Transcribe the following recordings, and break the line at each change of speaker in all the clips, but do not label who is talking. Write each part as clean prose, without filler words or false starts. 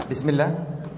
بسم الله.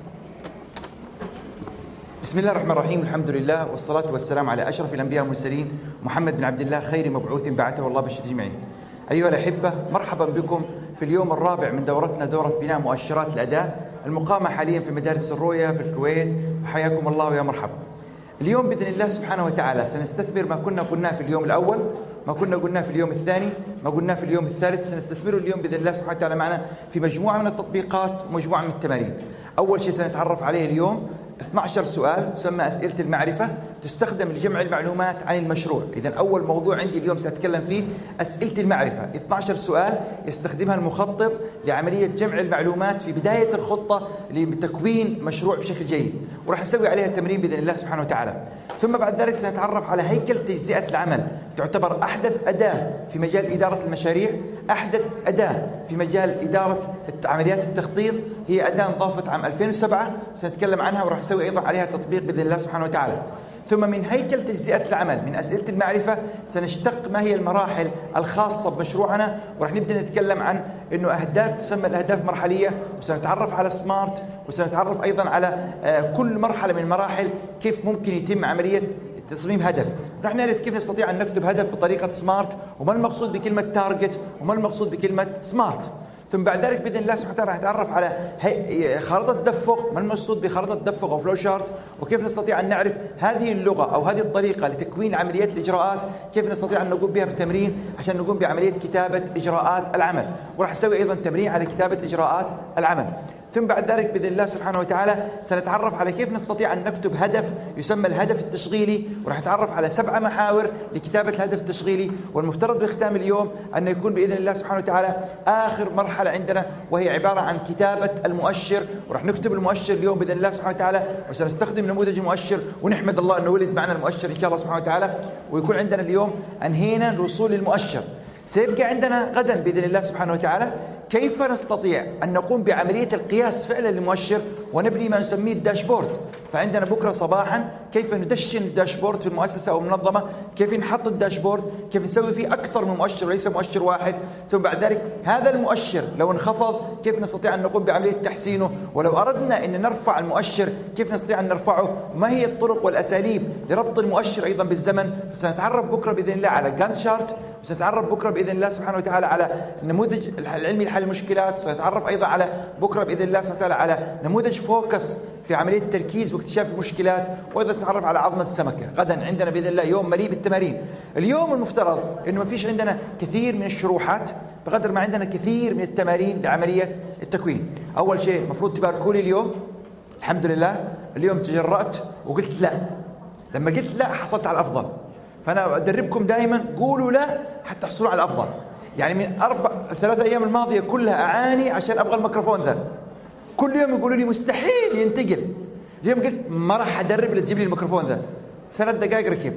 بسم الله الرحمن الرحيم، الحمد لله والصلاة والسلام على أشرف الأنبياء والمرسلين محمد بن عبد الله، خير مبعوث بعثه الله بشر أجمعين. أيها الأحبة، مرحبا بكم في اليوم الرابع من دورتنا، دورة بناء مؤشرات الأداء المقامة حاليا في مدارس الرؤية في الكويت. حياكم الله ويا مرحبا. اليوم بإذن الله سبحانه وتعالى سنستثمر ما كنا قلناه في اليوم الأول، ما كنا قلناه في اليوم الثاني، ما قلناه في اليوم الثالث. سنستثمره اليوم بإذن الله سبحانه وتعالى معنا في مجموعة من التطبيقات ومجموعة من التمارين. أول شيء سنتعرف عليه اليوم 12 سؤال تسمى أسئلة المعرفة، تستخدم لجمع المعلومات عن المشروع. إذن أول موضوع عندي اليوم سأتكلم فيه أسئلة المعرفة، 12 سؤال يستخدمها المخطط لعملية جمع المعلومات في بداية الخطة لتكوين مشروع بشكل جيد، وراح نسوي عليها تمرين بإذن الله سبحانه وتعالى. ثم بعد ذلك سنتعرف على هيكل تجزئة العمل، تعتبر أحدث أداة في مجال إدارة المشاريع، أحدث أداة في مجال إدارة عمليات التخطيط، هي أداة انضافت عام 2007 سنتكلم عنها وراح نسوي أيضا عليها تطبيق بإذن الله سبحانه وتعالى. ثم من هيكل تجزئة العمل من أسئلة المعرفة سنشتق ما هي المراحل الخاصة بمشروعنا، وراح نبدأ نتكلم عن أنه أهداف تسمى الأهداف مرحلية، وسنتعرف على سمارت، وسنتعرف أيضا على كل مرحلة من المراحل كيف ممكن يتم عملية تصميم هدف. راح نعرف كيف نستطيع أن نكتب هدف بطريقة سمارت، وما المقصود بكلمة تارجت، وما المقصود بكلمة سمارت. ثم بعد ذلك بإذن الله سبحانه وتعالى راح نتعرف على خارطة تدفق، ما المقصود بخارطة تدفق أو فلو شارت، وكيف نستطيع أن نعرف هذه اللغة أو هذه الطريقة لتكوين عمليات الإجراءات، كيف نستطيع أن نقوم بها بتمرين عشان نقوم بعملية كتابة إجراءات العمل. وراح نسوي أيضا تمرين على كتابة إجراءات العمل. ثم بعد ذلك بإذن الله سبحانه وتعالى سنتعرف على كيف نستطيع أن نكتب هدف يسمى الهدف التشغيلي، وراح نتعرف على 7 محاور لكتابة الهدف التشغيلي. والمفترض بختام اليوم أن يكون بإذن الله سبحانه وتعالى آخر مرحلة عندنا، وهي عبارة عن كتابة المؤشر، وراح نكتب المؤشر اليوم بإذن الله سبحانه وتعالى، وسنستخدم نموذج المؤشر، ونحمد الله أنه ولد معنا المؤشر إن شاء الله سبحانه وتعالى، ويكون عندنا اليوم أنهينا الوصول للمؤشر. سيبقى عندنا غدا بإذن الله سبحانه وتعالى كيف نستطيع أن نقوم بعملية القياس فعلا للمؤشر ونبني ما نسميه الداشبورد. فعندنا بكرة صباحا كيف ندشن الداشبورد في المؤسسة أو المنظمة، كيف نحط الداشبورد، كيف نسوي فيه أكثر من مؤشر وليس مؤشر واحد. ثم بعد ذلك هذا المؤشر لو انخفض كيف نستطيع أن نقوم بعملية تحسينه، ولو أردنا أن نرفع المؤشر كيف نستطيع أن نرفعه، وما هي الطرق والأساليب لربط المؤشر أيضا بالزمن. سنتعرف بكرة بإذن الله على جانت شارت، وسنتعرف بكرة بإذن الله سبحانه وتعالى على النموذج العلمي لحل المشكلات، وسنتعرف أيضا على بكرة بإذن الله سبحانه وتعالى على نموذج فوكس في عملية التركيز واكتشاف المشكلات، وأيضا سنتعرف على عظمة السمكة. غدا عندنا بإذن الله يوم مليء بالتمارين. اليوم المفترض إنه ما فيش عندنا كثير من الشروحات بقدر ما عندنا كثير من التمارين لعملية التكوين. أول شيء المفروض تباركولي اليوم، الحمد لله اليوم تجرأت وقلت لا. لما قلت لا حصلت على الأفضل، فأنا أدربكم دائما قولوا لا حتى تحصلوا على الأفضل. يعني من 3 أيام الماضية كلها أعاني عشان أبغى الميكروفون ذا، كل يوم يقولوا لي مستحيل ينتقل. اليوم قلت ما راح أدرب إلا تجيب لي الميكروفون ذا، 3 دقائق ركب.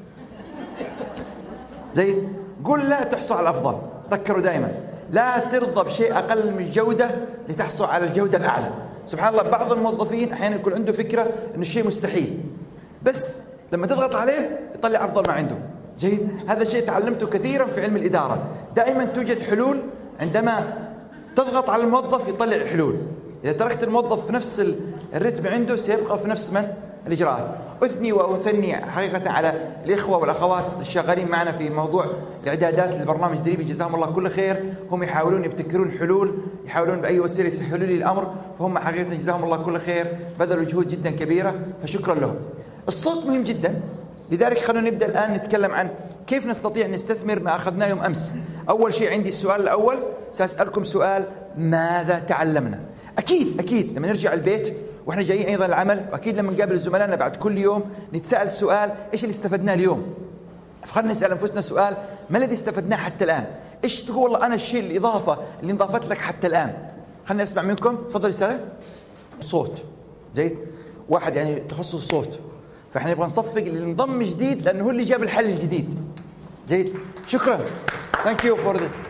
زي قول لا تحصل على الأفضل. تذكروا دائما لا ترضى بشيء أقل من الجودة لتحصل على الجودة الأعلى. سبحان الله بعض الموظفين أحيانا يكون عنده فكرة إنه الشيء مستحيل، بس لما تضغط عليه يطلع أفضل ما عنده. جيد، هذا الشيء تعلمته كثيرا في علم الإدارة. دائما توجد حلول، عندما تضغط على الموظف يطلع حلول. إذا تركت الموظف في نفس الرتم عنده سيبقى في نفس الإجراءات. أثني وأثني حقيقة على الإخوة والأخوات الشغالين معنا في موضوع الإعدادات للبرنامج التدريبي، جزاهم الله كل خير. هم يحاولون يبتكرون حلول، يحاولون بأي وسيلة يسهلوا لي الأمر، فهم حقيقة جزاهم الله كل خير، بذلوا جهود جدا كبيرة، فشكرا لهم. الصوت مهم جدا، لذلك خلونا نبدأ الآن نتكلم عن كيف نستطيع نستثمر ما أخذناه يوم أمس. أول شيء عندي السؤال الأول، سأسألكم سؤال: ماذا تعلمنا؟ أكيد لما نرجع البيت وإحنا جايين أيضا العمل، وأكيد لما نقابل زملائنا بعد كل يوم نتسأل سؤال: إيش اللي استفدناه اليوم؟ فخلنا نسأل أنفسنا سؤال: ما الذي استفدناه حتى الآن؟ إيش تقول والله أنا الشيء الإضافة اللي انضافت لك حتى الآن؟ خلنا نسمع منكم. تفضل رسالة. صوت. جيد، واحد يعني تخصص الصوت، فإحنا نبغى نصفق اللي انضم جديد لأنه هو اللي جاب الحل الجديد. جيد، شكرا. Thank you for this.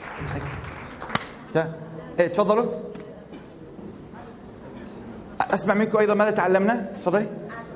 تفضلوا. أسمع منكم أيضا ماذا تعلمنا؟ تفضلي.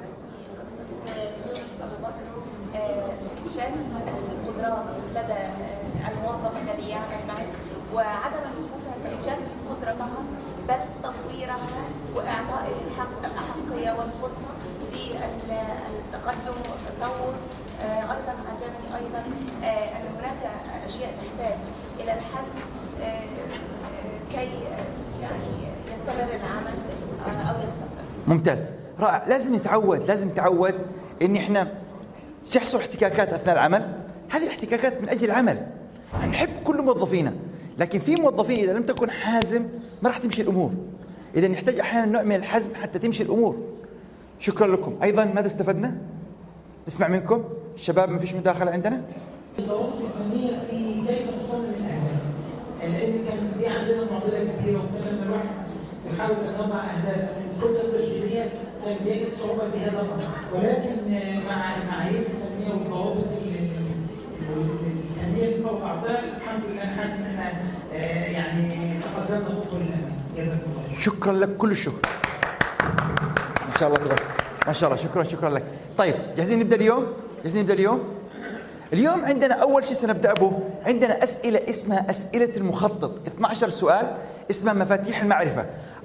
اكتشاف القدرات لدى الموظف الذي يعمل معه، وعدم الوقوف على اكتشاف القدرة فقط بل تطويرها واعطاء الاحقيه والفرصه في التقدم والتطور. ايضا اعجبني ايضا ان هناك اشياء تحتاج الى الحزم كي يعني يستمر العمل او يستمر.
ممتاز، رائع. لازم نتعود ان احنا سيحصل احتكاكات اثناء العمل. هذه الاحتكاكات من اجل العمل. نحب كل موظفينا، لكن في موظفين اذا لم تكن حازم ما راح تمشي الامور. اذا نحتاج احيانا نوع من الحزم حتى تمشي الامور. شكرا لكم. ايضا ماذا استفدنا؟ نسمع منكم الشباب. ما فيش مداخله عندنا؟
الضوابط الفنيه في كيف نصمم الاهداف، لان كان في عندنا معضله كبيره، وكنا لما الواحد يحاول ان يضع اهداف الخطه التشغيليه كان بيجد صعوبه في هذا الامر، ولكن مع المعايير الفنيه والضوابط الفنيه اللي بعضها الحمد لله حاسس ان احنا يعني تقدمنا خطوه للامام. جزاكم الله.
شكرا لك، كل الشكر. ما شاء الله تبارك، ما شاء الله. شكرا لك. طيب جاهزين نبدا اليوم؟ اليوم عندنا أول شيء سنبدأ به، عندنا أسئلة اسمها أسئلة المخطط. 12 سؤال اسمها مفاتيح المعرفة.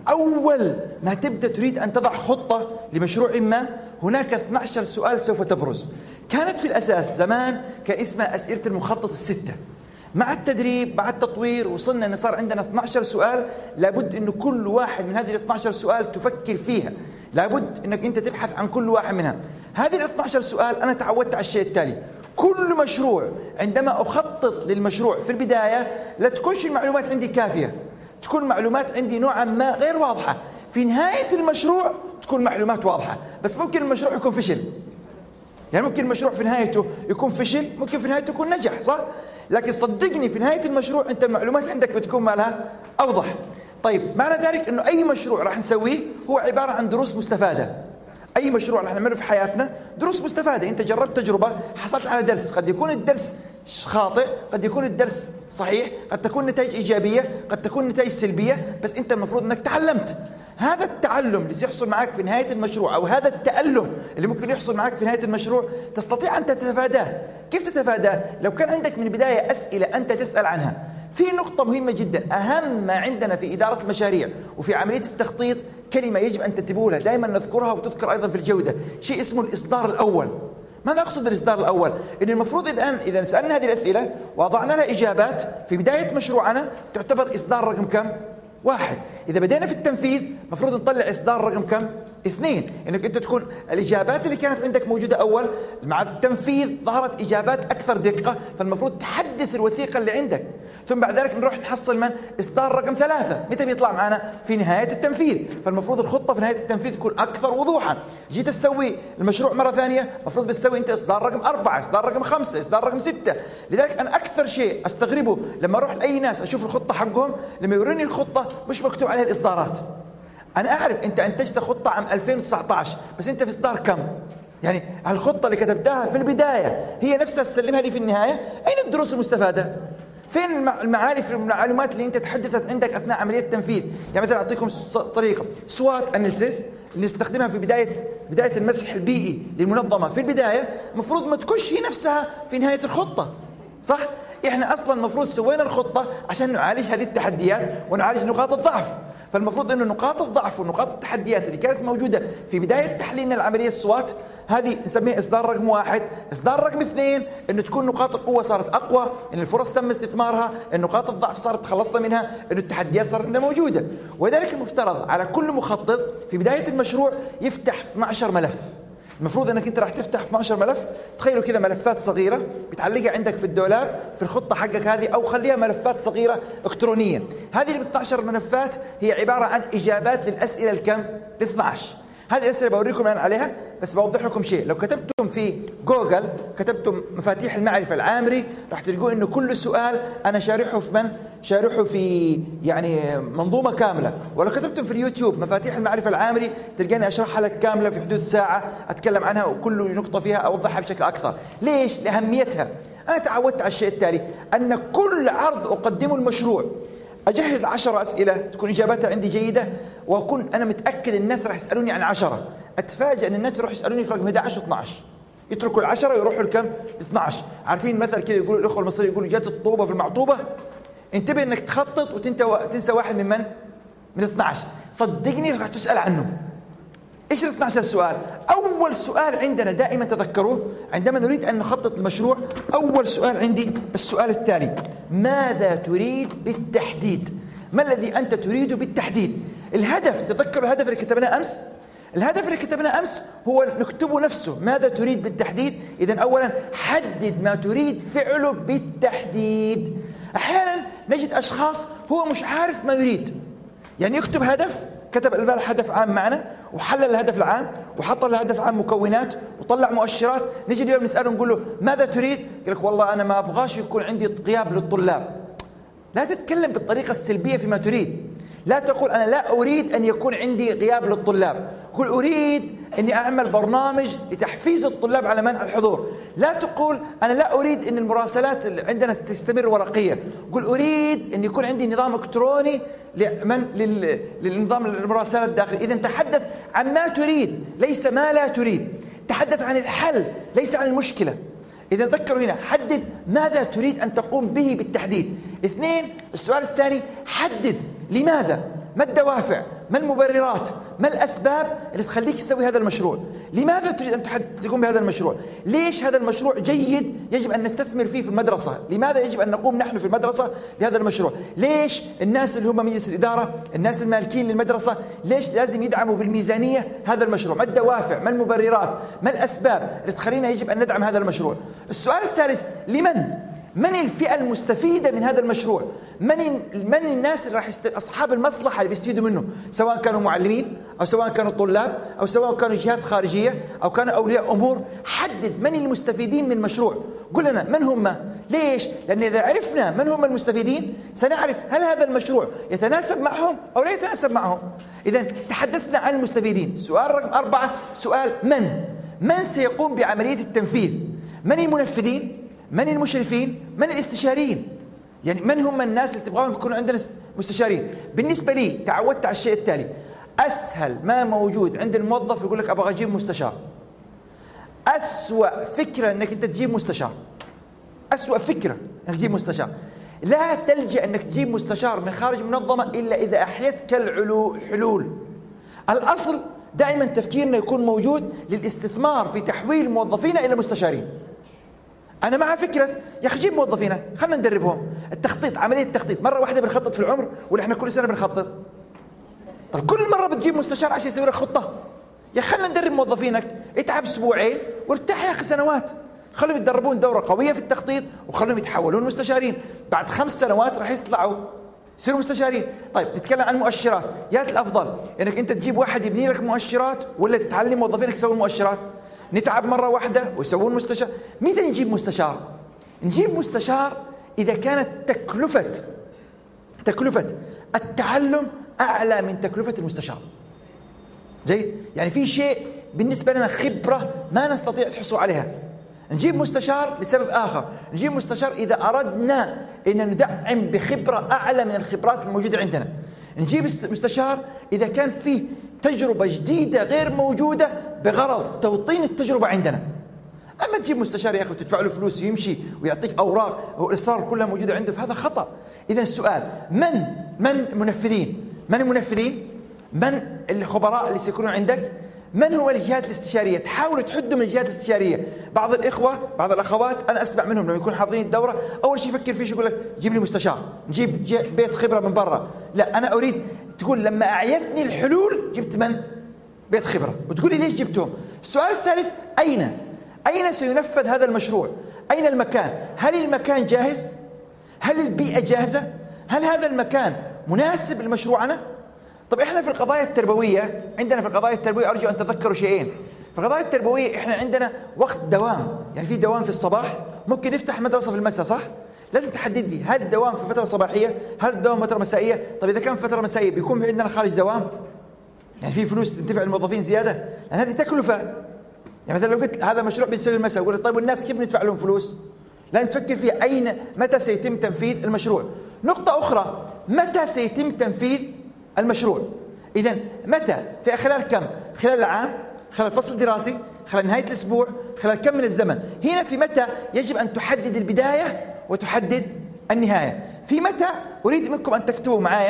أول ما تبدأ تريد أن تضع خطة لمشروع ما، هناك 12 سؤال سوف تبرز. كانت في الأساس زمان كان اسمها أسئلة المخطط الستة. مع التدريب مع التطوير وصلنا أن صار عندنا 12 سؤال. لابد أن كل واحد من هذه ال 12 سؤال تفكر فيها، لابد أنك أنت تبحث عن كل واحد منها. هذه ال 12 سؤال أنا تعودت على الشيء التالي: كل مشروع عندما أخطط للمشروع في البداية لا تكونش المعلومات عندي كافية، تكون معلومات عندي نوعا ما غير واضحة. في نهاية المشروع تكون معلومات واضحة، بس ممكن المشروع يكون فشل. يعني ممكن المشروع في نهايته يكون فشل، ممكن في نهايته يكون نجح، صح؟ لكن صدقني في نهاية المشروع أنت المعلومات عندك بتكون مالها أوضح. طيب معنى ذلك أنه أي مشروع راح نسويه هو عبارة عن دروس مستفادة. أي مشروع راح نعمله في حياتنا دروس مستفادة. أنت جربت تجربة، حصلت على درس، قد يكون الدرس خاطئ، قد يكون الدرس صحيح، قد تكون نتائج إيجابية، قد تكون نتائج سلبية، بس أنت المفروض أنك تعلمت. هذا التعلم اللي سيحصل معك في نهاية المشروع، أو هذا التألم اللي ممكن يحصل معك في نهاية المشروع، تستطيع أن تتفاداه. كيف تتفاداه؟ لو كان عندك من البداية أسئلة أنت تسأل عنها. في نقطة مهمة جدا، أهم ما عندنا في إدارة المشاريع وفي عملية التخطيط كلمة يجب أن تنتبهوا لها، دائما نذكرها وتذكر أيضا في الجودة، شيء اسمه الإصدار الأول. ماذا أقصد بالإصدار الأول؟ إن المفروض الآن إذا سألنا هذه الأسئلة وضعنا لها إجابات في بداية مشروعنا تعتبر إصدار رقم كم؟ 1. إذا بدينا في التنفيذ مفروض نطلع إصدار رقم كم؟ 2. إنك أنت تكون الإجابات اللي كانت عندك موجودة أول مع التنفيذ ظهرت إجابات أكثر دقة، فالمفروض تحدث الوثيقة اللي عندك. ثم بعد ذلك نروح نحصل من؟ إصدار رقم 3. متى بيطلع معنا؟ في نهاية التنفيذ. فالمفروض الخطة في نهاية التنفيذ تكون أكثر وضوحا. جيت تسوي المشروع مرة ثانية مفروض بتسوي أنت إصدار رقم 4، إصدار رقم 5، إصدار رقم 6. لذلك أنا أكثر شيء أستغربه لما أروح لأي ناس أشوف الخطة حقهم، لما يوريني الخطة مش مكتوب عليها الإصدارات. أنا أعرف أنت أنتجت خطة عام 2019 بس أنت في إصدار كم؟ يعني الخطة اللي كتبتها في البداية هي نفسها تسلمها لي في النهاية؟ أين الدروس المستفادة؟ فين المعارف والمعلومات اللي أنت تحدثت عندك أثناء عملية التنفيذ؟ يعني مثلا أعطيكم طريقة SWOT أناليسيس اللي نستخدمها في بداية المسح البيئي للمنظمة في البداية، المفروض ما تكونش هي نفسها في نهاية الخطة، صح؟ إحنا أصلا المفروض سوينا الخطة عشان نعالج هذه التحديات ونعالج نقاط الضعف. فالمفروض أنه نقاط الضعف ونقاط التحديات اللي كانت موجودة في بداية تحليلنا العملية السوات هذه نسميها إصدار رقم 1. إصدار رقم 2 أنه تكون نقاط القوة صارت أقوى، أن الفرص تم استثمارها، أن نقاط الضعف صارت خلصنا منها، أن التحديات صارت عندنا موجودة. ولذلك المفترض على كل مخطط في بداية المشروع يفتح 12 ملف. المفروض انك انت راح تفتح 12 ملف. تخيلوا كذا ملفات صغيره بتعلقها عندك في الدولاب في الخطه حقك هذه، او خليها ملفات صغيره الكترونيه. هذه ال 12 ملفات هي عباره عن اجابات للاسئله الكم؟ ال 12. هذه الاسئله بوريكم الان عليها، بس بوضح لكم شيء. لو كتبتم في جوجل كتبتم مفاتيح المعرفه العامري راح تلقوا انه كل سؤال انا شارحه في من؟ شارحه في يعني منظومه كامله. ولو كتبتم في اليوتيوب مفاتيح المعرفه العامري تلقاني اشرحها لك كامله في حدود ساعه، اتكلم عنها وكل نقطه فيها اوضحها بشكل اكثر. ليش؟ لاهميتها. انا تعودت على الشيء التالي، ان كل عرض اقدمه المشروع اجهز 10 اسئله تكون اجاباتها عندي جيده، واكون انا متاكد الناس راح يسالوني عن 10. اتفاجئ ان الناس يروحوا يسالوني في رقم 11 و12، يتركوا ال10 ويروحوا لكم؟ 12. عارفين مثل كذا يقولوا الاخوه المصريين يقولوا جات الطوبه في المعطوبه. انتبه انك تخطط وتنسى واحد من من 12. صدقني راح تسأل عنه. إيش ال 12 سؤال؟ أول سؤال عندنا دائما تذكروه عندما نريد أن نخطط المشروع. أول سؤال عندي السؤال التالي: ماذا تريد بالتحديد؟ ما الذي أنت تريد بالتحديد؟ الهدف، تذكروا الهدف اللي كتبناه أمس؟ الهدف اللي كتبناه أمس هو نكتبه نفسه، ماذا تريد بالتحديد. إذن أولا حدد ما تريد فعله بالتحديد. أحيانا نجد أشخاص هو مش عارف ما يريد، يعني يكتب هدف، كتب البارح هدف عام معنا وحلل الهدف العام وحط الهدف العام مكونات وطلع مؤشرات. نجي اليوم نسأله نقول له ماذا تريد؟ يقول لك والله أنا ما أبغاش يكون عندي غياب للطلاب. لا تتكلم بالطريقة السلبية فيما تريد. لا تقول أنا لا أريد أن يكون عندي غياب للطلاب، قل أريد أني أعمل برنامج لتحفيز الطلاب على منع الحضور. لا تقول أنا لا أريد أن المراسلات عندنا تستمر ورقية، قل أريد أن يكون عندي نظام إلكتروني للنظام المراسلات الداخلي. إذا تحدث عن ما تريد ليس ما لا تريد، تحدث عن الحل ليس عن المشكلة. إذا ذكروا هنا حدد ماذا تريد أن تقوم به بالتحديد. 2. السؤال الثاني: حدد لماذا، ما الدوافع، ما المبررات، ما الأسباب اللي تخليك تسوي هذا المشروع. لماذا تريد أن تقوم بهذا المشروع؟ ليش هذا المشروع جيد يجب أن نستثمر فيه في المدرسة؟ لماذا يجب أن نقوم نحن في المدرسة بهذا المشروع؟ ليش الناس اللي هم مجلس الإدارة، الناس المالكين للمدرسة، ليش لازم يدعموا بالميزانية هذا المشروع؟ ما الدوافع، ما المبررات، ما الأسباب اللي تخلينا يجب أن ندعم هذا المشروع؟ السؤال الثالث: من الفئة المستفيدة من هذا المشروع؟ من الناس اللي راح أصحاب المصلحة اللي بيستفيدوا منه، سواء كانوا معلمين أو سواء كانوا طلاب أو سواء كانوا جهات خارجية أو كانوا أولياء أمور. حدد من المستفيدين من المشروع، قل لنا من هم. ليش؟ لأن إذا عرفنا من هم المستفيدين سنعرف هل هذا المشروع يتناسب معهم أو لا يتناسب معهم. إذا تحدثنا عن المستفيدين. سؤال رقم 4: سؤال من سيقوم بعملية التنفيذ؟ من المنفذين؟ من المشرفين؟ من الاستشاريين؟ يعني من هم الناس اللي تبغاهم يكونوا عندنا مستشارين؟ بالنسبة لي تعودت على الشيء التالي: أسهل ما موجود عند الموظف يقول لك أبغى أجيب مستشار. أسوأ فكرة أنك أنت تجيب مستشار، أسوأ فكرة أنك تجيب مستشار. لا تلجأ أنك تجيب مستشار من خارج منظمة إلا إذا أحيتك الحلول. الأصل دائما تفكيرنا يكون موجود للاستثمار في تحويل موظفينا إلى مستشارين. أنا مع فكرة يا أخي جيب موظفينا خلنا ندربهم. التخطيط، عملية التخطيط، مرة واحدة بنخطط في العمر ولا إحنا كل سنة بنخطط؟ طب كل مرة بتجيب مستشار عشان يسوي لك خطة؟ يا خلنا ندرب موظفينك، اتعب أسبوعين وارتاح يا أخي سنوات، خلهم يتدربون دورة قوية في التخطيط وخلهم يتحولون مستشارين. بعد 5 سنوات راح يطلعوا يصيروا مستشارين. طيب نتكلم عن مؤشرات. يا الأفضل إنك أنت تجيب واحد يبني لك مؤشرات ولا تعلم موظفينك يسوون مؤشرات؟ نتعب مرة واحدة ويسوون مستشار. متى نجيب مستشار؟ نجيب مستشار إذا كانت تكلفة التعلم أعلى من تكلفة المستشار. جيد؟ يعني في شيء بالنسبة لنا خبرة ما نستطيع الحصول عليها. نجيب مستشار لسبب آخر، نجيب مستشار إذا أردنا أن ندعم بخبرة أعلى من الخبرات الموجودة عندنا. نجيب مستشار إذا كان فيه تجربة جديدة غير موجودة بغرض توطين التجربة عندنا. أما تجيب مستشار يا أخي وتدفع له فلوس ويمشي ويعطيك أوراق والإصرار كلها موجودة عنده، فهذا خطأ. إذا السؤال: من المنفذين؟ من الخبراء اللي سيكونوا عندك؟ من هو الجهات الاستشارية؟ تحاولوا تحدوا من الجهات الاستشارية. بعض الإخوة بعض الأخوات أنا أسمع منهم لما يكون حاضرين الدورة أول شيء يفكر فيه يقول لك جيب لي مستشار، نجيب بيت خبرة من برا. لا، أنا أريد تقول لما أعيتني الحلول جبت من؟ بيت خبرة، وتقولي ليش جبتهم. السؤال الثالث: أين سينفذ هذا المشروع؟ أين المكان؟ هل المكان جاهز؟ هل البيئة جاهزة؟ هل هذا المكان مناسب لمشروعنا؟ طب إحنا في القضايا التربوية، عندنا في القضايا التربوية أرجو أن تذكروا شيئين. في القضايا التربوية إحنا عندنا وقت دوام، يعني في دوام في الصباح، ممكن نفتح مدرسة في المساء، صح؟ لازم تحدد لي هل الدوام في فترة صباحية؟ هل الدوام فترة مسائية؟ طب إذا كان فترة مسائية بيكون في عندنا خارج دوام؟ يعني في فلوس تنتفع الموظفين زيادة؟ لأن هذه تكلفة. يعني مثلا لو قلت هذا مشروع بنسوي المساء، أقول طيب والناس كيف ندفع لهم فلوس؟ لا، نفكر في متى سيتم تنفيذ المشروع. نقطة أخرى: متى سيتم تنفيذ المشروع؟ إذن متى؟ في خلال كم؟ خلال العام؟ خلال الفصل الدراسي؟ خلال نهاية الأسبوع؟ خلال كم من الزمن؟ هنا في متى يجب أن تحدد البداية وتحدد النهاية. في متى أريد منكم أن تكتبوا معايا في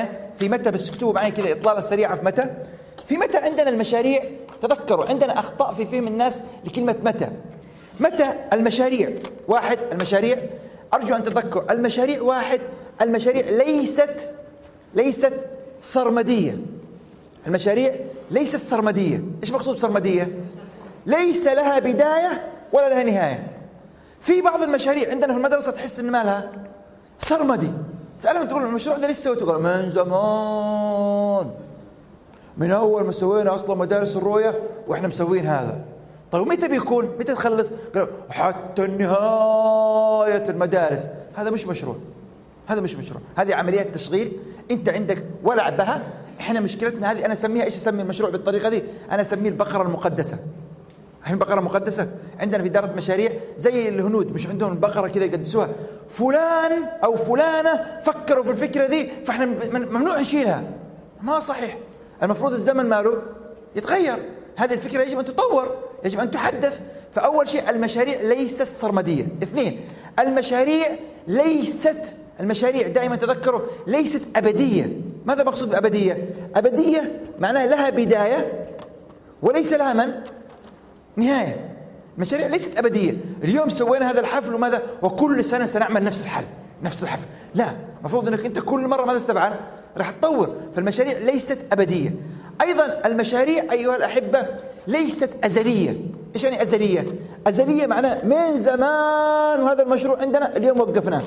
في متى، بس اكتبوا معي كذا إطلالة سريعة في متى. في متى عندنا المشاريع، تذكروا عندنا أخطاء في فهم الناس لكلمة متى. متى المشاريع واحد، المشاريع أرجو أن تذكروا المشاريع واحد، المشاريع ليست سرمدية. المشاريع ليست سرمدية. إيش مقصود سرمدية؟ ليس لها بداية ولا لها نهاية. في بعض المشاريع عندنا في المدرسة تحس إن ما لها سرمدي، تسألهم تقول المشروع ده لسه، وتقول من زمان، من أول ما سوينا أصلا مدارس الرؤية وإحنا مسوين هذا. طيب متى بيكون؟ متى تخلص؟ قالوا حتى نهاية المدارس. هذا مش مشروع، هذا مش مشروع، هذه عمليات تشغيل أنت عندك ولع بها. إحنا مشكلتنا هذه، أنا أسميها إيش أسمي المشروع بالطريقة دي؟ أنا أسميه البقرة المقدسة. الحين بقرة مقدسة عندنا في إدارة مشاريع زي الهنود، مش عندهم البقرة كذا يقدسوها. فلان أو فلانة فكروا في الفكرة دي فإحنا ممنوع نشيلها. ما صحيح، المفروض الزمن ماله يتغير، هذه الفكرة يجب أن تطور، يجب أن تحدث. فأول شيء المشاريع ليست سرمدية. اثنين، المشاريع دائما تذكروا ليست أبدية. ماذا مقصود بأبدية؟ أبدية معناها لها بداية وليس لها نهاية. المشاريع ليست أبدية. اليوم سوينا هذا الحفل وماذا، وكل سنة سنعمل نفس الحفل. لا، المفروض أنك أنت كل مرة ماذا تفعل؟ راح تطور. فالمشاريع ليست أبدية. أيضا المشاريع أيها الأحبة ليست أزلية. إيش يعني أزلية؟ أزلية معناه من زمان وهذا المشروع عندنا اليوم وقفناه.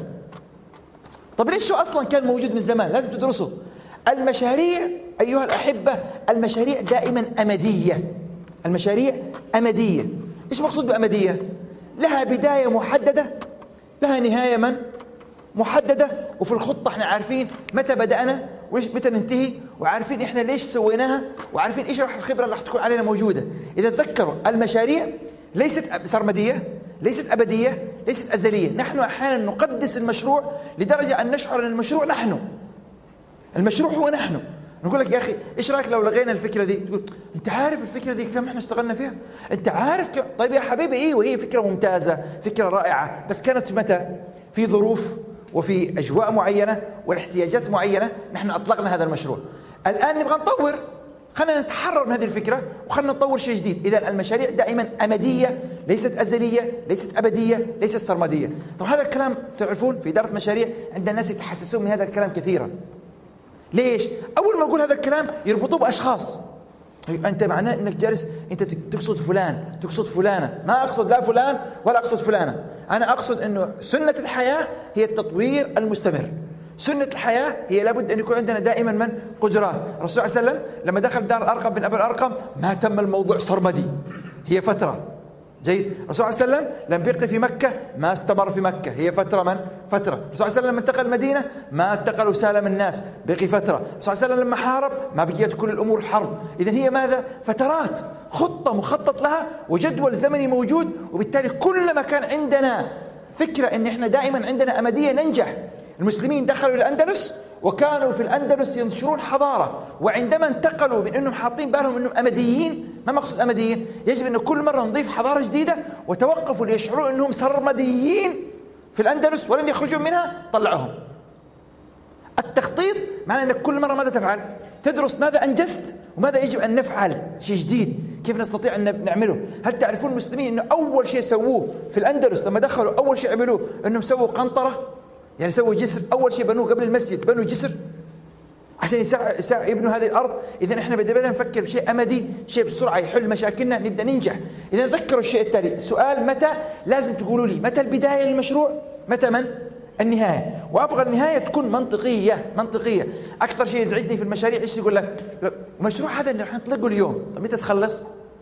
طب ليش شو أصلا كان موجود من زمان؟ لازم تدرسه. المشاريع أيها الأحبة، المشاريع دائما أمدية. المشاريع أمدية. إيش مقصود بأمدية؟ لها بداية محددة، لها نهاية محددة، وفي الخطة احنا عارفين متى بدأنا وإيش متى ننتهي، وعارفين احنا ليش سويناها، وعارفين ايش الخبرة اللي راح تكون علينا موجودة. إذا تذكروا المشاريع ليست سرمدية، ليست أبدية، ليست أزلية. نحن أحيانا نقدس المشروع لدرجة أن نشعر أن المشروع هو نحن. نقول لك يا أخي إيش رأيك لو لغينا الفكرة دي؟ تقول أنت عارف الفكرة دي كم إحنا اشتغلنا فيها؟ أنت عارف كم؟ طيب يا حبيبي إيه، وهي فكرة ممتازة، فكرة رائعة، بس كانت متى؟ في ظروف وفي أجواء معينة والاحتياجات معينة نحن أطلقنا هذا المشروع. الآن نبغى نطور، خلينا نتحرر من هذه الفكرة وخلينا نطور شيء جديد. إذا المشاريع دائما أمدية، ليست أزلية، ليست أبدية، ليست سرمدية. طب هذا الكلام تعرفون في إدارة مشاريع عند الناس يتحسسون من هذا الكلام كثيرا. ليش؟ أول ما أقول هذا الكلام يربطوه بأشخاص. أنت معناه أنك جالس أنت تقصد فلان، تقصد فلانة. ما أقصد لا فلان ولا أقصد فلانة. أنا أقصد أنه سنة الحياة هي التطوير المستمر. سنة الحياة هي لابد أن يكون عندنا دائما قدرات. الرسول صلى الله عليه وسلم لما دخل دار الأرقم بن أبي الأرقم ما تم الموضوع سرمدي، هي فترة. جيد. الرسول صلى الله عليه وسلم لم بيقضي في مكة ما استمر في مكة، هي فترة فترة. الرسول صلى الله عليه وسلم لما انتقل المدينة ما انتقل وسالم الناس، بقي فترة. الرسول صلى الله عليه وسلم لما حارب ما بقيت كل الأمور حرب. إذن هي ماذا؟ فترات، خطة مخطط لها وجدول زمني موجود. وبالتالي كل ما كان عندنا فكرة إن إحنا دائما عندنا أمدية ننجح. المسلمين دخلوا إلى الأندلس وكانوا في الأندلس ينشرون حضارة، وعندما انتقلوا من أنهم حاطين بالهم أنهم أمديين، ما مقصود أمديين؟ يجب أن كل مرة نضيف حضارة جديدة، وتوقفوا ليشعروا أنهم سرمديين في الأندلس ولن يخرجوا منها، طلعهم. التخطيط معنى أنك كل مرة ماذا تفعل؟ تدرس ماذا أنجزت وماذا يجب أن نفعل، شيء جديد كيف نستطيع أن نعمله. هل تعرفون المسلمين أنه أول شيء سووه في الأندلس لما دخلوا أول شيء عملوه أنهم سووا قنطرة، يعني سووا جسر. أول شيء بنوه قبل المسجد، بنوا جسر عشان يبنوا هذه الأرض. إذا إحنا بدأنا نفكر بشيء أمدي، شيء بسرعة يحل مشاكلنا، نبدأ ننجح. إذا ذكروا الشيء التالي، السؤال متى، لازم تقولوا لي متى البداية للمشروع، متى النهاية. وأبغى النهاية تكون منطقية. أكثر شيء يزعجني في المشاريع إيش يقول لك؟ المشروع هذا اللي راح نطلقه اليوم، طب متى تخلص؟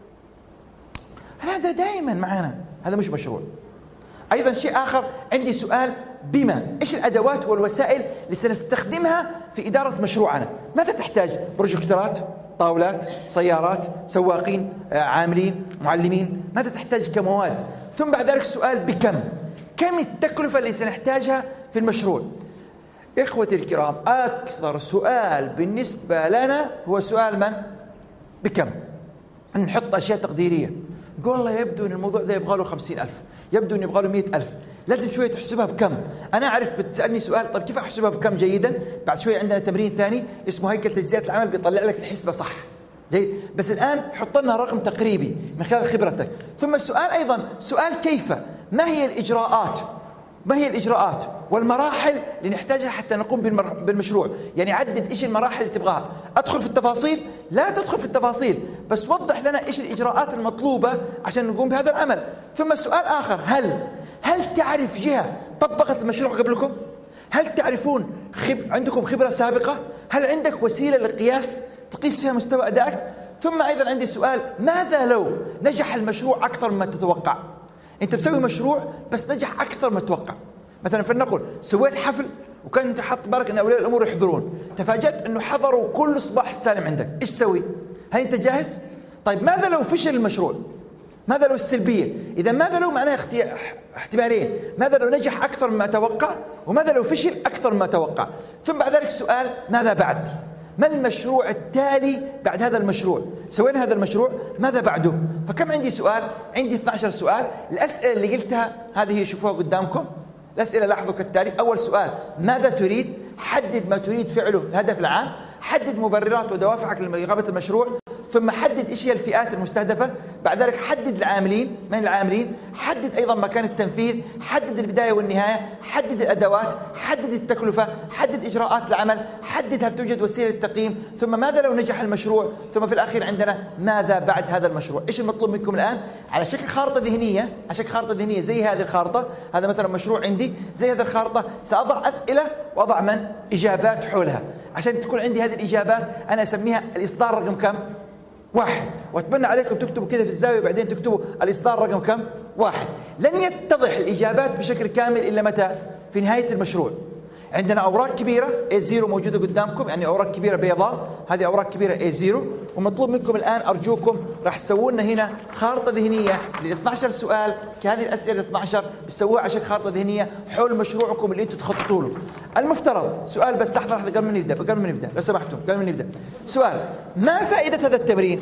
هذا دائما معنا، هذا مش مشروع. أيضا شيء آخر، عندي سؤال، بما إيش الأدوات والوسائل اللي سنستخدمها في إدارة مشروعنا؟ ماذا تحتاج؟ بروجكتورات، طاولات، سيارات، سواقين، عاملين، معلمين. ماذا تحتاج كمواد؟ ثم بعد ذلك السؤال بكم؟ كم التكلفة اللي سنحتاجها في المشروع؟ إخوتي الكرام، أكثر سؤال بالنسبة لنا هو سؤال بكم؟ نحط أشياء تقديرية. يقول والله يبدو أن الموضوع ده يبغى له 50,000، يبدو أن يبغى له 100,000، لازم شوية تحسبها بكم. أنا أعرف بتسألني سؤال، طيب كيف أحسبها بكم جيدا؟ بعد شوية عندنا تمرين ثاني اسمه هيكل تجزئة العمل بيطلع لك الحسبة صح. جيد، بس الآن حط لنا رقم تقريبي من خلال خبرتك. ثم السؤال أيضا سؤال كيف، ما هي الإجراءات؟ ما هي الإجراءات والمراحل اللي نحتاجها حتى نقوم بالمشروع؟ يعني عدد إيش المراحل اللي تبغاها. أدخل في التفاصيل؟ لا تدخل في التفاصيل، بس وضح لنا إيش الإجراءات المطلوبة عشان نقوم بهذا العمل. ثم سؤال آخر، هل تعرف جهة طبقت المشروع قبلكم؟ هل تعرفون عندكم خبرة سابقة؟ هل عندك وسيلة للقياس تقيس فيها مستوى أدائك؟ ثم أيضا عندي سؤال، ماذا لو نجح المشروع أكثر مما تتوقع؟ أنت بسوي مشروع بس نجح أكثر ما تتوقع. مثلا فلنقل سويت حفل وكان أنت حاط بالك أن أولياء الأمور يحضرون، تفاجأت أنه حضروا كل صباح السالم عندك، إيش تسوي؟ هل أنت جاهز؟ طيب ماذا لو فشل المشروع؟ ماذا لو السلبية؟ إذا ماذا لو معناه احتمالين، ماذا لو نجح أكثر مما توقع، وماذا لو فشل أكثر مما توقع. ثم بعد ذلك السؤال، ماذا بعد؟ ما المشروع التالي بعد هذا المشروع؟ سوينا هذا المشروع، ماذا بعده؟ فكم عندي سؤال؟ عندي 12 سؤال. الأسئلة اللي قلتها هذه هي، شوفوها قدامكم. الأسئلة لاحظوا كالتالي. أول سؤال، ماذا تريد؟ حدد ما تريد فعله، الهدف العام. حدد مبررات ودوافعك لإقامة المشروع. ثم حدد إيش هي الفئات المستهدفة. بعد ذلك حدد العاملين، من العاملين. حدد أيضا مكان التنفيذ. حدد البداية والنهاية. حدد الأدوات. حدد التكلفة. حدد إجراءات العمل. حدد هل توجد وسيلة للتقييم. ثم ماذا لو نجح المشروع. ثم في الأخير عندنا ماذا بعد هذا المشروع. إيش المطلوب منكم الآن؟ على شكل خارطة ذهنية، على شكل خارطة ذهنية زي هذه الخارطة. هذا مثلا مشروع عندي زي هذه الخارطة، سأضع أسئلة وأضع من؟ إجابات حولها، عشان تكون عندي هذه الإجابات. أنا أسميها الإصدار رقم كم؟ 1. وأتمنى عليكم تكتبوا كذا في الزاوية بعدين تكتبوا الإصدار رقم كم؟ 1. لن يتضح الإجابات بشكل كامل إلا متى؟ في نهاية المشروع. عندنا أوراق كبيرة A0 موجودة قدامكم، يعني أوراق كبيرة بيضاء، هذه أوراق كبيرة A0. ومطلوب منكم الآن أرجوكم راح تسووا لنا هنا خارطة ذهنية ل 12 سؤال كهذه الأسئلة 12 بتسووها عشان خارطة ذهنية حول مشروعكم اللي أنتم تخططوا له. المفترض سؤال، بس لحظة قبل ما نبدأ لو سمحتم، قبل ما نبدأ سؤال، ما فائدة هذا التمرين؟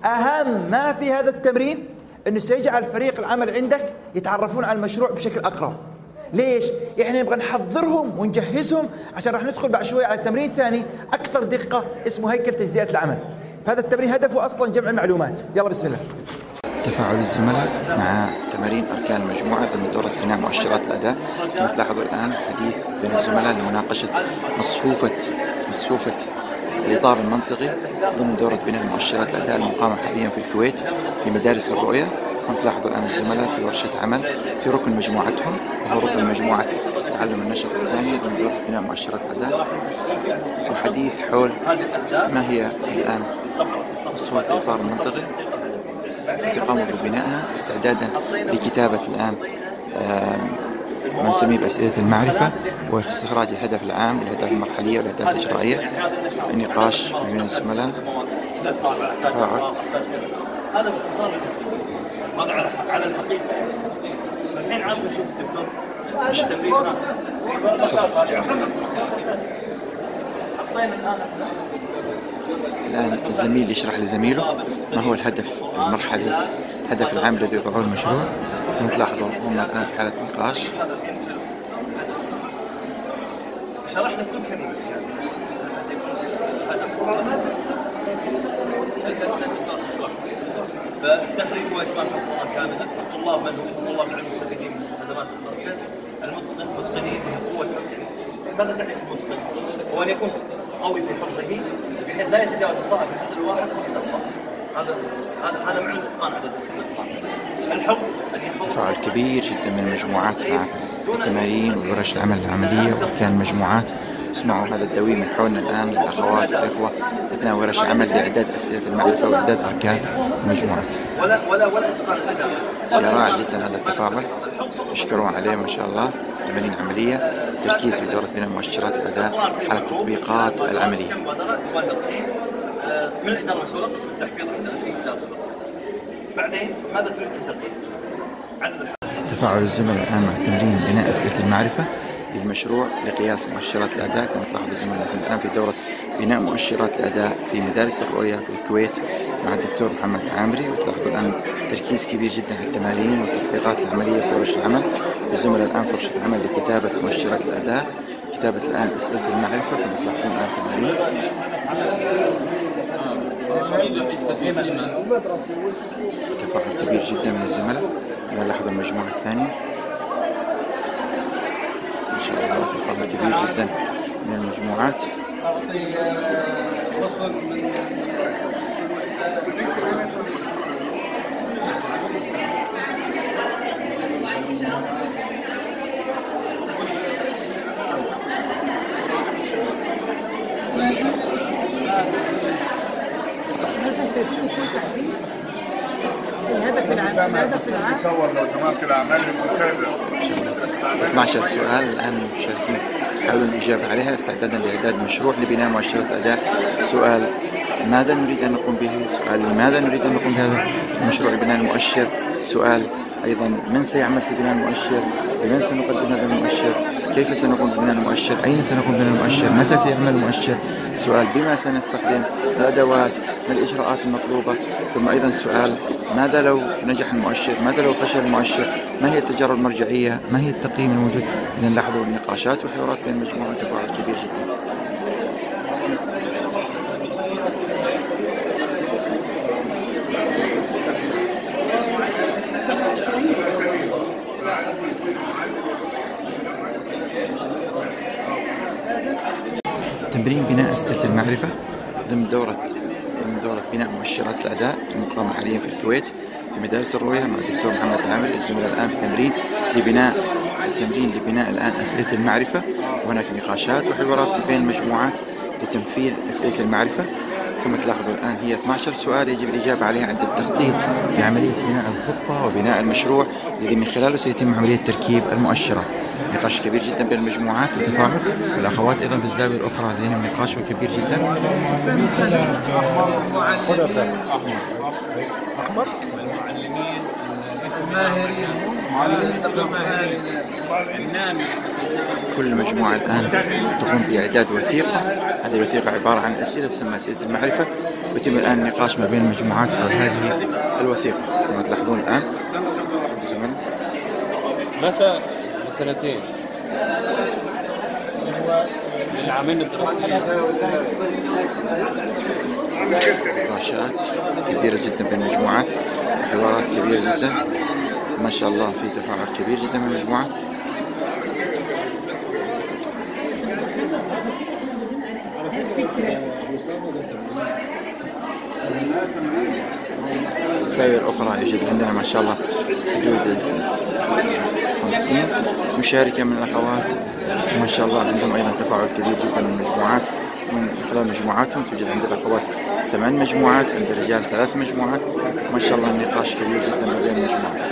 أهم ما في هذا التمرين أنه سيجعل فريق العمل عندك يتعرفون على المشروع بشكل أقرب. ليش؟ يعني نبغى نحضرهم ونجهزهم عشان راح ندخل بعد شوي على التمرين ثاني أكثر دقة اسمه هيكل تجزئة العمل. فهذا التمرين هدفه أصلا جمع المعلومات. يلا بسم الله.
تفاعل الزملاء مع تمارين أركان المجموعة ضمن دورة بناء مؤشرات الأداء. كما تلاحظوا الآن حديث بين الزملاء لمناقشة مصفوفة الإطار المنطقي ضمن دورة بناء مؤشرات الأداء المقامة حاليا في الكويت في مدارس الرؤية. كما تلاحظوا الآن الزملاء في ورشة عمل في ركن مجموعتهم، وهو ركن مجموعة تعلم النشاط الثاني ضمن دورة بناء مؤشرات الأداء، وحديث حول ما هي الآن مصفوفة الإطار المنطقي التي قاموا ببنائها استعدادا لكتابة الآن ما نسميه بأسئلة المعرفة واستخراج الهدف العام والأهداف المرحلية والأهداف الإجرائية. النقاش بين الزملاء، تفاعل.
هذا باختصار وضع على الحقيقة. الحين عاد نشوف الدكتور التمرين.
الآن الزميل يشرح لزميله ما هو الهدف المرحلي، الهدف العام الذي يضعه المشروع. كما تلاحظوا هم الآن في حالة نقاش.
شرحنا كل كلمة فالتخريج هو إتمام حق الله كاملا. الطلاب من هم؟ الطلاب العلم المستفيدين من خدمات المركز. المتقنين من قوة ماذا تعني المتقن؟ هو أن يكون قوي في حفظه بحيث لا يتجاوز أخطاء في الجزء الواحد 5 أخطاء. هذا معنى الإتقان عدد السنة الإتقان. الحفظ
تفاعل كبير جدا من المجموعات مع التمارين وورش العمل العملية وأركان المجموعات. اسمعوا هذا الدوي من حولنا الآن الأخوات والإخوة أثناء ورش عمل لإعداد أسئلة المعرفة وإعداد أركان المجموعات.
ولا إتقان
رائع جدا هذا التفاعل، يشكرون عليه ما شاء الله. تمارين عملية، تركيز في دورة بناء مؤشرات الأداء على التطبيقات العملية.
من الإدارة المسؤولة قسم التحفيظ عندنا في إدارة المركز. بعدين ماذا تريد أن تقيس؟ عدد
تفاعل الزملاء الآن مع تمرين بناء أسئلة المعرفة للمشروع لقياس مؤشرات الأداء. كما تلاحظوا الزملاء الآن في دورة بناء مؤشرات الأداء في مدارس الرؤية في الكويت مع الدكتور محمد العامري. وتلاحظوا الآن تركيز كبير جدا على التمارين والتطبيقات العملية في ورش العمل. الزملاء الآن فرشة عمل لكتابة مؤشرات الأداء، كتابة الآن أسئلة المعرفة. كما تلاحظون الآن تمارين. تفاعل كبير جدا من الزملاء. نلاحظ المجموعة الثانية إن شاء الله، تفاعل كبير جدا من المجموعات.
الهدف العام
تصور لو سمحت الأعمال الممتازة
12 سؤال الآن المشاركين يحاولون الإجابة عليها استعدادا لإعداد مشروع لبناء مؤشرات أداء. سؤال ماذا نريد أن نقوم به؟ سؤال لماذا نريد أن نقوم بهذا المشروع لبناء المؤشر؟ سؤال أيضا من سيعمل في بناء المؤشر؟ لمن سنقدم هذا المؤشر؟ كيف سنقوم ببناء المؤشر؟ أين سنقوم ببناء المؤشر؟ متى سيعمل المؤشر؟ سؤال بما سنستخدم؟ الأدوات؟ ما الإجراءات المطلوبة؟ ثم أيضا سؤال ماذا لو نجح المؤشر؟ ماذا لو فشل المؤشر؟ ما هي التجارب المرجعية؟ ما هي التقييم الموجود؟ إذا لاحظوا النقاشات والحوارات بين المجموعة تفاعل كبير جدا. تمرين بناء أسئلة المعرفة ضمن دورة بناء مؤشرات الأداء المقامة حاليا في الكويت في مدارس الرؤية مع الدكتور محمد العامري. الزملاء الآن في تمرين لبناء الآن أسئلة المعرفة، وهناك نقاشات وحوارات بين المجموعات لتنفيذ أسئلة المعرفة. كما تلاحظوا الآن هي 12 سؤال يجب الإجابة عليها عند التخطيط لعملية بناء الخطة وبناء المشروع الذي من خلاله سيتم عملية تركيب المؤشرات. نقاش كبير جدا بين المجموعات وتفاعل، والأخوات أيضا في الزاوية الأخرى لديهم نقاش كبير جدا.
المعلمين الماهرين
كل مجموعة الآن تقوم بإعداد وثيقة. هذه الوثيقة عبارة عن أسئلة تسمى أسئلة المعرفة، ويتم الآن النقاش ما بين المجموعات حول هذه الوثيقة. كما تلاحظون الآن
متى سنتين للعامين الدراسيين.
نقاشات كبيرة جدا بين المجموعات، حوارات كبيرة جدا، ما شاء الله في تفاعل كبير جدا من المجموعات. في الزاوية الأخرى يوجد عندنا ما شاء الله حدود 50 مشاركة من الأخوات، وما شاء الله عندهم أيضا تفاعل كبير جدا من المجموعات. من خلال مجموعاتهم توجد عند الأخوات 8 مجموعات، عند الرجال 3 مجموعات. ما شاء الله النقاش كبير جدا ما بين المجموعات.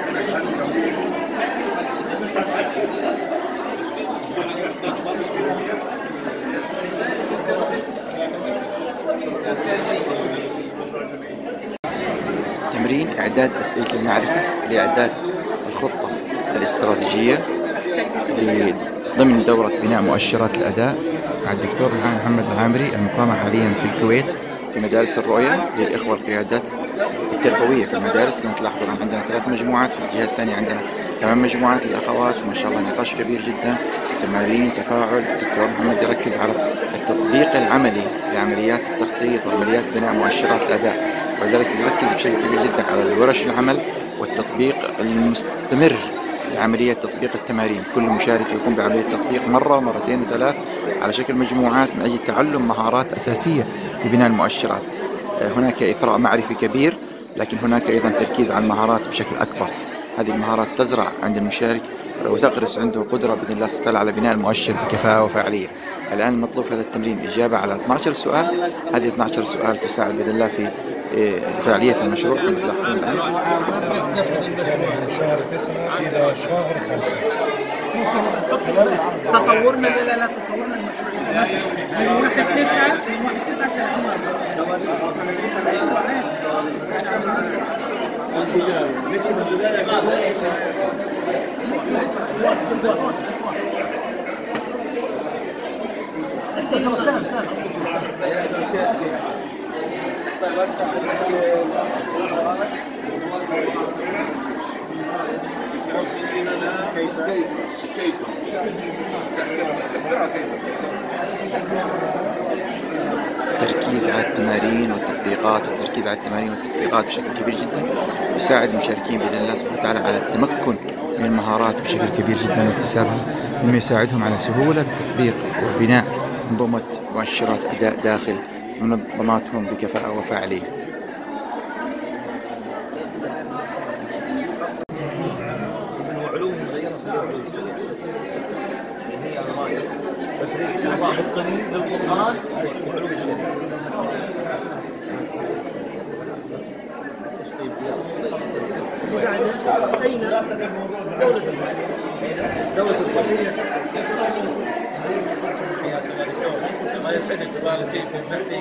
تمرين إعداد أسئلة المعرفة لإعداد الخطة الاستراتيجية ضمن دورة بناء مؤشرات الأداء مع الدكتور محمد العامري المقامة حاليا في الكويت في مدارس الرؤية للإخوة القيادات التربوية في المدارس. كما تلاحظوا الآن عندنا 3 مجموعات، في الجهة الثانية عندنا 8 مجموعات للأخوات. وما شاء الله نقاش كبير جدا، تمارين، تفاعل. الدكتور محمد يركز على التطبيق العملي لعمليات التخطيط وعمليات بناء مؤشرات الأداء، ولذلك يركز بشكل كبير جدا على ورش العمل والتطبيق المستمر لعملية تطبيق التمارين. كل مشارك يقوم بعملية تطبيق مرة، مرتين، وثلاث على شكل مجموعات من أجل تعلم مهارات أساسية في بناء المؤشرات. هناك إثراء معرفي كبير، لكن هناك أيضا تركيز على المهارات بشكل أكبر. هذه المهارات تزرع عند المشارك وتغرس عنده قدرة بإذن الله سبحانه وتعالى على بناء المؤشر بكفاءة وفعالية. الآن المطلوب في هذا التمرين الإجابة على 12 سؤال. هذه 12 سؤال تساعد بإذن الله في فعالية المشروع. كما تلاحظون الآن
شهر 9 إلى شهر 5.
تصورنا لا تصورنا المشروع من 1/9 30
طيب هسه كيف
التركيز على التمارين والتطبيقات بشكل كبير جدا يساعد المشاركين بإذن الله سبحانه وتعالى على التمكن من المهارات بشكل كبير جدا واكتسابها، مما يساعدهم على سهولة تطبيق وبناء منظومة مؤشرات أداء داخل منظماتهم بكفاءة وفاعلية.
علومهم غيرت في علوم هي انا رايي بس هي اعضاء متقنين للقران وعلوم الشريعه. أين دولة القضية فيها كما دكتور الله يسعدك ويبارك فيك وينفع فيك.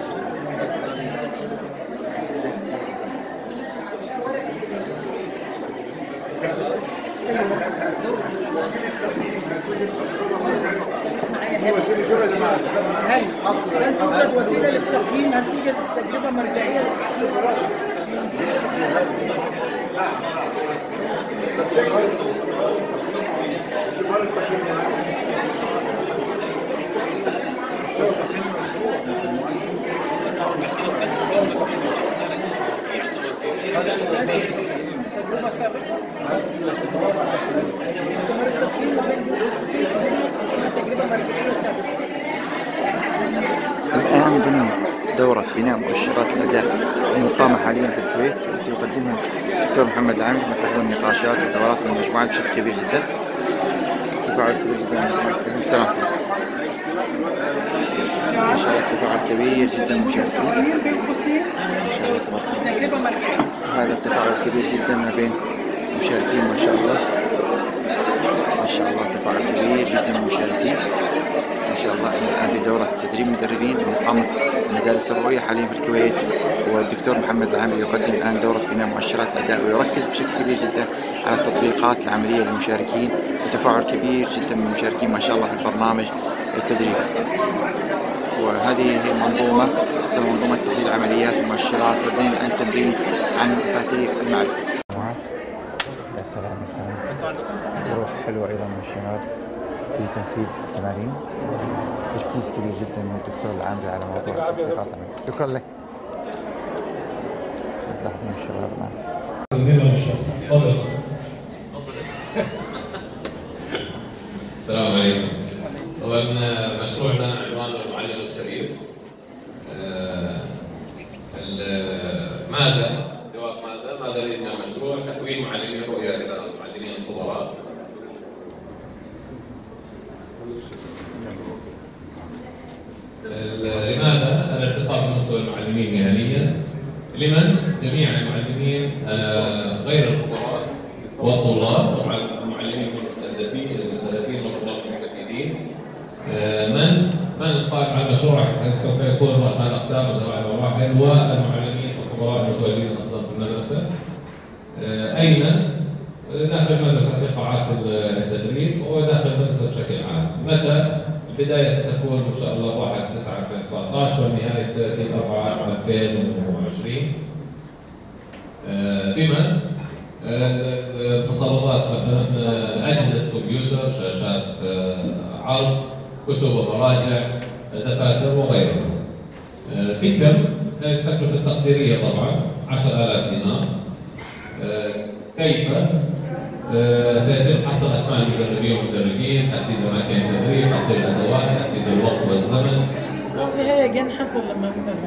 هل توجد وسيله للتقييم؟ هل توجد تجربه مرجعيه تجربه سابقه؟ استمر التقييم تجربه مرجعيه سابقه.
الآن ضمن دورة بناء مؤشرات الأداء المقامة حاليا في الكويت التي يقدمها الدكتور محمد العامري تحضر نقاشات ودورات من المجموعات بشكل كبير جدا. تفاعل كبير جدا من السلامة. ما شاء الله تفاعل كبير جدا من المشاركين. ما شاء الله تبارك الله. هذا التفاعل كبير جدا ما بين المشاركين ما شاء الله. ما شاء الله تفاعل كبير جدا من المشاركين. ما شاء الله احنا الان في دوره تدريب مدربين ومقام مدارس الرؤيه حاليا في الكويت، والدكتور محمد العامري يقدم الان دوره بناء مؤشرات الاداء ويركز بشكل كبير جدا على التطبيقات العمليه للمشاركين، وتفاعل كبير جدا من المشاركين ما شاء الله في البرنامج التدريبي. وهذه هي منظومه تسمى منظومه تحليل عمليات المؤشرات والدين الان تمرين عن مفاتيح المعرفه. يا سلام يا سلام، روح حلوه ايضا من الشباب في تنفيذ التمارين، تركيز كبير جدا من الدكتور العامري على موضوع التطبيقات. شكرا لك. تلاحظون الشباب الان.
السلام عليكم. طبعا مشروعنا عنوانه المعلم الخبير. ماذا؟ جواب ماذا لدينا مشروع تكوين معلمي الرؤية إلى معلمين الخبراء. لماذا؟ الارتقاء بمستوى المعلمين مهنيا. لمن؟ جميع المعلمين غير الخبراء والطلاب، طبعا المعلمين المستهدفين والطلاب المستفيدين. من القائم على المشروع سوف يكون رؤساء الاقسام وذوي المراحل والمعلمين الخبراء المتواجدين اصلا في المدرسه. اين؟ داخل المدرسه في قاعات التدريب وداخل المدرسه بشكل عام. متى؟ البدايه ستكون ان شاء الله 1/9/2019 والنهايه 30/4/2020. بما متطلبات مثلا اجهزه كمبيوتر، شاشات عرض، كتب ومراجع، دفاتر وغيرها. بكم؟ التكلفه التقديريه طبعا 10,000 دينار. كيف؟ سيتم حصر اسماء المدربين والمدربين، تحديد اماكن التدريب، تحديد الادوات، تحديد الوقت والزمن.
في هي جنحصر لما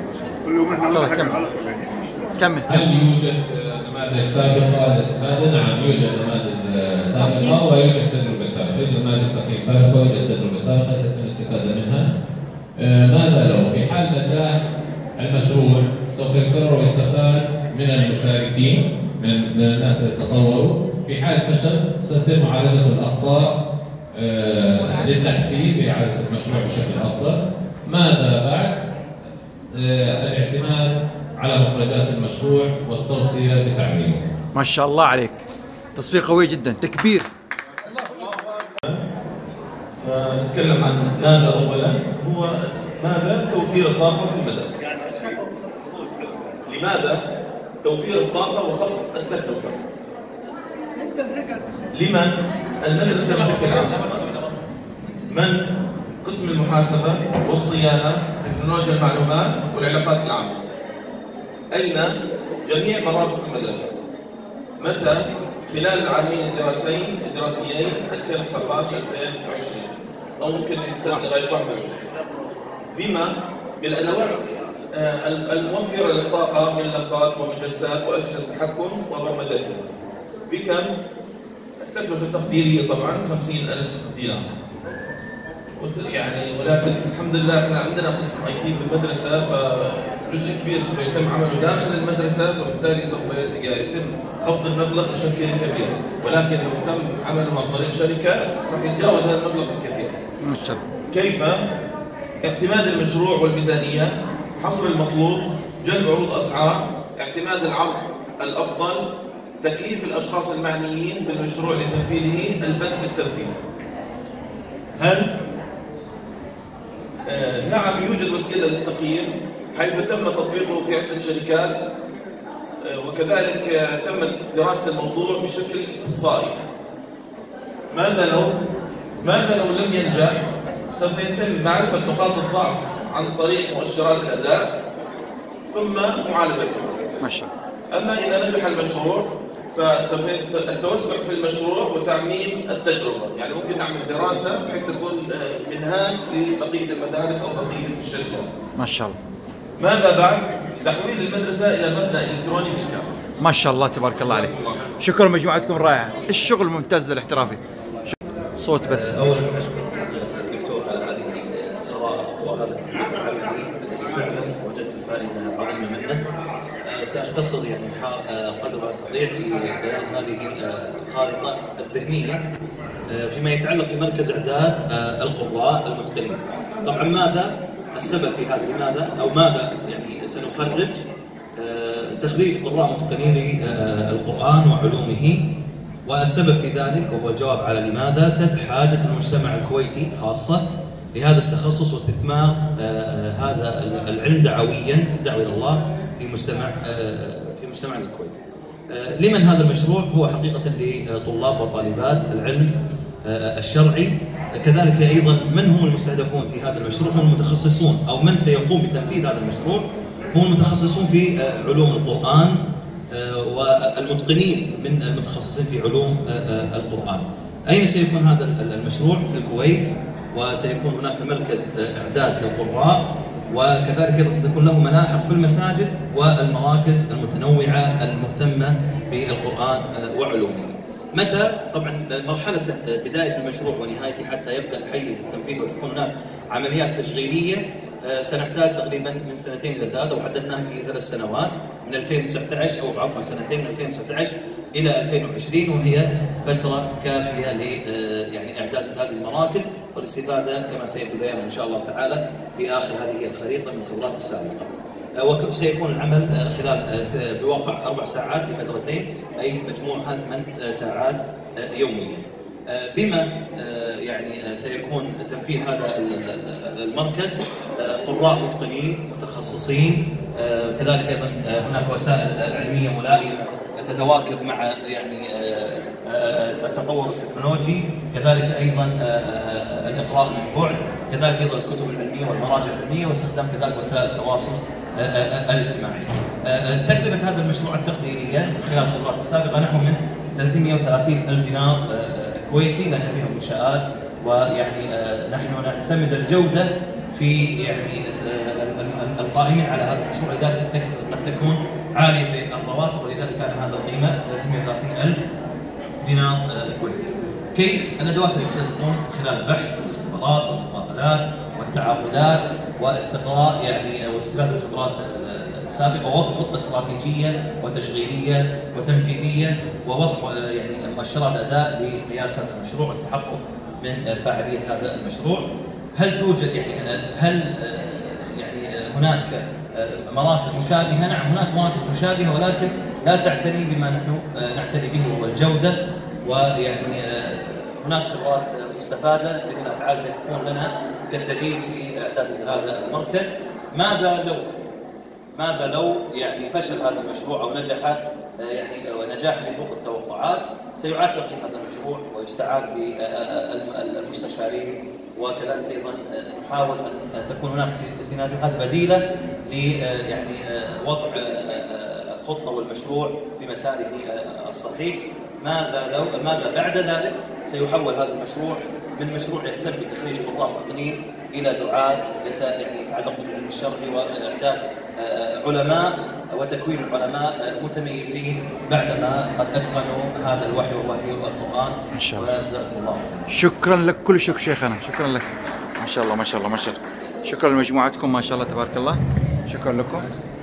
كمل.
هل يوجد نماذج سابقه للاستفاده؟ نعم يوجد نماذج سابقه ويوجد تجربه سابقه، يوجد نماذج تقييم سابقه ويوجد تجربه سابقه سيتم الاستفاده منها. ماذا لو في حال نجاح المشروع سوف يقرر ويستفاد من المشاركين من الناس اللي تطوروا. في حال فشل سيتم معالجه الاخطاء للتحسين باعاده المشروع بشكل افضل. ماذا بعد؟ الاعتماد على مخرجات المشروع والتوصيه بتعليمه.
ما شاء الله عليك، تصفيق قوي جدا، تكبير.
فنتكلم عن ماذا اولا، هو ماذا توفير الطاقه في المدرسه. لماذا؟ توفير الطاقة وخفض التكلفة. لمن؟ المدرسة بشكل عام. من؟ قسم المحاسبة والصيانة، تكنولوجيا المعلومات والعلاقات العامة. أين؟ جميع مرافق المدرسة. متى؟ خلال العامين الدراسيين 2019-2020 أو ممكن لغاية 21. بما بالأدوات الموفرة للطاقة من لمبات ومجسات وأجهزة تحكم وبرمجتها. بكم؟ التكلفة التقديرية طبعا 50,000 دينار. يعني ولكن الحمد لله احنا عندنا قسم IT في المدرسة، فجزء كبير سوف يتم عمله داخل المدرسة، فبالتالي سوف يتم خفض المبلغ بشكل كبير، ولكن لو تم عمله عن طريق شركة راح يتجاوز هذا المبلغ بكثير. ما شاء الله. كيف؟ اعتماد المشروع والميزانية، حصر المطلوب، جلب عروض أسعار، اعتماد العرض الأفضل، تكليف الأشخاص المعنيين بالمشروع لتنفيذه، البدء بالتنفيذ. هل؟ نعم، يوجد وسيلة للتقييم حيث تم تطبيقه في عدة شركات، وكذلك تم دراسة الموضوع بشكل استقصائي. ماذا لو لم ينجح؟ سوف يتم معرفة نقاط الضعف عن طريق مؤشرات الأداء ثم معالجتها. ما شاء الله. أما إذا نجح المشروع فسوف التوسع في المشروع وتعميم التجربة، يعني ممكن نعمل دراسة بحيث تكون منهاج لبقية المدارس أو بقية الشركات. ما شاء الله. ماذا بعد؟ تحويل المدرسة إلى مبنى إلكتروني بالكامل. ما شاء الله تبارك الله عليك. شكرا مجموعتكم رائعة، الشغل ممتاز الاحترافي. صوت بس.
أولا أشكر الدكتور على هذه القراءة وهذا التدريب العملي الذي فعلا وجدت الفائدة عظيمة منه. سأختصر يعني قدر ما أستطيع في بيان هذه الخارطة الذهنية فيما يتعلق بمركز إعداد القراء المتقنين. طبعا ماذا السبب في هذا؟ لماذا أو ماذا يعني سنخرج تخريج قراء متقنين للقرآن وعلومه، والسبب في ذلك وهو الجواب على لماذا سد حاجة المجتمع الكويتي خاصة لهذا التخصص واستثمار هذا العلم دعويا، الدعوة إلى الله في مجتمعنا الكويتي. لمن هذا المشروع؟ هو حقيقة لطلاب وطالبات العلم الشرعي. كذلك أيضا من هم المستهدفون في هذا المشروع؟ هم المتخصصون أو من سيقوم بتنفيذ هذا المشروع هم المتخصصون في علوم القرآن والمتقنين من المتخصصين في علوم القرآن. أين سيكون هذا المشروع؟ في الكويت، وسيكون هناك مركز إعداد للقراء، وكذلك أيضا ستكون له ملاحق في المساجد والمراكز المتنوعة المهتمة بالقرآن وعلومه. متى؟ طبعا مرحلة بداية المشروع ونهايته حتى يبدأ حيز التنفيذ وتكون هناك عمليات تشغيلية سنحتاج تقريبا من 2 إلى 3 وحددناها في 3 سنوات، من 2019 أو عفوا 2 من 2019 إلى 2020، وهي فترة كافية ل يعني إعداد هذه المراكز والاستفادة كما سيأتي بيان إن شاء الله تعالى في آخر هذه الخريطة من الخبرات السابقة. وسيكون العمل خلال بواقع 4 ساعات في فترتين، أي مجموعها 8 ساعات يوميا. بما يعني سيكون تنفيذ هذا المركز قراء متقنين متخصصين، كذلك أيضا هناك وسائل علمية ملائمة تتواكب مع يعني التطور التكنولوجي، كذلك أيضا الإقراء من بعد، كذلك أيضا الكتب العلمية والمراجع العلمية، واستخدام كذلك وسائل التواصل الاجتماعي. تكلفة هذا المشروع التقديرية خلال الخبرات السابقة نحو من 330,000 دينار كويتي، لأن فيها منشآت، ويعني نحن نعتمد الجودة في يعني القائمين على هذا المشروع، لذلك التكلفة قد تكون عالية في الرواتب، ولذلك كان هذا القيمة 330,000 دينار كويتي. كيف؟ الأدوات التي ستقوم خلال البحث والاختبارات والمقابلات والتعاقدات واستقراء يعني واستفادة من الخبرات السابقة، ووضع خطة استراتيجية وتشغيلية وتنفيذية، ووضع يعني مؤشرات أداء لقياس هذا المشروع والتحقق من فاعلية هذا المشروع. هل توجد هل هناك مراكز مشابهة؟ نعم، هناك مراكز مشابهة، ولكن لا تعتني بما نحن نعتني به وهو الجودة، ويعني هناك خبرات مستفادة بإذن الله تعالى سيكون لنا كالدليل في إعداد هذا المركز. ماذا لو ماذا لو يعني فشل هذا المشروع أو نجح يعني نجاح يفوق التوقعات؟ سيعاد تقييم هذا المشروع ويستعان بالمستشارين، وكذلك أيضا نحاول أن تكون هناك سيناريوهات بديلة ل يعني وضع الخطة والمشروع في مساره الصحيح. ماذا بعد ذلك؟ سيحول هذا المشروع من مشروع يهتم بتخريج قضاة متقنين إلى دعاة يعني يتعلقون بالعلم الشرعي وإعداد علماء وتكوين العلماء متميزين بعدما قد أتقنوا هذا الوحي والوحي والقرآن.
ما شاء الله.
وجزاكم الله.
شكرا لك، كل شكر شيخنا، شكرا لك. ما شاء الله ما شاء الله ما شاء الله. شكرا لمجموعتكم ما شاء الله تبارك الله. شكرا لكم.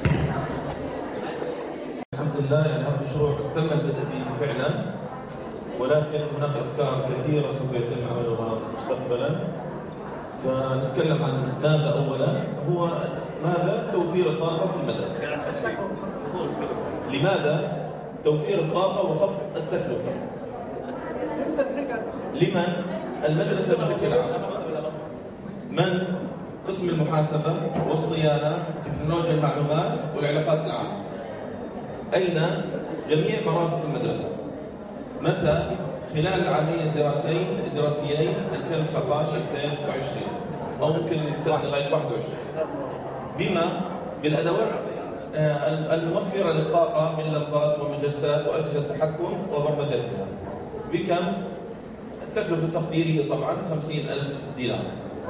الحمد لله يعني هذا المشروع تم البدء به فعلا، ولكن هناك افكار كثيره سوف يتم عملها مستقبلا. فنتكلم عن ماذا اولا، هو ماذا توفير الطاقه في المدرسه. لماذا توفير الطاقه وخفض التكلفه؟ لمن المدرسه بشكل عام؟ من قسم المحاسبه والصيانه، تكنولوجيا المعلومات والعلاقات العامه. أين جميع مرافق المدرسة؟ متى؟ خلال العامين الدراسيين 2019-2020 أو ممكن يمتد لغاية 21. بما بالأدوات الموفرة للطاقة من لمبات ومجسات وأجهزة تحكم وبرمجتها. بكم؟ التكلفة التقديرية طبعا 50,000 دينار.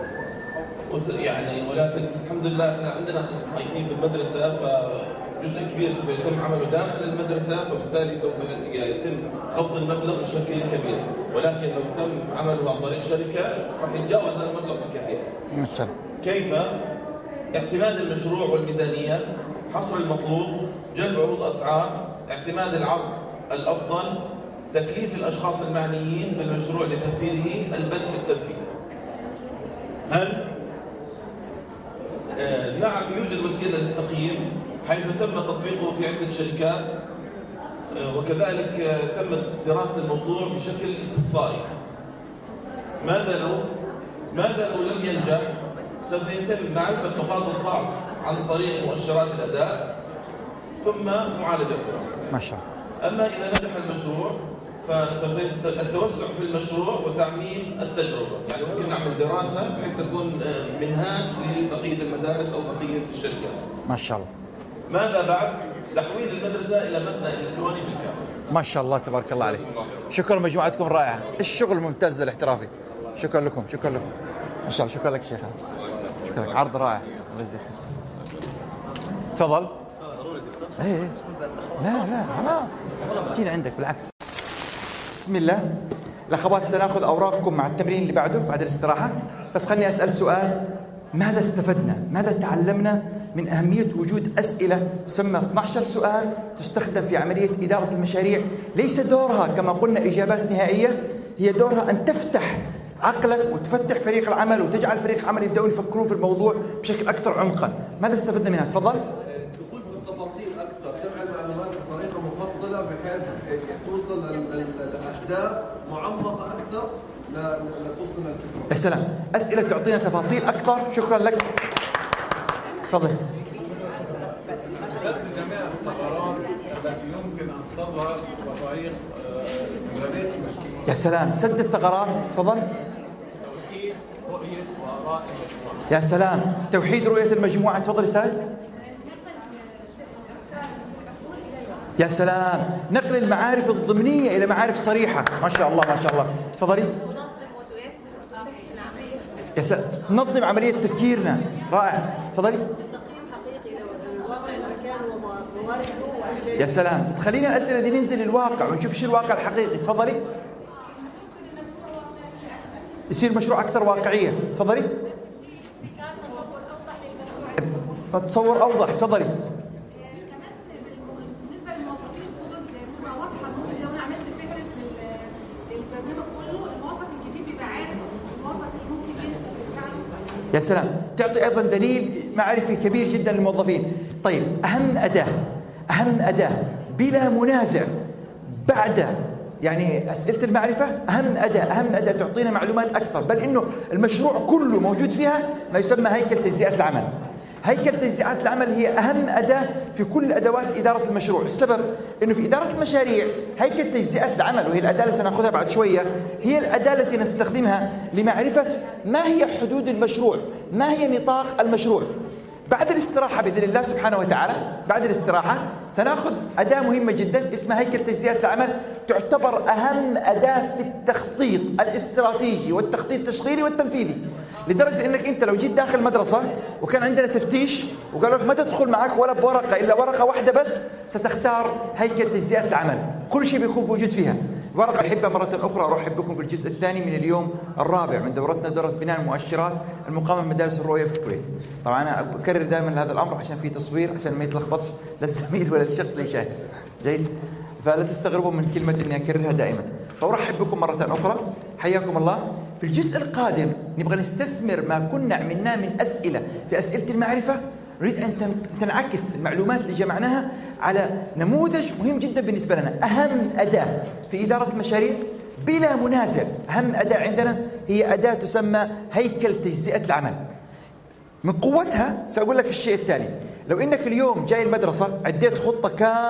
يعني ولكن الحمد لله احنا عندنا قسم IT في المدرسة، فجزء كبير سوف يتم عمله داخل المدرسة، فبالتالي سوف يتم خفض المبلغ بشكل كبير، ولكن لو تم عمله عن طريق شركة راح يتجاوز هذا المبلغ بكثير.
ما شاء الله.
كيف؟ اعتماد المشروع والميزانية، حصر المطلوب، جلب عروض أسعار، اعتماد العرض الأفضل، تكليف الأشخاص المعنيين بالمشروع لتنفيذه، البدء بالتنفيذ. هل؟ نعم يوجد وسيلة للتقييم حيث تم تطبيقه في عدة شركات، وكذلك تم دراسة الموضوع بشكل استقصائي. ماذا لو لم ينجح؟ سوف يتم معرفة نقاط الضعف عن طريق مؤشرات الأداء ثم معالجتها.
ما شاء الله.
أما إذا نجح المشروع فسوف التوسع في المشروع وتعميم التجربة، يعني ممكن نعمل دراسة بحيث تكون منهاج لبقية المدارس أو بقية الشركات.
ما شاء الله.
ماذا بعد؟ تحويل المدرسة إلى مبنى إلكتروني بالكامل.
ما شاء الله تبارك الله عليك. شكرا لمجموعتكم الرائعة، الشغل الممتاز الاحترافي. شكرا لكم، شكرا لكم. ما شاء الله، شكرا لك شيخنا. شكرا لك، عرض رائع. الله يجزيك خير. تفضل. ايه لا خلاص جينا عندك بالعكس. بسم الله. الاخوات سناخذ اوراقكم مع التمرين اللي بعده بعد الاستراحه، بس خليني اسال سؤال. ماذا استفدنا؟ ماذا تعلمنا من اهميه وجود اسئله تسمى 12 سؤال تستخدم في عمليه اداره المشاريع؟ ليس دورها كما قلنا اجابات نهائيه، هي دورها ان تفتح عقلك وتفتح فريق العمل وتجعل فريق العمل يبداون يفكرون في الموضوع بشكل اكثر عمقا. ماذا استفدنا منها؟ تفضل.
بحيث توصل للاهداف معمقه اكثر لتوصل للفكره.
يا سلام، اسئله تعطينا تفاصيل اكثر. شكرا لك. تفضل.
سد جميع الثغرات التي يمكن ان تظهر وتعيق استمراريه المشروع.
يا سلام، سد الثغرات. تفضل.
توحيد رؤيه واراء المجموعه.
يا سلام، توحيد رؤيه المجموعه. تفضل سعد. يا سلام، نقل المعارف الضمنية إلى معارف صريحة. ما شاء الله ما شاء الله. تفضلي. يا سلام، ننظم عملية تفكيرنا. رائع. تفضلي. يا سلام، تخلينا الأسئلة دي ننزل للواقع ونشوف شو الواقع الحقيقي. تفضلي. يصير المشروع أكثر واقعية. تفضلي. تصور أوضح. تفضلي. يا سلام، تعطي أيضا دليل معرفي كبير جدا للموظفين. طيب، أهم أداة بلا منازع بعد يعني أسئلة المعرفة، أهم أداة تعطينا معلومات أكثر، بل إنه المشروع كله موجود فيها ما يسمى هيكل تجزئة العمل.
هيكل تجزئات العمل هي أهم أداة في كل أدوات إدارة المشروع. السبب أنه في إدارة المشاريع هيكل تجزئات العمل، وهي الأداة اللي سنأخذها بعد شوية، هي الأداة التي نستخدمها لمعرفة ما هي حدود المشروع، ما هي نطاق المشروع. بعد الاستراحة بإذن الله سبحانه وتعالى، بعد الاستراحة سنأخذ أداة مهمة جدا اسمها هيكل تجزئات العمل، تعتبر أهم أداة في التخطيط الاستراتيجي والتخطيط التشغيلي والتنفيذي. لدرجة أنك أنت لو جيت داخل مدرسة وكان عندنا تفتيش وقالوا لك ما تدخل معك ولا بورقة إلا ورقة واحدة بس، ستختار هيكل تجزئات العمل، كل شيء بيكون موجود فيها. ورقة أحبها مرة أخرى أرحب بكم في الجزء الثاني من اليوم الرابع من دورتنا، دورة بناء المؤشرات المقامة في مدارس الرؤية في الكويت. طبعا أنا أكرر دائما هذا الأمر عشان في تصوير، عشان ما يتلخبطش للزميل ولا للشخص اللي يشاهد. جيد؟ فلا تستغربوا من كلمة إني أكررها دائما. فأرحب بكم مرة أخرى، حياكم الله. في الجزء القادم نبغى نستثمر ما كنا عملناه من أسئلة في أسئلة المعرفة، نريد أن تنعكس المعلومات اللي جمعناها على نموذج مهم جدا بالنسبة لنا. أهم أداة في إدارة المشاريع بلا منازع، أهم أداة عندنا هي أداة تسمى هيكل تجزئة العمل. من قوتها سأقول لك الشيء التالي: لو إنك اليوم جاي المدرسة عديت خطة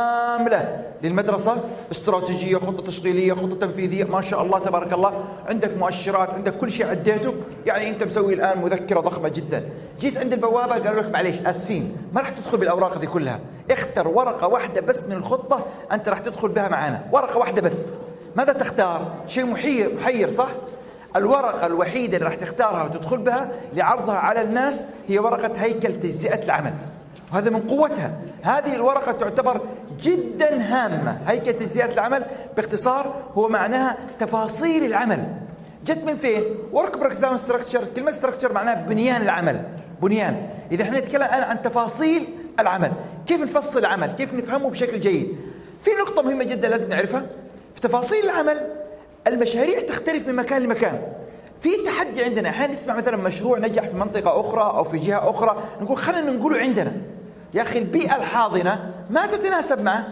كاملة للمدرسة، استراتيجية، خطة تشغيلية، خطة تنفيذية، ما شاء الله تبارك الله، عندك مؤشرات، عندك كل شيء عديته، يعني أنت مسوي الآن مذكرة ضخمة جدا. جيت عند البوابة قالوا لك معليش آسفين ما راح تدخل بالأوراق ذي كلها، اختر ورقة واحدة بس من الخطة أنت راح تدخل بها معنا، ورقة واحدة بس. ماذا تختار؟ شيء محير صح؟ الورقة الوحيدة اللي راح تختارها وتدخل بها لعرضها على الناس هي ورقة هيكل تجزئة العمل، وهذا من قوتها. هذه الورقة تعتبر جدا هامة. هيكل تجزئة العمل باختصار هو معناها تفاصيل العمل. جت من فين؟ work breakdown structure. كلمة structure معناها بنيان العمل، بنيان. إذا احنا نتكلم الآن عن تفاصيل العمل، كيف نفصل العمل، كيف نفهمه بشكل جيد. في نقطة مهمة جدا لازم نعرفها في تفاصيل العمل. المشاريع تختلف من مكان لمكان. في تحدي عندنا، احيانا نسمع مثلا مشروع نجح في منطقة أخرى أو في جهة أخرى، نقول خلينا نقوله عندنا. يا أخي البيئة الحاضنة ما تتناسب معه،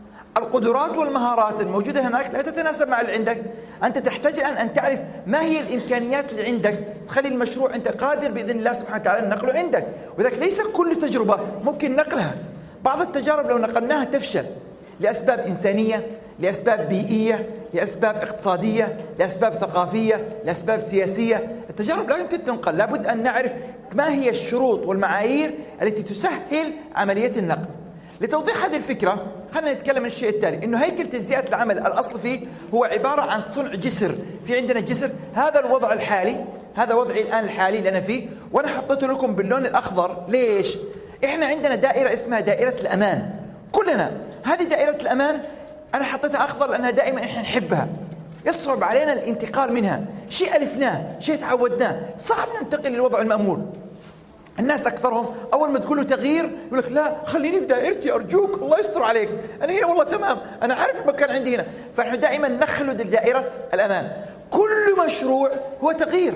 القدرات والمهارات الموجودة هناك لا تتناسب مع اللي عندك. أنت تحتاج الآن أن تعرف ما هي الإمكانيات اللي عندك تخلي المشروع أنت قادر بإذن الله سبحانه وتعالى نقله عندك. وذلك ليس كل تجربة ممكن نقلها. بعض التجارب لو نقلناها تفشل لأسباب إنسانية، لأسباب بيئية، لأسباب اقتصادية، لأسباب ثقافية، لأسباب سياسية. التجارب لا يمكن تنقل، لابد أن نعرف ما هي الشروط والمعايير التي تسهل عملية النقل. لتوضيح هذه الفكرة خلينا نتكلم عن الشيء التالي، إنه هيكل تجزئة العمل الأصل فيه هو عبارة عن صنع جسر. في عندنا جسر، هذا الوضع الحالي، هذا وضعي الآن الحالي اللي أنا فيه، وأنا حطيته لكم باللون الأخضر. ليش؟ إحنا عندنا دائرة اسمها دائرة الأمان، كلنا هذه دائرة الأمان أنا حطيتها أخضر لأنها دائما إحنا نحبها، يصعب علينا الانتقال منها، شيء ألفناه، شيء تعودناه، صعب ننتقل للوضع المأمول. الناس أكثرهم أول ما تقول له تغيير يقول لك لا خليني في دائرتي أرجوك الله يستر عليك، أنا هنا والله تمام، أنا عارف المكان عندي هنا. فنحن دائما نخلد دائرة الأمان. كل مشروع هو تغيير،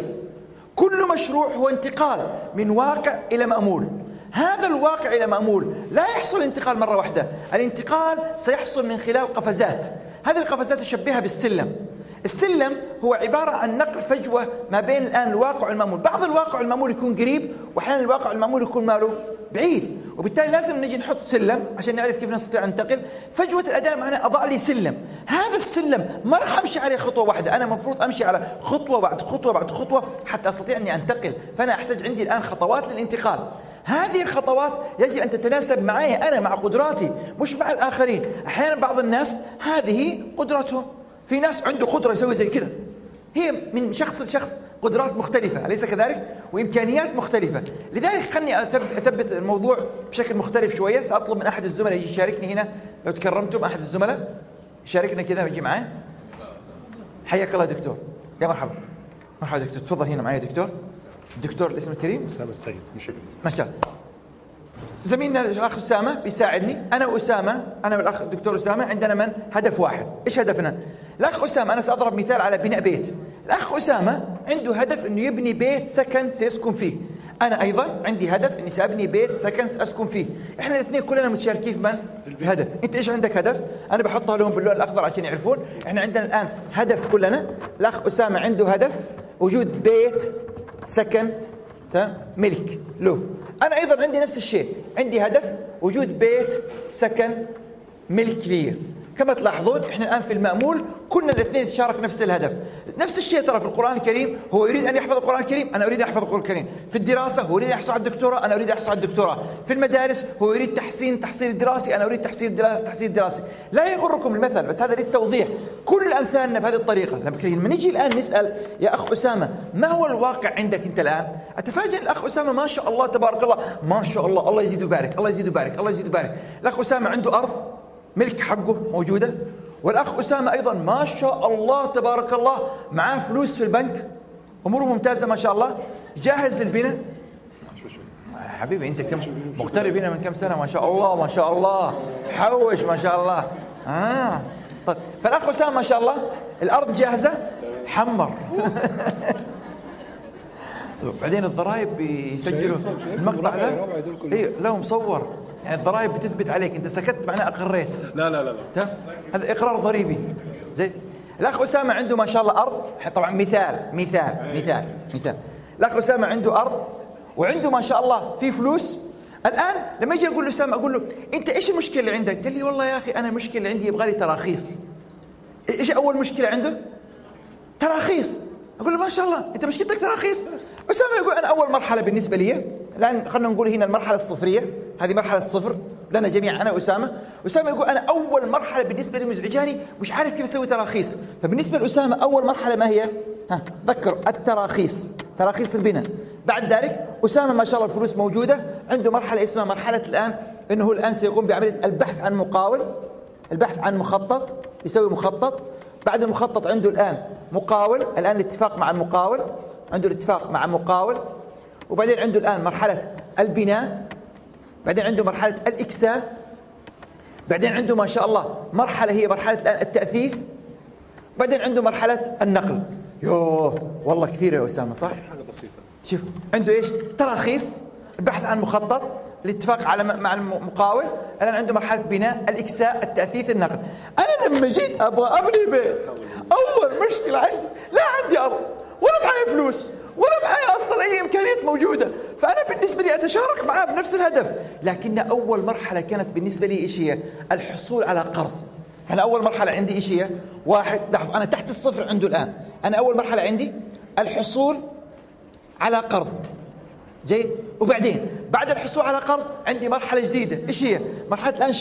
كل مشروع هو انتقال من واقع إلى مأمول. هذا الواقع إلى مأمول لا يحصل انتقال مرة واحدة، الانتقال سيحصل من خلال قفزات. هذه القفزات تشبهها بالسلم. السلم هو عبارة عن نقل فجوة ما بين الآن الواقع والمأمول. بعض الواقع المأمول يكون قريب، وأحيانا الواقع المأمول يكون ماله بعيد، وبالتالي لازم نجي نحط سلم عشان نعرف كيف نستطيع أن ننتقل. فجوة الأداء معنا أضع لي سلم، هذا السلم ما راح أمشي عليه خطوة واحدة، أنا مفروض أمشي على خطوة بعد خطوة بعد خطوة حتى أستطيع أني أنتقل. فأنا أحتاج عندي الآن خطوات للانتقال. هذه الخطوات يجب أن تتناسب معي أنا، مع قدراتي، مش مع الآخرين. أحيانا بعض الناس هذه قدرتهم، في ناس عنده قدرة يسوي زي كذا، هي من شخص لشخص قدرات مختلفة، أليس كذلك؟ وإمكانيات مختلفة. لذلك خلني أثبت الموضوع بشكل مختلف شوية. سأطلب من أحد الزملاء يجي يشاركني هنا، لو تكرمتم أحد الزملاء يشاركنا كذا ويجي معي. حياك الله دكتور، يا مرحبا. مرحبا دكتور، تفضل هنا معي دكتور. الدكتور الاسم الكريم
أسامة السيد.
ما شاء الله. زميلنا الأخ أسامة بيساعدني، أنا وأسامة، أنا والأخ الدكتور أسامة عندنا من هدف واحد. إيش هدفنا؟ الأخ أسامة، أنا سأضرب مثال على بناء بيت. الأخ أسامة عنده هدف إنه يبني بيت سكن سيسكن فيه. أنا أيضا عندي هدف إني سأبني بيت سكن سأسكن فيه. إحنا الاثنين كلنا متشاركين في من؟ الهدف. أنت إيش عندك هدف؟ أنا بحطها لهم باللون الأخضر عشان يعرفون. إحنا عندنا الآن هدف كلنا. الأخ أسامة عنده هدف وجود بيت سكن تمام، ملك له. أنا أيضا عندي نفس الشيء، عندي هدف وجود بيت سكن ملك لي. كما تلاحظون احنا الآن في المأمول كنا الاثنين نتشارك نفس الهدف. نفس الشيء ترى في القرآن الكريم، هو يريد أن يحفظ القرآن الكريم، أنا أريد أن أحفظ القرآن الكريم. في الدراسة هو يريد أن يحصل على الدكتوراه، أنا أريد أن أحصل على الدكتوراه. في المدارس هو يريد تحصيل الدراسي، أنا أريد تحصيل الدراسي. لا يغركم المثل، بس هذا للتوضيح. كل أمثالنا بهذه الطريقة. لما نجي الآن نسأل يا أخ أسامة ما هو الواقع عندك أنت الآن؟ أتفاجأ الأخ أسامة ما شاء الله تبارك الله، ما شاء الله، الله يزيد ويبارك، الله يزيد ويبارك، الله يزيد ويبارك. الأخ أسامة عنده أرض ملك حقه موجودة، والأخ أسامة أيضا ما شاء الله تبارك الله معاه فلوس في البنك، أموره ممتازة ما شاء الله، جاهز للبناء. حبيبي أنت كم مغترب هنا من كم سنة؟ ما شاء الله ما شاء الله، حوش ما شاء الله. طيب فالأخ أسامة ما شاء الله الأرض جاهزة، حمر. بعدين الضرائب بيسجلوا المقطع ده، ايه لا مصور، يعني الضرائب بتثبت عليك، انت سكت معناه اقريت.
لا
هذا اقرار ضريبي. زين الاخ اسامه عنده ما شاء الله ارض، طبعا مثال. الاخ اسامه عنده ارض وعنده ما شاء الله في فلوس. الان لما يجي اقول له اسامه، اقول له انت ايش المشكله اللي عندك؟ قال لي والله يا اخي انا المشكله اللي عندي يبغى لي تراخيص. ايش اول مشكله عنده؟ تراخيص. أقول له ما شاء الله أنت مشكلتك تراخيص. أسامة يقول أنا أول مرحلة بالنسبة لي الآن، خلنا نقول هنا المرحلة الصفرية، هذه مرحلة الصفر لنا جميعا أنا وأسامة. أسامة يقول أنا أول مرحلة بالنسبة لي مزعجاني، مش عارف كيف أسوي تراخيص. فبالنسبة لأسامة أول مرحلة ما هي؟ تذكروا التراخيص، تراخيص البناء. بعد ذلك أسامة ما شاء الله الفلوس موجودة، عنده مرحلة اسمها مرحلة الآن أنه الآن سيقوم بعملية البحث عن مقاول، البحث عن مخطط، يسوي مخطط. بعد المخطط عنده الآن مقاول، الآن الاتفاق مع المقاول، عنده الاتفاق مع مقاول. وبعدين عنده الآن مرحلة البناء، بعدين عنده مرحلة الإكساء، بعدين عنده ما شاء الله مرحلة هي مرحلة الآن التأثيث، بعدين عنده مرحلة النقل. يوه والله كثير يا أسامة صح؟
حاجة بسيطة.
شوف عنده إيش؟ تراخيص، البحث عن مخطط، الاتفاق على مع المقاول، الآن عنده مرحلة بناء، الإكساء، التأثيث، النقل. أنا لما جيت أبغى أبني بيت، أول مشكلة عندي لا عندي أرض ولا معي فلوس ولا معي أصلا أي إمكانيات موجودة، فأنا بالنسبة لي أتشارك معاه بنفس الهدف. لكن أول مرحلة كانت بالنسبة لي إيش هي؟ الحصول على قرض. فأنا أول مرحلة عندي إيش هي؟ واحد، لحظة أنا تحت الصفر عنده الآن، أنا أول مرحلة عندي الحصول على قرض. جيد. وبعدين بعد الحصول على قرض عندي مرحلة جديدة، إيش هي؟ مرحلة الآن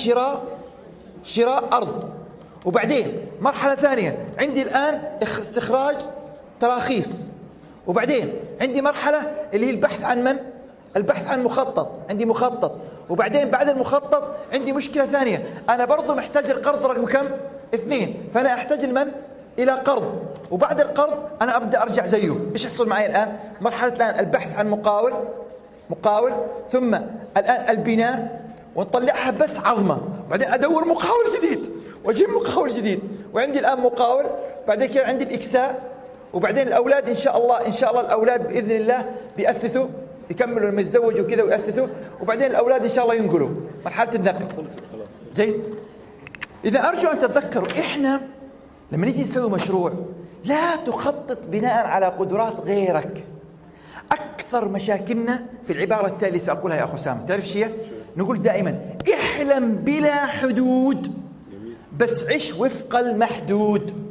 شراء أرض. وبعدين مرحلة ثانية عندي الآن استخراج تراخيص. وبعدين عندي مرحلة اللي هي البحث عن من؟ البحث عن مخطط، عندي مخطط. وبعدين بعد المخطط عندي مشكلة ثانية، أنا برضو محتاج القرض رقم كم؟ 2. فأنا أحتاج لمن؟ إلى قرض. وبعد القرض أنا أبدأ أرجع زيه. إيش يحصل معي الآن؟ مرحلة الآن البحث عن مقاول، ثم الآن البناء، ونطلعها بس عظمة. بعدين أدور مقاول جديد وأجيب مقاول جديد، وعندي الآن مقاول. بعدين كده عندي الإكساء. وبعدين الأولاد إن شاء الله الأولاد بإذن الله بيأثثوا، يكملوا لما يتزوجوا كذا ويأثثوا. وبعدين الأولاد إن شاء الله ينقلوا مرحلة النقل. زين. إذا أرجو أن تتذكروا إحنا لما نيجي نسوي مشروع لا تخطط بناء على قدرات غيرك. أكثر مشاكلنا في العبارة التالية سأقولها يا أخو سامي، تعرف شيء؟ نقول دائما احلم بلا حدود بس عش وفق المحدود.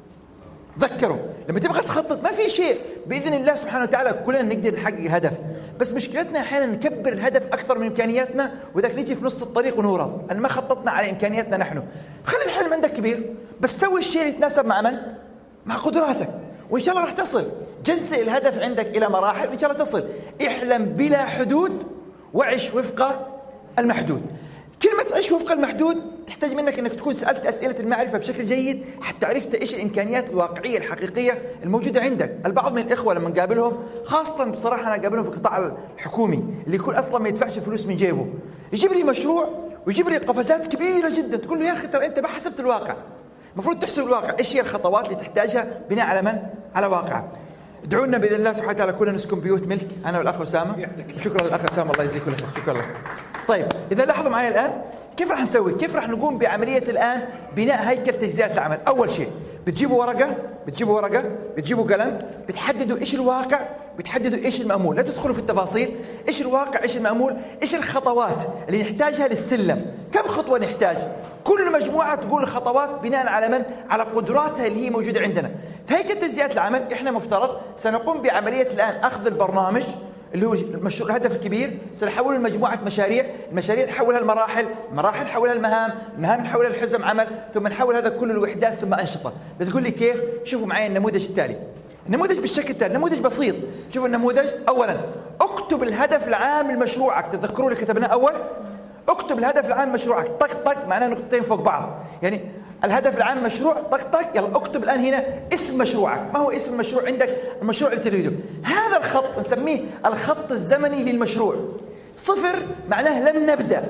تذكروا لما تبغى تخطط ما في شيء، بإذن الله سبحانه وتعالى كلنا نقدر نحقق الهدف، بس مشكلتنا أحيانا نكبر الهدف أكثر من إمكانياتنا، وذاك نيجي في نص الطريق ونهرب أن ما خططنا على إمكانياتنا نحن. خلي الحلم عندك كبير بس سوي الشيء اللي يتناسب مع من؟ مع قدراتك، وإن شاء الله راح تصل. جزء الهدف عندك إلى مراحل وإن شاء الله تصل. احلم بلا حدود وعش وفق المحدود. كلمة عش وفق المحدود تحتاج منك أنك تكون سألت أسئلة المعرفة بشكل جيد حتى عرفت إيش الإمكانيات الواقعية الحقيقية الموجودة عندك. البعض من الإخوة لما نقابلهم، خاصة بصراحة أنا قابلهم في القطاع الحكومي اللي يكون أصلا ما يدفعش فلوس من جيبه، يجيب لي مشروع ويجيب لي قفزات كبيرة جدا، تقول له يا أخي ترى أنت ما حسبت الواقع. المفروض تحسب الواقع، إيش هي الخطوات اللي تحتاجها بناء على من؟ على واقع. ادعوا لنا بإذن الله سبحانه وتعالى كلنا نسكن بيوت ملك، أنا والأخ أسامة. وشكرا للأخ أسامة، الله يجزيك كل خير. شكرا لك. طيب إذا لاحظوا معي الآن كيف راح نسوي؟ كيف راح نقوم بعملية الآن بناء هيكل تجزئة العمل؟ أول شيء بتجيبوا ورقة، بتجيبوا قلم، بتحددوا إيش الواقع بتحددوا ايش المأمول، لا تدخلوا في التفاصيل، ايش الواقع، ايش المأمول، ايش الخطوات اللي نحتاجها للسلم، كم خطوة نحتاج. كل مجموعة تقول الخطوات بناء على من؟ على قدراتها اللي هي موجودة عندنا. فهيكل تجزئة العمل احنا مفترض سنقوم بعملية الآن أخذ البرنامج اللي هو المشروع الهدف الكبير، سنحوله لمجموعة مشاريع، المشاريع نحولها لمراحل، مراحل نحولها لمهام، مهام نحولها لحزم عمل، ثم نحول هذا كله لوحدات ثم أنشطة. بتقول لي كيف؟ شوفوا معي النموذج التالي. النموذج بالشكل التالي، نموذج بسيط. شوفوا النموذج. أولا اكتب الهدف العام لمشروعك، تذكروا اللي كتبناه أول؟ اكتب الهدف العام لمشروعك، طق طق معناه نقطتين فوق بعض، يعني الهدف العام مشروع طق طق. يلا اكتب الآن هنا اسم مشروعك. ما هو اسم المشروع عندك؟ المشروع اللي تريده. هذا الخط نسميه الخط الزمني للمشروع. 0 معناه لم نبدأ،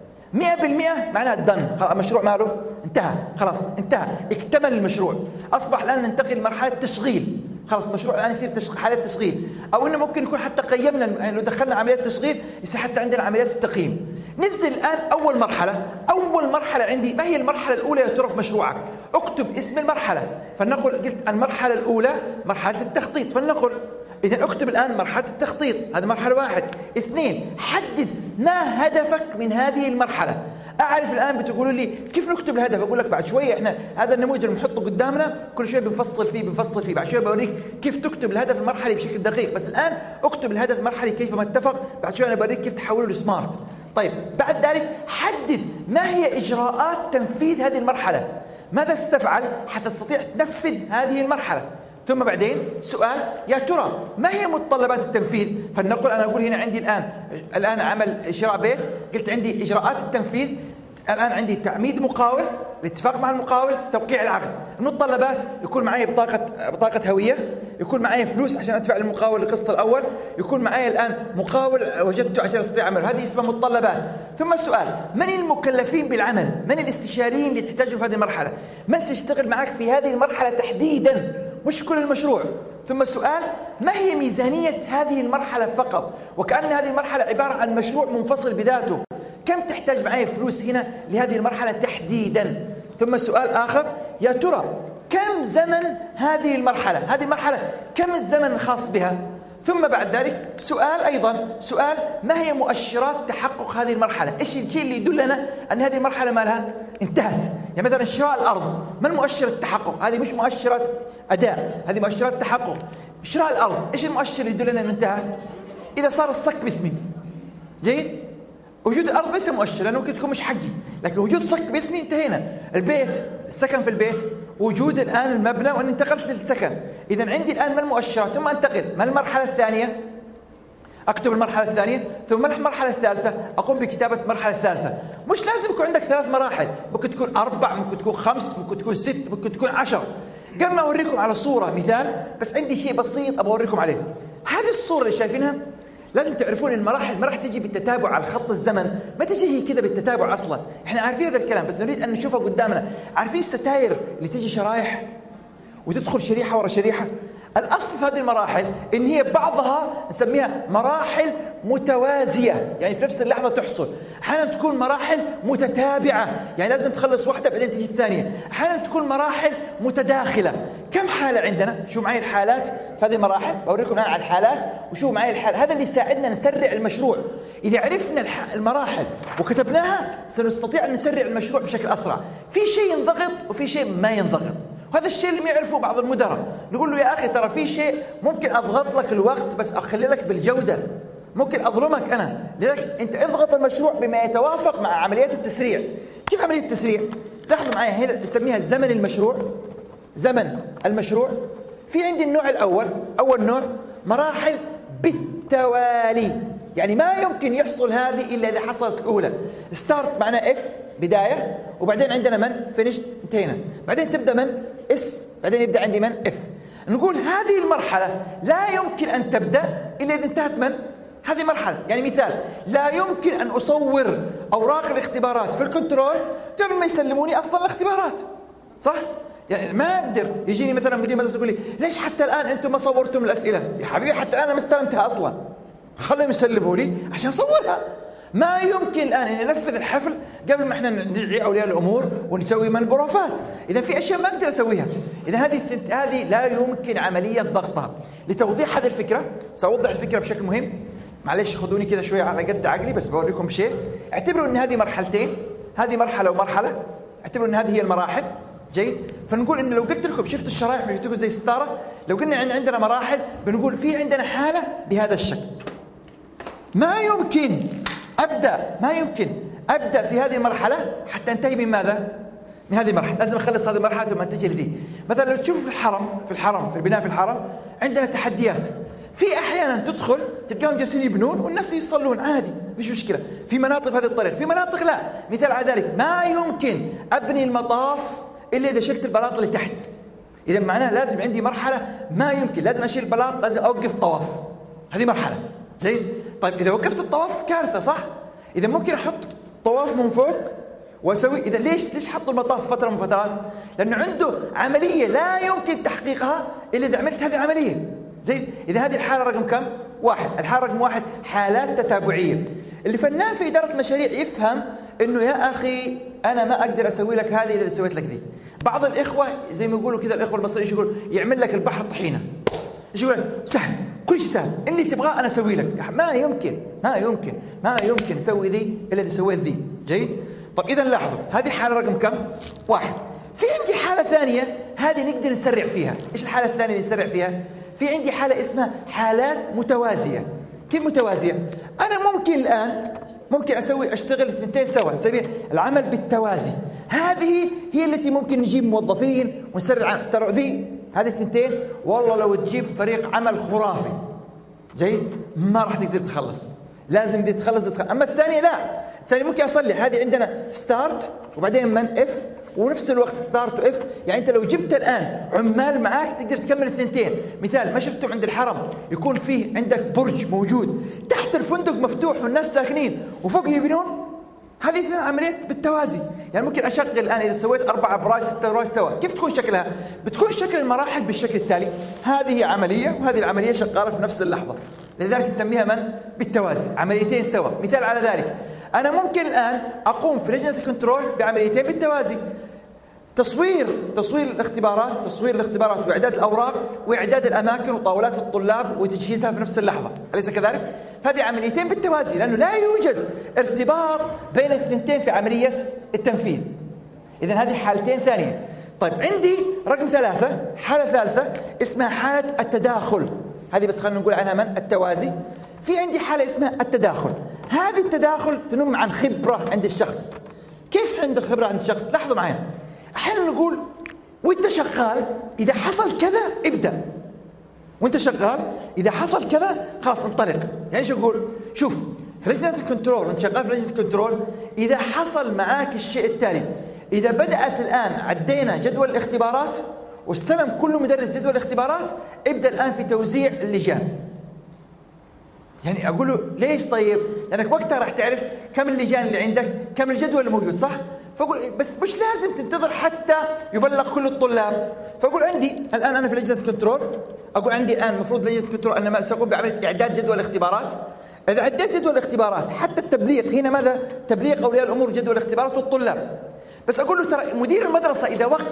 100% معناه done، المشروع ماله انتهى، خلاص انتهى، اكتمل المشروع. أصبح الآن ننتقل لمرحلة تشغيل، خلاص المشروع الآن يصير حالة تشغيل، أو إنه ممكن يكون حتى قيمنا، لو دخلنا عمليات تشغيل يصير حتى عندنا عمليات التقييم. ننزل الآن أول مرحلة. أول مرحلة عندي ما هي المرحلة الأولى يا ترى في مشروعك؟ اكتب اسم المرحلة. فلنقل قلت المرحلة الأولى مرحلة التخطيط، فلنقل إذا اكتب الآن مرحلة التخطيط، هذه مرحلة 1. 2 حدد ما هدفك من هذه المرحلة. أعرف الآن بتقولوا لي كيف نكتب الهدف؟ أقول لك بعد شوية إحنا هذا النموذج اللي بنحطه قدامنا كل شوية بنفصل فيه، بعد شوية بوريك كيف تكتب الهدف المرحلي بشكل دقيق، بس الآن اكتب الهدف المرحلي كيف ما اتفق، بعد شوية أنا بوريك كيف تحوله لسمارت. طيب بعد ذلك حدد ما هي إجراءات تنفيذ هذه المرحلة، ماذا ستفعل حتى تستطيع تنفذ هذه المرحلة. ثم بعدين سؤال، يا ترى ما هي متطلبات التنفيذ؟ فلنقل أنا أقول هنا عندي الآن عمل شراء بيت، قلت عندي إجراءات التنفيذ، الآن عندي تعميد مقاول، الاتفاق مع المقاول، توقيع العقد. المتطلبات يكون معي بطاقة هوية، يكون معي فلوس عشان أدفع للمقاول القسط الأول، يكون معي الآن مقاول وجدته عشان أستطيع عمله، هذه اسمها متطلبات. ثم السؤال، من المكلفين بالعمل؟ من الاستشاريين اللي تحتاجهم في هذه المرحلة؟ من سيشتغل معك في هذه المرحلة تحديدا؟ مش كل المشروع. ثم السؤال، ما هي ميزانية هذه المرحلة فقط؟ وكأن هذه المرحلة عبارة عن مشروع منفصل بذاته، كم تحتاج معي فلوس هنا لهذه المرحلة تحديدا؟ ثم السؤال آخر، يا ترى كم زمن هذه المرحلة؟ هذه المرحلة كم الزمن الخاص بها؟ ثم بعد ذلك سؤال أيضا، سؤال، ما هي مؤشرات تحقق هذه المرحلة؟ إيش الشيء اللي يدلنا أن هذه المرحلة مالها انتهت؟ يعني مثلا شراء الأرض، ما المؤشر التحقق؟ هذه مش مؤشرات أداء، هذه مؤشرات تحقق. شراء الأرض، إيش المؤشر اللي يدلنا أن انتهت؟ إذا صار الصك باسمي. جيد؟ وجود الأرض ليس مؤشر لأنه ممكن تكون مش حقي، لكن وجود صك باسمي انتهينا. البيت، السكن في البيت، وجود الآن المبنى وأن انتقلت للسكن. إذا عندي الآن ما المؤشرات؟ ثم أنتقل ما المرحلة الثانية؟ أكتب المرحلة الثانية. ثم المرحلة الثالثة أقوم بكتابة المرحلة الثالثة. مش لازم يكون عندك 3 مراحل، ممكن تكون 4، ممكن تكون 5، ممكن تكون 6، ممكن تكون 10. قبل ما أوريكم على صورة مثال، بس عندي شيء بسيط أبغى أوريكم عليه. هذه الصورة اللي شايفينها لازم تعرفون المراحل ما راح تجي بالتتابع على خط الزمن، ما تجي هي كذا بالتتابع أصلا. إحنا عارفين هذا الكلام بس نريد أن نشوفه قدامنا. عارفين الستاير اللي تجي شرايح وتدخل شريحة ورا شريحة؟ الأصل في هذه المراحل إن هي بعضها نسميها مراحل متوازية، يعني في نفس اللحظة تحصل. أحيانا تكون مراحل متتابعة، يعني لازم تخلص واحدة بعدين تجي الثانية. أحيانا تكون مراحل متداخلة. كم حالة عندنا؟ شوفوا معي الحالات في هذه المراحل، بوريكم الآن على الحالات وشوفوا معي الحالة. هذا اللي يساعدنا نسرع المشروع. إذا عرفنا المراحل وكتبناها سنستطيع أن نسرع المشروع بشكل أسرع. في شيء ينضغط وفي شيء ما ينضغط، وهذا الشيء اللي ما يعرفه بعض المدراء. نقول له يا أخي ترى في شيء ممكن أضغط لك الوقت بس أخلي لك بالجودة، ممكن أظلمك أنا، لذلك أنت اضغط المشروع بما يتوافق مع عمليات التسريع. كيف عملية التسريع؟ لاحظوا معي هنا نسميها زمن المشروع. زمن المشروع في عندي النوع الأول، أول نوع مراحل بالتوالي، يعني ما يمكن يحصل هذه إلا إذا حصلت الأولى. ستارت معناه F بداية، وبعدين عندنا من فينيشت انتهينا، بعدين تبدأ من اس، بعدين يبدأ عندي من F. نقول هذه المرحلة لا يمكن أن تبدأ إلا إذا انتهت من هذه المرحلة. يعني مثال، لا يمكن أن أصور أوراق الاختبارات في الكنترول قبل ما يسلموني أصلا الاختبارات، صح؟ يعني ما أقدر يجيني مثلا مدير مدرسة يقول لي ليش حتى الآن أنتم ما صورتم الأسئلة؟ يا حبيبي حتى الآن أنا ما استلمتها أصلا، خليهم يسلموا لي عشان أصورها. ما يمكن الآن أن ننفذ الحفل قبل ما احنا ندعي أولياء الأمور ونسوي من البروفات. إذا في أشياء ما أقدر أسويها، إذا هذه لا يمكن عملية ضغطها. لتوضيح هذه الفكرة سأوضح الفكرة بشكل مهم، معلش خذوني كذا شوية على قد عقلي بس بوريكم شيء. اعتبروا أن هذه مرحلتين، هذه مرحلة ومرحلة، اعتبروا أن هذه هي المراحل. جيد؟ فنقول إن لو قلت لكم شفت الشرائح مش تقول زي ستارة، لو قلنا عندنا مراحل بنقول في عندنا حالة بهذا الشكل. ما يمكن أبدأ في هذه المرحلة حتى أنتهي من ماذا؟ من هذه المرحلة. لازم أخلص هذه المرحلة ثم أنتهي لذي. مثلا لو تشوف في البناء في الحرم عندنا تحديات. في أحيانا تدخل تلقاهم جالسين يبنون والناس يصلون عادي مش مشكلة، في مناطق بهذه الطريقة، في مناطق لا. مثال على ذلك ما يمكن أبني المطاف إلا إذا شلت البلاط اللي تحت. إذا معناه لازم عندي مرحلة ما يمكن، لازم أشيل البلاط، لازم أوقف الطواف. هذه مرحلة. جيد؟ طيب إذا وقفت الطواف كارثة صح؟ إذا ممكن أحط طواف من فوق وأسوي. إذا ليش حطوا المطاف فترة من فترات؟ لأنه عنده عملية لا يمكن تحقيقها إلا إذا عملت هذه العملية. زين؟ إذا هذه الحالة رقم كم؟ 1. الحالة رقم 1 حالات تتابعية. اللي فنان في إدارة مشاريع يفهم إنه يا أخي أنا ما أقدر أسوي لك هذه إذا سويت لك ذي. بعض الإخوة زي ما يقولوا كذا الإخوة المصريين يقولوا يعمل لك البحر طحينة. يقول سهل، كل شيء سهل، اللي تبغاه أنا أسوي لك. ما يمكن أسوي ذي إلا إذا سويت ذي. جيد؟ طب إذا لاحظوا هذه حالة رقم كم؟ 1. في عندي حالة ثانية هذه نقدر نسرع فيها. إيش الحالة الثانية اللي نسرع فيها؟ في عندي حالة اسمها حالات متوازية. كيف متوازية؟ أنا ممكن الآن أشتغل اثنتين سوا، نسميه العمل بالتوازي. هذه هي التي ممكن نجيب موظفين ونسرع. ترى ذي هذه الثنتين والله لو تجيب فريق عمل خرافي. جيد؟ ما راح تقدر تخلص، لازم دي تخلص. أما الثانية لا، الثانية ممكن أصلح. هذه عندنا ستارت وبعدين من اف ونفس الوقت ستارت واف. يعني أنت لو جبت الآن عمال معاك تقدر تكمل الثنتين. مثال ما شفتوا عند الحرم يكون فيه عندك برج موجود تحت الفندق مفتوح والناس ساكنين وفوق يبنون. هذه عملية بالتوازي. يعني ممكن أشغل الآن إذا سويت 4 أبراج 6 أبراج سوا. كيف تكون شكلها؟ بتكون شكل المراحل بالشكل التالي. هذه عملية وهذه العملية شغالة في نفس اللحظة، لذلك نسميها بالتوازي، عمليتين سوا. مثال على ذلك أنا ممكن الآن أقوم في لجنة الكنترول بعمليتين بالتوازي. تصوير الاختبارات وإعداد الأوراق وإعداد الأماكن وطاولات الطلاب وتجهيزها في نفس اللحظة، أليس كذلك؟ فهذه عمليتين بالتوازي لأنه لا يوجد ارتباط بين الثنتين في عملية التنفيذ. إذن هذه حالتين ثانية. طيب عندي رقم 3، حالة ثالثة اسمها حالة التداخل. هذه بس خلينا نقول عنها التوازي. في عندي حالة اسمها التداخل. هذه التداخل تنم عن خبرة عند الشخص. كيف عندك خبرة عند الشخص؟ لاحظوا معي، أحيانا نقول وانت شغال إذا حصل كذا ابدأ، وانت شغال إذا حصل كذا خلاص انطلق. يعني شو أقول؟ شوف في لجنة الكنترول، وانت شغال في لجنة الكنترول، إذا حصل معاك الشيء التالي، إذا بدأت الآن عدينا جدول الاختبارات واستلم كل مدرس جدول الاختبارات، ابدأ الآن في توزيع اللجان. يعني أقول له ليش؟ طيب لأنك وقتها راح تعرف كم اللجان اللي عندك، كم الجدول الموجود، صح؟ فأقول بس مش لازم تنتظر حتى يبلغ كل الطلاب. فأقول عندي الآن أنا في لجنة كنترول، أقول عندي الآن المفروض لجنة كنترول أنا سأقوم بعملية إعداد جدول الاختبارات. إذا عديت جدول الاختبارات حتى التبليغ هنا ماذا؟ تبليغ أولياء الأمور جدول الاختبارات والطلاب. بس أقول له ترى مدير المدرسة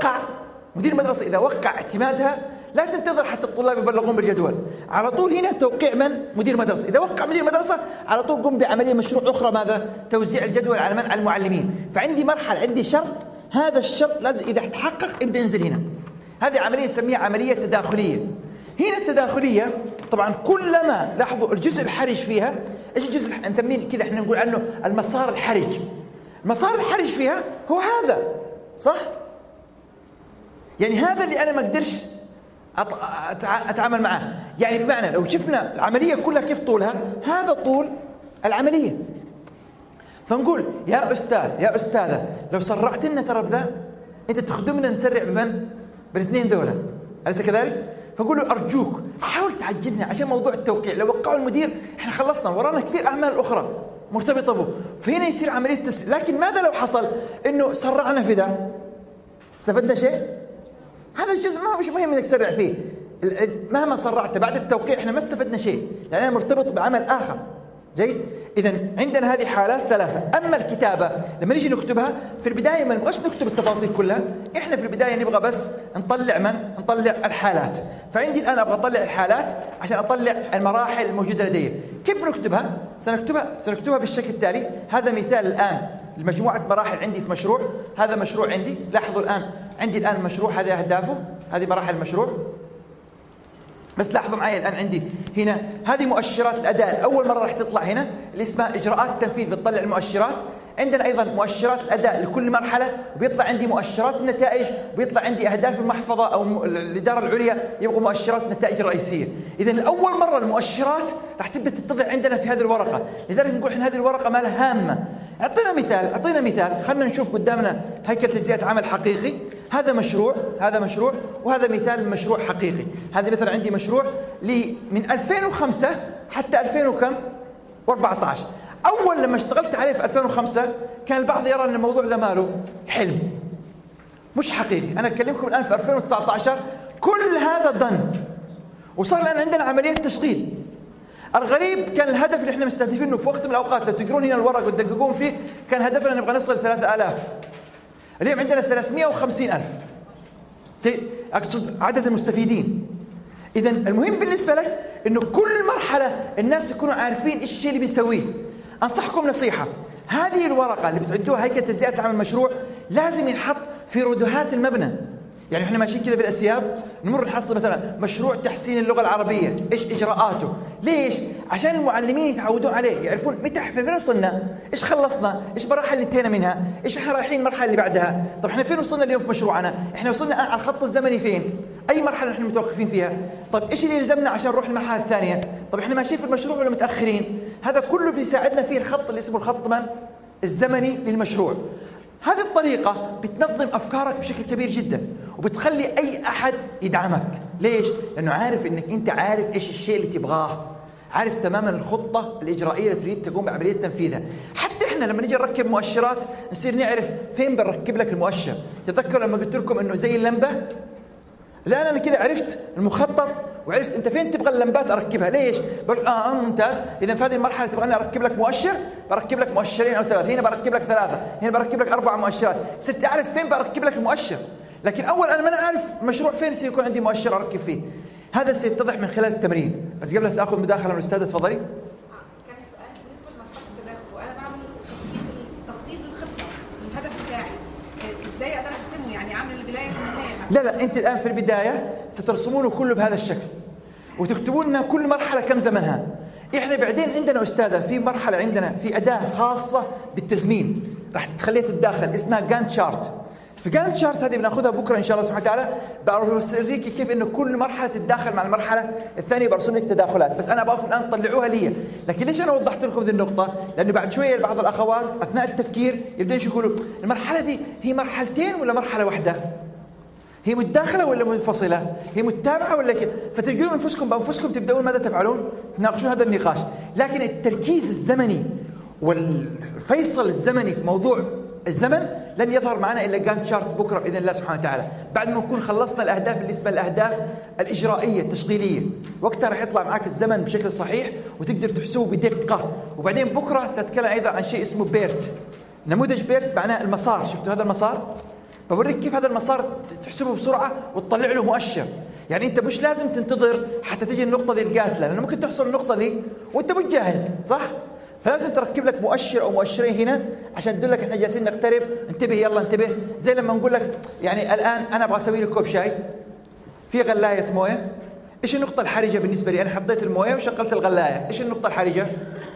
إذا وقع اعتمادها لا تنتظر حتى الطلاب يبلغون بالجدول، على طول هنا توقيع من؟ مدير مدرسة. إذا وقع مدير مدرسة على طول قم بعملية مشروع أخرى، ماذا؟ توزيع الجدول على من؟ على المعلمين. فعندي مرحلة، عندي شرط، هذا الشرط لازم إذا تحقق ابدأ انزل هنا. هذه عملية نسميها عملية تداخلية. هنا التداخلية طبعا كلما لاحظوا الجزء الحرج فيها، ايش الجزء نسميه كذا احنا نقول عنه المسار الحرج. المسار الحرج فيها هو هذا، صح؟ يعني هذا اللي أنا ما أقدرش أتعامل معه. يعني بمعنى لو شفنا العملية كلها كيف طولها، هذا طول العملية. فنقول يا أستاذ يا أستاذة لو سرعت لنا ترى بذا أنت تخدمنا نسرع بمن؟ بالاثنين ذولا، أليس كذلك؟ فنقول له أرجوك حاول تعجلنا عشان موضوع التوقيع، لو وقعوا المدير إحنا خلصنا، ورانا كثير أعمال أخرى مرتبطة به. فهنا يصير عملية تسريع. لكن ماذا لو حصل إنه سرعنا في ذا؟ استفدنا شيء؟ هذا الجزء ما مش مهم انك تسرع فيه. مهما سرعت بعد التوقيع احنا ما استفدنا شيء، لانه مرتبط بعمل اخر. جيد؟ إذا عندنا هذه حالات ثلاثة. أما الكتابة لما نيجي نكتبها في البداية ما نبغاش نكتب التفاصيل كلها، إحنا في البداية نبغى بس نطلع الحالات. فعندي الآن أبغى أطلع الحالات عشان أطلع المراحل الموجودة لدي. كيف بنكتبها؟ سنكتبها بالشكل التالي. هذا مثال الآن لمجموعة مراحل عندي في مشروع. هذا مشروع عندي، لاحظوا الآن عندي الآن مشروع، هذا أهدافه، هذه مراحل المشروع. بس لاحظوا معي الآن عندي هنا هذه مؤشرات الأداء. أول مرة راح تطلع هنا اللي اسمها إجراءات التنفيذ، بتطلع المؤشرات. عندنا أيضا مؤشرات الأداء لكل مرحلة، وبيطلع عندي مؤشرات النتائج، وبيطلع عندي أهداف المحفظة أو الإدارة العليا يبغوا مؤشرات النتائج الرئيسية. إذا أول مرة المؤشرات راح تبدأ تتضح عندنا في هذه الورقة، لذلك نقول إن هذه الورقة ما لها هامة. أعطينا مثال، خلنا نشوف قدامنا هيكل تجزئة عمل حقيقي. هذا مشروع وهذا مثال مشروع حقيقي. هذا مثلا عندي مشروع من 2005 حتى 2014. أول لما اشتغلت عليه في 2005 كان البعض يرى أن الموضوع ذا ماله حلم مش حقيقي. أنا أكلمكم الآن في 2019 كل هذا ضن، وصار الآن عندنا عملية تشغيل. الغريب كان الهدف اللي احنا مستهدفينه في وقت من الأوقات، لو تقرون هنا الورق وتدققون فيه، كان هدفنا نبغى نصل 3000. اليوم عندنا 350,000. أقصد عدد المستفيدين. إذا المهم بالنسبة لك إنه كل مرحلة الناس يكونوا عارفين إيش الشيء اللي بيسويه. أنصحكم نصيحة، هذه الورقة اللي بتعدوها هيكل تجزئة عمل مشروع لازم ينحط في ردهات المبنى. يعني احنا ماشيين كذا بالاسياب نمر نحصل مثلا مشروع تحسين اللغه العربيه، ايش اجراءاته؟ ليش؟ عشان المعلمين يتعودون عليه، يعرفون متى فين وصلنا؟ ايش خلصنا؟ ايش مراحل اللي انتهينا منها؟ ايش احنا رايحين المرحله اللي بعدها؟ طب احنا فين وصلنا اليوم في مشروعنا؟ احنا وصلنا على الخط الزمني فين؟ اي مرحله احنا متوقفين فيها؟ طب ايش اللي يلزمنا عشان نروح المرحله الثانيه؟ طب احنا ماشيين في المشروع ولا متاخرين؟ هذا كله بيساعدنا فيه الخط اللي اسمه الخط الزمني للمشروع. هذه الطريقة بتنظم أفكارك بشكل كبير جدا، وبتخلي أي أحد يدعمك. ليش؟ لأنه عارف أنك أنت عارف إيش الشيء اللي تبغاه، عارف تماما الخطة الإجرائية اللي تريد تقوم بعملية تنفيذها. حتى إحنا لما نيجي نركب مؤشرات نصير نعرف فين بنركب لك المؤشر. تذكروا لما قلت لكم أنه زي اللمبة؟ الآن أنا كده عرفت المخطط وعرفت أنت فين تبغى اللمبات أركبها. ليش؟ بقول ممتاز، إذا في هذه المرحلة تبغى أركب لك مؤشر، بركب لك مؤشرين أو ثلاثة، هنا بركب لك ثلاثة، هنا بركب لك 4 مؤشرات. صرت أعرف فين بركب لك المؤشر. لكن أول أنا ما أعرف مشروع فين سيكون عندي مؤشر أركب فيه. هذا سيتضح من خلال التمرين. بس قبل سأخذ مداخلة من الأستاذة، تفضلي.
كان السؤال بالنسبة لمرحلة التداخل، وأنا بعمل تخطيط للخطة الهدف بتاعي، إزاي أقدر أرسمه؟ يعني أعمل البداية والنهاية؟
لا، أنت الآن في البداية سترسمونه كله بهذا الشكل، وتكتبون لنا كل مرحلة كم زمنها. إحنا بعدين عندنا أستاذة في مرحلة، عندنا في أداة خاصة بالتزمين راح تخليها تتداخل اسمها جانت شارت. في جانت شارت هذه بناخذها بكرة إن شاء الله سبحانه وتعالى، بوريكي كيف إنه كل مرحلة تتداخل مع المرحلة الثانية، برسم لك تداخلات. بس أنا أبغاكم الآن تطلعوها لي. لكن ليش أنا وضحت لكم ذي النقطة؟ لأنه بعد شوية بعض الأخوات أثناء التفكير يبدأون يقولوا المرحلة دي هي مرحلتين ولا مرحلة واحدة؟ هي متداخلة ولا منفصلة؟ هي متابعة ولا كيف؟ فتلقون أنفسكم بأنفسكم تبدأون ماذا تفعلون؟ تناقشون هذا النقاش. لكن التركيز الزمني والفيصل الزمني في موضوع الزمن لن يظهر معنا إلا جانت شارت بكرة بإذن الله سبحانه وتعالى، بعد ما نكون خلصنا الأهداف اللي اسمها الأهداف الإجرائية التشغيلية. وقتها راح يطلع معك الزمن بشكل صحيح وتقدر تحسبه بدقة. وبعدين بكرة سأتكلم أيضا عن شيء اسمه بيرت. نموذج بيرت معناه المسار. شفتوا هذا المسار؟ بوريك كيف هذا المسار تحسبه بسرعة وتطلع له مؤشر. يعني أنت مش لازم تنتظر حتى تجي النقطة دي القاتلة، لأنه ممكن تحصل النقطة دي وأنت مش جاهز، صح؟ فلازم تركب لك مؤشر أو مؤشرين هنا عشان تدلك إحنا جالسين نقترب. انتبه، يلا انتبه. زي لما نقول لك يعني الآن أنا أبغى أسوي لك كوب شاي، في غلاية موية. إيش النقطة الحرجة بالنسبة لي؟ أنا حطيت الموية وشغلت الغلاية. إيش النقطة الحرجة؟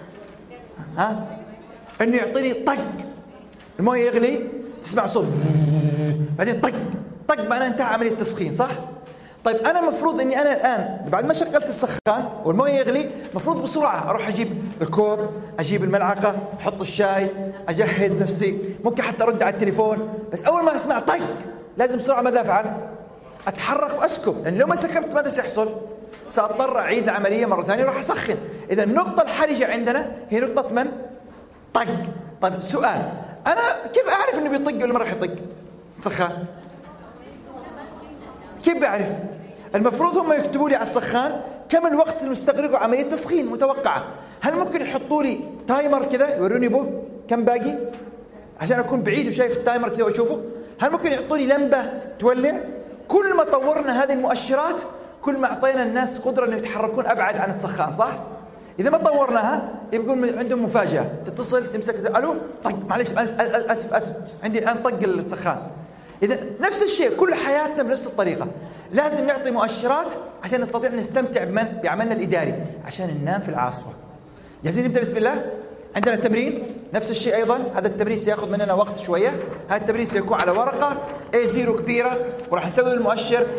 إنه يعطيني طق، الموية يغلي تسمع صوت، بعدين طق طق، معناه انتهى عملية التسخين، صح؟ طيب أنا مفروض إني أنا الآن بعد ما شغلت السخان والموية يغلي مفروض بسرعة أروح أجيب الكوب، أجيب الملعقة، أحط الشاي، أجهز نفسي، ممكن حتى أرد على التليفون. بس أول ما أسمع طق لازم بسرعة ماذا أفعل؟ أتحرك وأسكب، لأن لو ما سكبت ماذا سيحصل؟ سأضطر أعيد العملية مرة ثانية وراح أسخن. إذا النقطة الحرجة عندنا هي نقطة من؟ طق. طيب سؤال، أنا كيف أعرف إنه بيطق ولا ما راح يطق؟ سخان. كيف بعرف؟ المفروض هم يكتبوا لي على السخان كم الوقت المستغرقه عمليه تسخين متوقعه؟ هل ممكن يحطوا لي تايمر كذا يوروني به كم باقي عشان اكون بعيد وشايف التايمر كذا واشوفه؟ هل ممكن يحطوا لي لمبه تولع؟ كل ما طورنا هذه المؤشرات كل ما اعطينا الناس قدره انه يتحركون ابعد عن السخان، صح؟ اذا ما طورناها يقول عندهم مفاجاه، تتصل تمسك الو طق معلش اسف عندي الان طق السخان. اذا نفس الشيء كل حياتنا بنفس الطريقه، لازم نعطي مؤشرات عشان نستطيع نستمتع بعملنا الاداري عشان ننام في العاصفه. جاهزين نبدا بسم الله؟ عندنا تمرين نفس الشيء ايضا، هذا التمرين سياخذ مننا وقت شويه، هذا التمرين سيكون على ورقه A0 كبيره وراح نسوي المؤشر.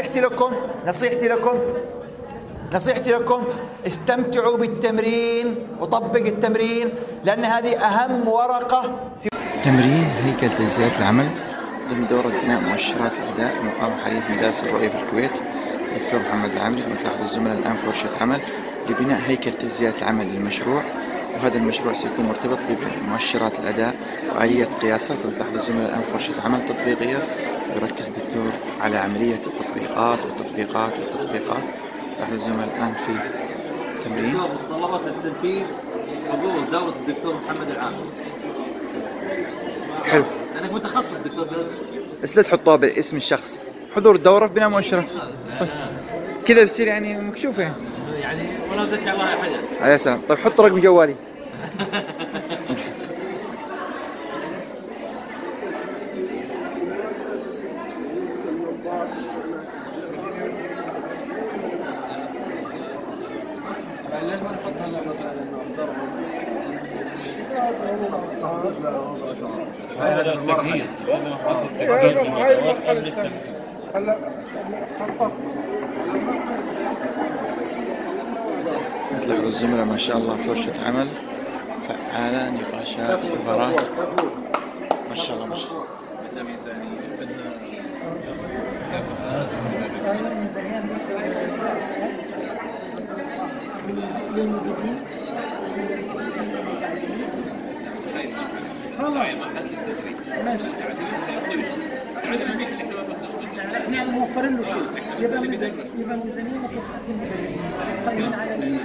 نصيحتي لكم استمتعوا بالتمرين وطبق التمرين لان هذه اهم ورقه في
تمرين هيكل تجزئة العمل ضمن دورة بناء مؤشرات الأداء المقامة حاليا في مدارس الرؤية في الكويت. دكتور محمد العامري متلاحظ الزملاء الآن في ورشة عمل لبناء هيكل تجزئة العمل للمشروع، وهذا المشروع سيكون مرتبط بمؤشرات الأداء وآلية قياسها. كما تلاحظ الزملاء الآن في ورشة عمل تطبيقية يركز الدكتور على عملية التطبيقات. تلاحظ الزملاء الآن في تمرين.
متطلبات التنفيذ حضور دورة الدكتور محمد العامري.
حلو.
أنا متخصص دكتور
بس لا تحطوها باسم الشخص. حضور الدورة في بناء مؤشرات. طيب. كذا بصير يعني مكشوفة
يعني ولا زكى الله حدا.
يا سلام. طيب حط رقم جوالي.
ليش ما نحط هلا مثلا
هذا التجهيز لانه حط التجهيز قبل التنفيذ.
هلا
تلاحظ الزملاء ما شاء الله في ورشة عمل فعالة، نقاشات، حوارات، ما شاء الله ما شاء الله.
احنا موفرين له شيء يبقى ميزانيه مكافئه قائمين على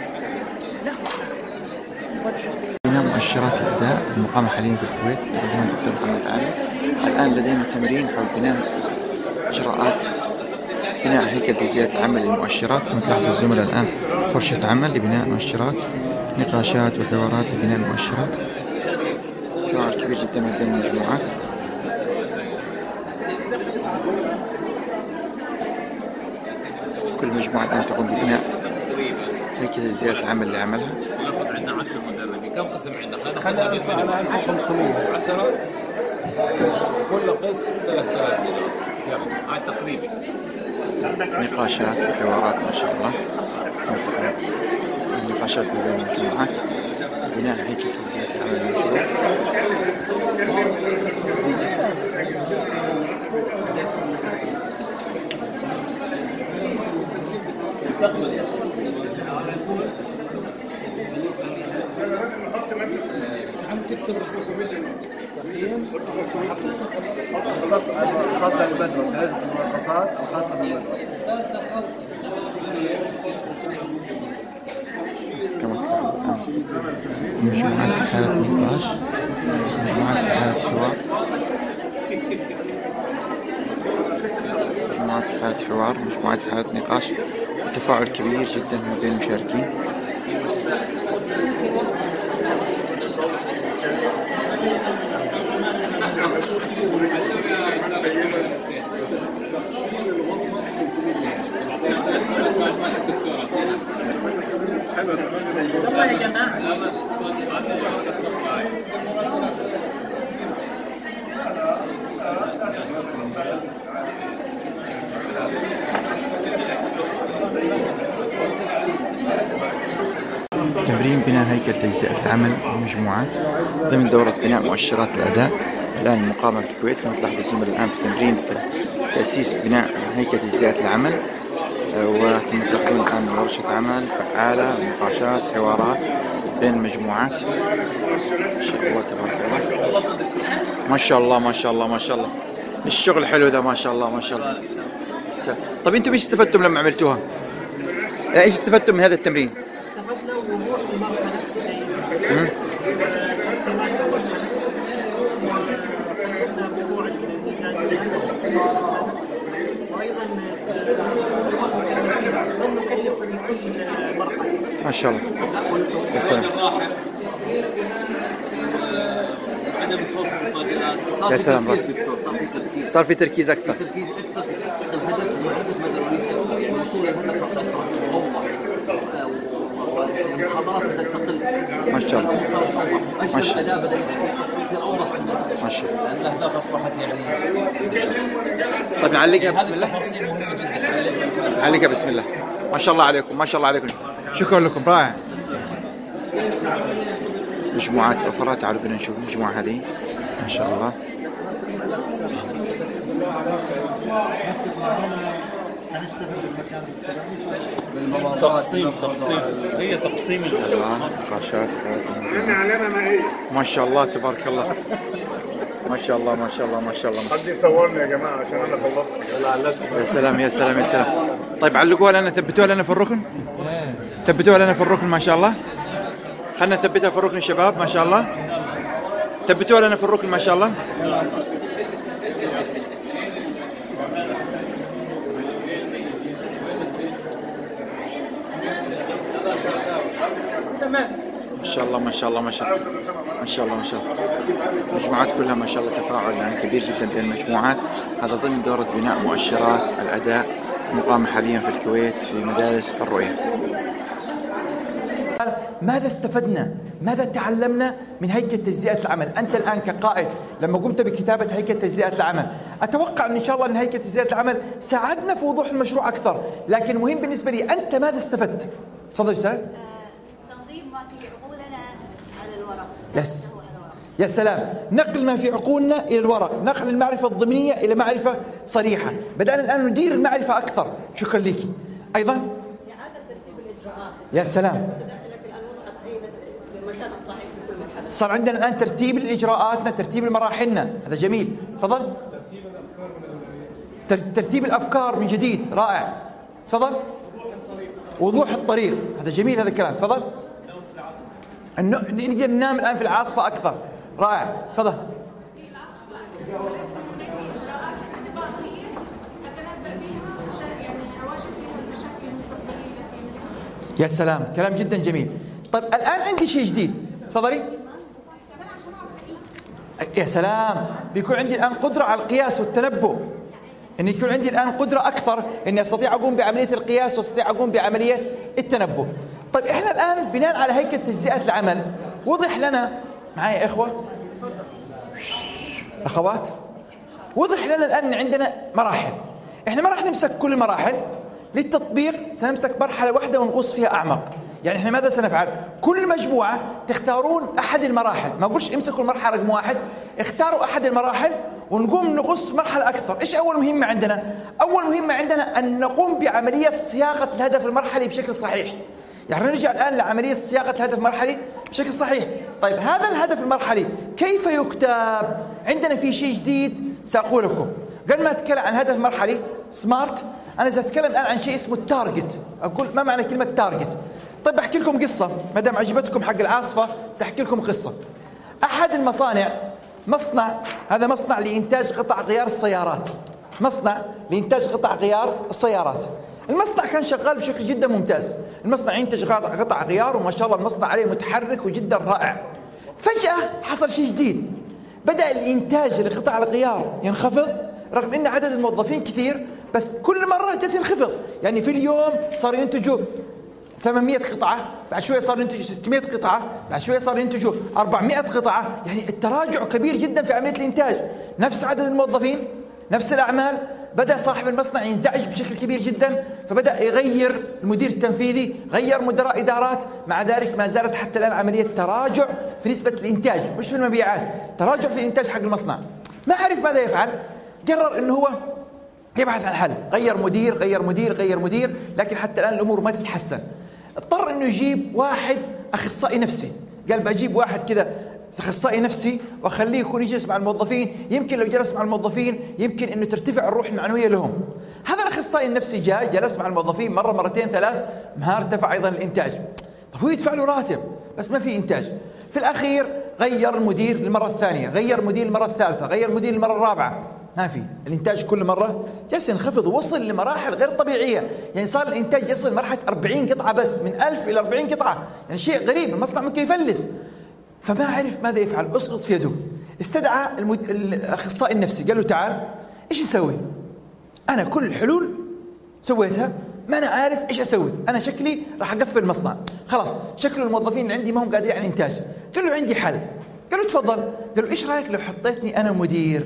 بناء مؤشرات الأداء المقامة حاليا في الكويت تقدمها الدكتور محمد العامري. الآن لدينا تمرين حول بناء إجراءات بناء هيكل تجزئة العمل للمؤشرات. كما تلاحظوا الزملاء الآن فرشة عمل لبناء مؤشرات، نقاشات وحوارات لبناء المؤشرات، تفاعل كبير جدا ما بين المجموعات. كل مجموعة الآن تقوم ببناء هيكل تجزئة العمل لعملها.
ناخذ عندنا 10 مدربين، كم قسم عندنا؟
خلينا على 1500
10 كل قسم 3000 هاي تقريبا.
نقاشات وحوارات ما شاء الله، النقاشات بين المجموعات، بناء هيكل تجزئة العمل للمشروع.
خاصة بالمدرسة، لازم المرخصات الخاصة بالمدرسة.
كما تلاحظ مجموعات في حالة نقاش، مجموعات في حالة حوار، مجموعات في حالة حوار، مجموعات في حالة نقاش، وتفاعل كبير جدا ما بين المشاركين.
والله يا جماعه
تمرين بناء هيكل تجزئة العمل للمجموعات ضمن دورة بناء مؤشرات الأداء الآن مقامة في الكويت. كما تلاحظ الزملاء الآن في تمرين تأسيس بناء هيكل تجزئة العمل، وكما تلاحظون الآن ورشة عمل فعالة، نقاشات، حوارات بين المجموعات. ما شاء الله تبارك الله، ما شاء الله ما شاء الله ما شاء الله، الشغل حلو ذا ما شاء الله ما شاء الله. طيب انتم ايش استفدتم لما عملتوها؟
ايش استفدتم من هذا التمرين؟
استفدنا وضوح المرحله جيده. سنعيد المرحله وقدمنا موضوع الميزانيات وايضا لم نكلف في كل مرحله.
ما شاء الله. يا سلام.
عدم الخوف من المفاجآت.
يا سلام. صار في تركيز اكثر.
تركيز اكثر في تحقيق الهدف ومعرفه مدى الوصول للهدف صار اسرع واوضح. والمخاطرات بدات تقل.
ما شاء الله.
ما شاء الله. الاداء بدا يصير اوضح عندنا.
ما شاء الله.
لان الاهداف اصبحت يعني.
طيب نعلقها بسم الله. نعلقها بسم الله. ما شاء الله عليكم، ما شاء الله عليكم. شكرا لكم، رائع. مجموعات اخرى، تعالوا بنا نشوف المجموعه هذه. ما شاء الله.
هنشتغل بالمكان
تقسيم هي تقسيم
الله. نقاشات
علينا ما هي.
ما شاء الله تبارك الله. ما شاء الله ما شاء الله ما شاء الله.
حد يصورني يا جماعه عشان انا خلصت.
يا سلام يا سلام يا سلام. طيب علقوها لنا، ثبتوها لنا في الركن. ثبتوها لنا في الركن ما شاء الله. خلنا نثبتها في الركن شباب ما شاء الله. ثبتوها لنا في الركن ما شاء الله. ما شاء الله ما شاء الله ما شاء الله ما شاء الله ما شاء الله. المجموعات كلها ما شاء الله تفاعل يعني كبير جدا بين المجموعات. هذا ضمن دورة بناء مؤشرات الأداء المقامة حاليا في الكويت في مدارس الرؤية. ماذا استفدنا؟ ماذا تعلمنا من هيكل تجزئة العمل؟ أنت الآن كقائد لما قمت بكتابة هيكل تجزئة العمل، أتوقع إن شاء الله أن هيكل تجزئة العمل ساعدنا في وضوح المشروع أكثر، لكن مهم بالنسبة لي أنت ماذا استفدت؟ تفضل أستاذ.
تنظيم ما في عقولنا على الورق.
يس. يا سلام، نقل ما في عقولنا إلى الورق، نقل المعرفة الضمنية إلى معرفة صريحة. بدأنا الآن ندير المعرفة أكثر. شكرا لك. أيضا
إعادة ترتيب الإجراءات.
يا سلام. صار عندنا الآن ترتيب لإجراءاتنا، ترتيب لمراحلنا، هذا جميل. تفضل. ترتيب الأفكار من جديد، رائع. تفضل. وضوح الطريق، هذا جميل هذا الكلام. تفضل. نقدر ننام الآن في العاصفة أكثر، رائع. تفضل. يا سلام، كلام جدا جميل. طيب الآن عندي شيء جديد، تفضلي. يا سلام، بيكون عندي الآن قدرة على القياس والتنبؤ، إن يكون عندي الآن قدرة أكثر إني أستطيع أقوم بعملية القياس وأستطيع أقوم بعملية التنبؤ. طيب إحنا الآن بناء على هيكل تجزئة العمل وضح لنا، معايا إخوة أخوات، وضح لنا الآن إن عندنا مراحل. إحنا ما راح نمسك كل المراحل، للتطبيق سنمسك مرحلة واحدة ونغوص فيها أعمق. يعني احنا ماذا سنفعل؟ كل مجموعة تختارون أحد المراحل، ما أقولش امسكوا المرحلة رقم 1، اختاروا أحد المراحل ونقوم نغوص مرحلة أكثر. إيش أول مهمة عندنا؟ أول مهمة عندنا أن نقوم بعملية صياغة الهدف المرحلي بشكل صحيح. يعني نرجع الآن لعملية صياغة الهدف المرحلي بشكل صحيح. طيب هذا الهدف المرحلي كيف يكتب؟ عندنا في شيء جديد سأقول لكم. قبل ما أتكلم عن هدف مرحلي سمارت، أنا سأتكلم الآن عن شيء اسمه التارجت. أقول ما معنى كلمة تارجت؟ طيب أحكي لكم قصة، ما دام عجبتكم حق العاصفة سأحكي لكم قصة. أحد المصانع، مصنع، هذا مصنع لإنتاج قطع غيار السيارات، مصنع لإنتاج قطع غيار السيارات. المصنع كان شغال بشكل جدا ممتاز، المصنع ينتج قطع غيار وما شاء الله المصنع عليه متحرك وجدا رائع. فجأة حصل شيء جديد، بدأ الإنتاج لقطع الغيار ينخفض رغم أن عدد الموظفين كثير، بس كل مرة جالس ينخفض. يعني في اليوم صاروا ينتجوا 800 قطعة، بعد شوية صار ينتجوا 600 قطعة، بعد شوية صار ينتجوا 400 قطعة. يعني التراجع كبير جدا في عملية الإنتاج. نفس عدد الموظفين، نفس الأعمال. بدأ صاحب المصنع ينزعج بشكل كبير جدا، فبدأ يغير المدير التنفيذي، غير مدراء إدارات. مع ذلك ما زالت حتى الآن عملية تراجع في نسبة الإنتاج، مش في المبيعات، تراجع في الإنتاج حق المصنع. ما عرف ماذا يفعل، قرر أنه هو يبحث عن حل. غير مدير غير مدير غير مدير، لكن حتى الآن الأمور ما تتحسن. اضطر أنه يجيب واحد أخصائي نفسي. قال بجيب واحد كذا اخصائي نفسي واخليه يكون يجلس مع الموظفين، يمكن لو جلس مع الموظفين يمكن انه ترتفع الروح المعنويه لهم. هذا الاخصائي النفسي جاء جلس مع الموظفين مره مرتين ثلاث، ما ارتفع ايضا الانتاج. طب هو يدفع له راتب بس ما في انتاج. في الاخير غير المدير للمره الثانيه، غير مدير المره الثالثه، غير مدير المره الرابعه، ما في الانتاج كل مره جالس ينخفض ووصل لمراحل غير طبيعيه. يعني صار الانتاج يصل لمرحله 40 قطعه بس، من 1000 الى 40 قطعه، يعني شيء غريب، المصنع ممكن يفلس. فما عرف ماذا يفعل، اسقط في يده. استدعى الاخصائي النفسي قال له تعال ايش نسوي؟ انا كل الحلول سويتها ما انا عارف ايش اسوي، انا شكلي راح اقفل المصنع، خلاص شكله الموظفين اللي عندي ما هم قادرين على الانتاج. قال له عندي حل. قال له تفضل. قال له ايش رايك لو حطيتني انا مدير؟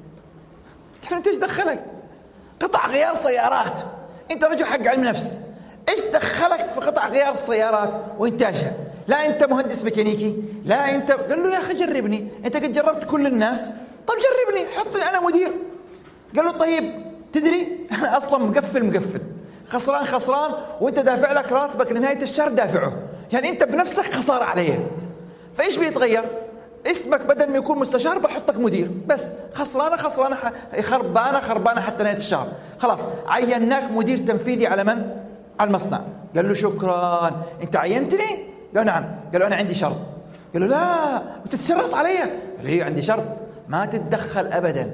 قال له انت ايش دخلك؟ قطع غيار سيارات، انت رجل حق علم نفس، ايش دخلك في قطع غيار السيارات وانتاجها؟ لا انت مهندس ميكانيكي، لا انت. قال له يا اخي جربني، انت قد جربت كل الناس، طب جربني حطني انا مدير. قال له طيب تدري انا اصلا مقفل خسران خسران، وانت دافع لك راتبك لنهايه الشهر دافعه، يعني انت بنفسك خساره علي. فايش بيتغير؟ اسمك بدل ما يكون مستشار بحطك مدير، بس خسرانه خربانه حتى نهايه الشهر. خلاص عيناك مدير تنفيذي على من؟ على المصنع. قال له شكرا، انت عينتني؟ قال نعم. قال له انا عندي شرط. قال له لا انت تشرط علي؟ قال له هي عندي شرط، ما تتدخل ابدا،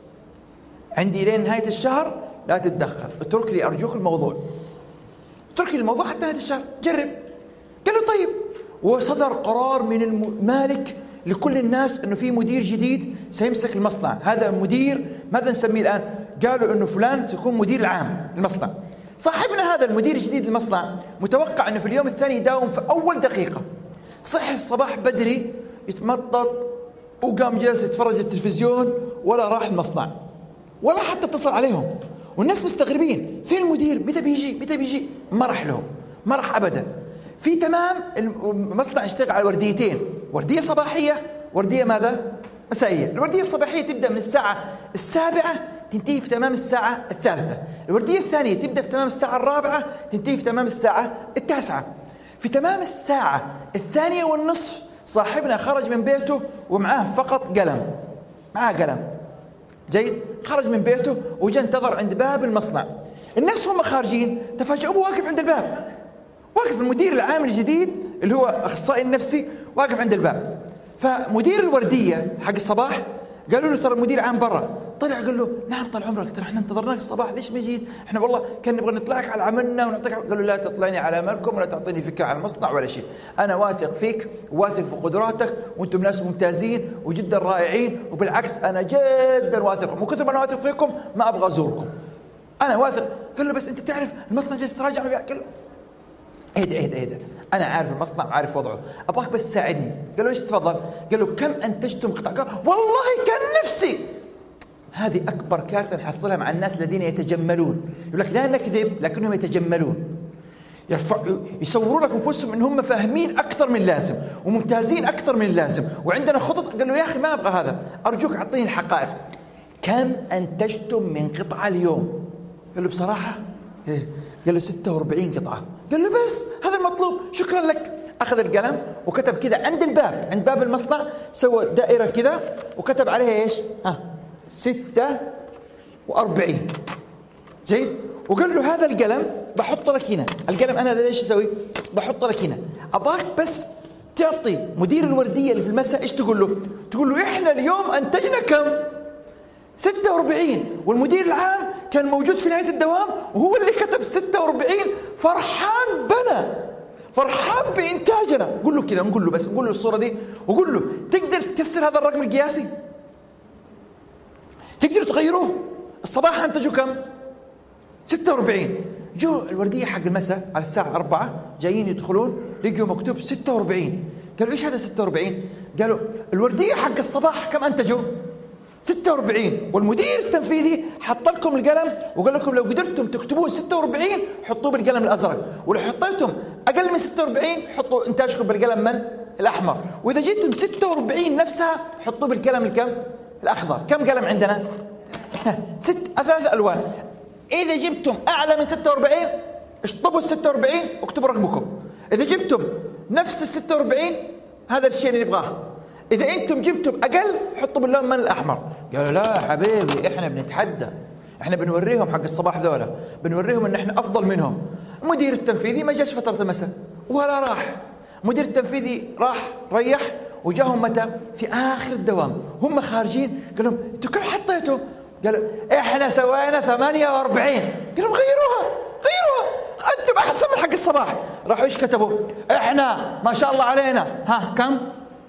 عندي لين نهايه الشهر لا تتدخل، اترك لي ارجوك الموضوع، اترك لي الموضوع حتى نهايه الشهر، جرب. قال له طيب. وصدر قرار من المالك لكل الناس انه في مدير جديد سيمسك المصنع. هذا مدير ماذا نسميه الان؟ قالوا انه فلان سيكون مدير العام المصنع. صاحبنا هذا المدير الجديد للمصنع متوقع انه في اليوم الثاني يداوم في اول دقيقه. صحي الصباح بدري يتمطط وقام جالس يتفرج التلفزيون ولا راح المصنع ولا حتى اتصل عليهم، والناس مستغربين فين المدير؟ متى بيجي؟ ما راح لهم، ما راح ابدا. في تمام المصنع يشتغل على ورديتين، ورديه صباحيه، ورديه ماذا؟ مسائيه. الورديه الصباحيه تبدا من الساعه 7 تنتهي في تمام الساعه 3. الورديه الثانيه تبدا في تمام الساعه 4 تنتهي في تمام الساعه 9. في تمام الساعه 2:30 صاحبنا خرج من بيته ومعاه فقط قلم، معاه قلم. جيد؟ خرج من بيته وجاء انتظر عند باب المصنع. الناس هم خارجين تفاجئوا واقف عند الباب، واقف المدير العام الجديد اللي هو اخصائي النفسي واقف عند الباب. فمدير الورديه حق الصباح قالوا له ترى المدير عام برا. طلع قال له نعم طال عمرك، ترى احنا انتظرناك الصباح، ليش ما جيت؟ احنا والله كان نبغى نطلعك على عملنا ونعطيك. قال له لا تطلعني على عملكم ولا تعطيني فكره على المصنع ولا شيء، انا واثق فيك وواثق في قدراتك وانتم ناس ممتازين وجدا رائعين، وبالعكس انا جدا واثق، مو كثر ما انا واثق فيكم ما ابغى ازوركم، انا واثق. قال له بس انت تعرف المصنع جالس يتراجع. قال له اهدى انا عارف المصنع وعارف وضعه، ابغاك بس تساعدني. قال له ايش تفضل؟ قال له كم انتجتم قطع؟ قال والله كان نفسي. هذه اكبر كارثه نحصلها مع الناس الذين يتجملون، يقول لك لا نكذب لكنهم يتجملون، يصوروا لك انفسهم ان هم فاهمين اكثر من اللازم وممتازين اكثر من اللازم وعندنا خطط. قال له يا اخي ما ابغى هذا، ارجوك اعطيني الحقائق. كم انتجتم من قطعه اليوم؟ قال له بصراحه قال له 46 قطعه. قال له بس هذا المطلوب، شكرا لك. اخذ القلم وكتب كذا عند الباب، عند باب المصنع سوى دائره كذا وكتب عليها ايش؟ 46. جيد؟ وقال له هذا القلم بحط لك هنا، القلم انا ليش اسوي؟ بحط لك هنا، ابغاك بس تعطي مدير الورديه اللي في المساء ايش تقول له؟ تقول له احنا اليوم انتجنا كم؟ 46، والمدير العام كان موجود في نهايه الدوام وهو اللي كتب 46، فرحان بنا، فرحان بانتاجنا. قول له كذا، نقول له بس، نقول له الصوره دي وقول له تقدر تكسر هذا الرقم القياسي؟ تقدروا تغيروه؟ الصباح انتجوا كم؟ 46. جو الورديه حق المساء على الساعه 4 جايين يدخلون لقوا مكتوب 46. قالوا ايش هذا 46؟ قالوا الورديه حق الصباح كم انتجوا؟ 46، والمدير التنفيذي حط لكم القلم وقال لكم لو قدرتم تكتبون 46 حطوه بالقلم الازرق، ولو حطيتم اقل من 46 حطوا انتاجكم بالقلم من؟ الاحمر، واذا جيتم 46 نفسها حطوه بالقلم الكم؟ الاخضر. كم قلم عندنا؟ 3 الوان. اذا جبتم اعلى من 46 اشطبوا ال 46 واكتبوا رقمكم. اذا جبتم نفس ال 46 هذا الشيء اللي نبغاه. اذا انتم جبتم اقل حطوا باللون من الاحمر. قالوا لا حبيبي احنا بنتحدى، احنا بنوريهم حق الصباح ذولا، بنوريهم ان احنا افضل منهم. المدير التنفيذي ما جاش فتره المساء ولا راح، المدير التنفيذي راح ريح وجاهم متى؟ في اخر الدوام، هم خارجين قال لهم انتم كم حطيتوا؟ قالوا احنا سوينا 48. قال لهم غيروها انتم احسن من حق الصباح. راحوا ايش كتبوا؟ احنا ما شاء الله علينا ها كم؟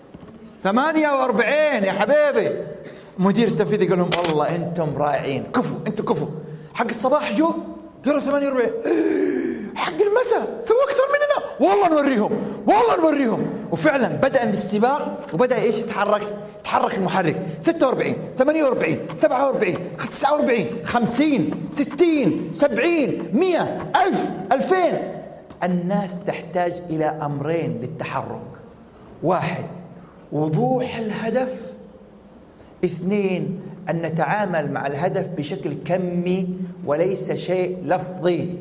48 يا حبيبي. مدير التنفيذي قال لهم والله انتم رائعين، كفوا انتم كفوا. حق الصباح جو قالوا 48. حق المساء سووا اكثر مننا، والله نوريهم. وفعلا بدا السباق وبدا ايش يتحرك المحرك. 46 48 47 49 50 60 70 100 1000 2000. الناس تحتاج الى امرين للتحرك: 1 وضوح الهدف، 2 أن نتعامل مع الهدف بشكل كمي وليس شيء لفظي.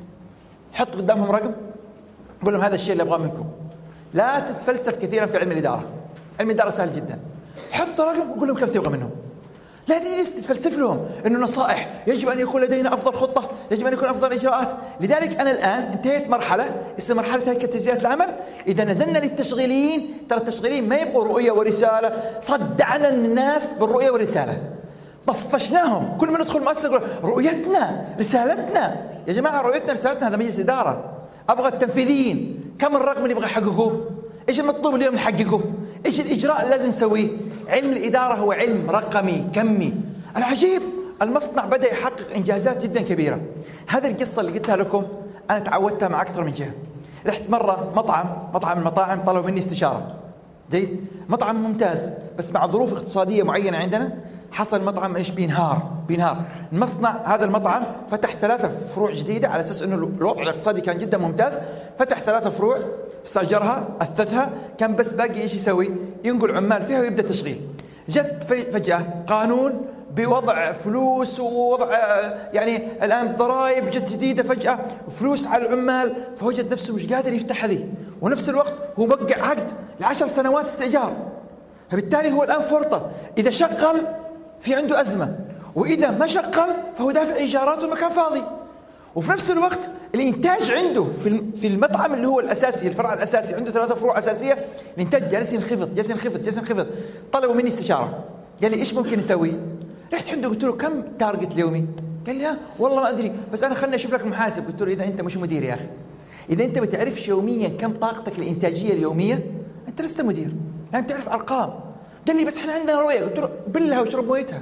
حط قدامهم رقم، قول لهم هذا الشيء اللي أبغاه منكم. لا تتفلسف كثيرا في علم الإدارة، علم الإدارة سهل جدا. حط رقم وقول لهم كم تبغى منهم. لا تجلس تتفلسف لهم انه نصائح، يجب ان يكون لدينا افضل خطه، يجب ان يكون افضل اجراءات. لذلك انا الان انتهيت مرحله اسمها مرحله هيكله تجزئه العمل. اذا نزلنا للتشغيليين، ترى التشغيليين ما يبغوا رؤيه ورساله، صدعنا الناس بالرؤيه والرساله، طفشناهم. كل ما ندخل مؤسسه يقول رؤيتنا رسالتنا. يا جماعه رؤيتنا رسالتنا هذا مجلس اداره. ابغى التنفيذيين كم الرقم اللي يبغى يحققوه؟ ايش المطلوب اليوم نحققه؟ ايش الاجراء اللي لازم نسويه؟ علم الاداره هو علم رقمي كمي. العجيب المصنع بدا يحقق انجازات جدا كبيره. هذه القصه اللي قلتها لكم انا تعودتها مع اكثر من جهه. رحت مره مطعم من المطاعم، طلبوا مني استشاره. جيد، مطعم ممتاز بس مع ظروف اقتصاديه معينه عندنا حصل المطعم ايش؟ بينهار. المصنع هذا المطعم فتح 3 فروع جديده على اساس انه الوضع الاقتصادي كان جدا ممتاز. فتح 3 فروع، استاجرها، اثثها، كان بس باقي ايش يسوي؟ ينقل عمال فيها ويبدا تشغيل. جت فجاه قانون بوضع فلوس ووضع يعني الان ضرائب جت جديده فجاه، فلوس على العمال، فوجد نفسه مش قادر يفتح هذه، ونفس الوقت هو موقع عقد ل10 سنوات استئجار. فبالتالي هو الان فرطه، اذا شغل في عنده ازمه، واذا ما شغل فهو دافع ايجارات والمكان فاضي. وفي نفس الوقت الانتاج عنده في المطعم اللي هو الاساسي، الفرع الاساسي، عنده 3 فروع اساسيه، الانتاج جالس ينخفض. طلبوا مني استشاره، قال لي ايش ممكن نسوي؟ رحت عنده قلت له كم تارجت اليومي؟ قال لي والله ما ادري، بس انا خلني اشوف لك المحاسب. قلت له اذا انت مش مدير يا اخي، اذا انت ما تعرفش يوميا كم طاقتك الانتاجيه اليوميه انت لست مدير، لازم تعرف ارقام. قال لي بس احنا عندنا رؤيه. قلت له بلها واشرب مويتها.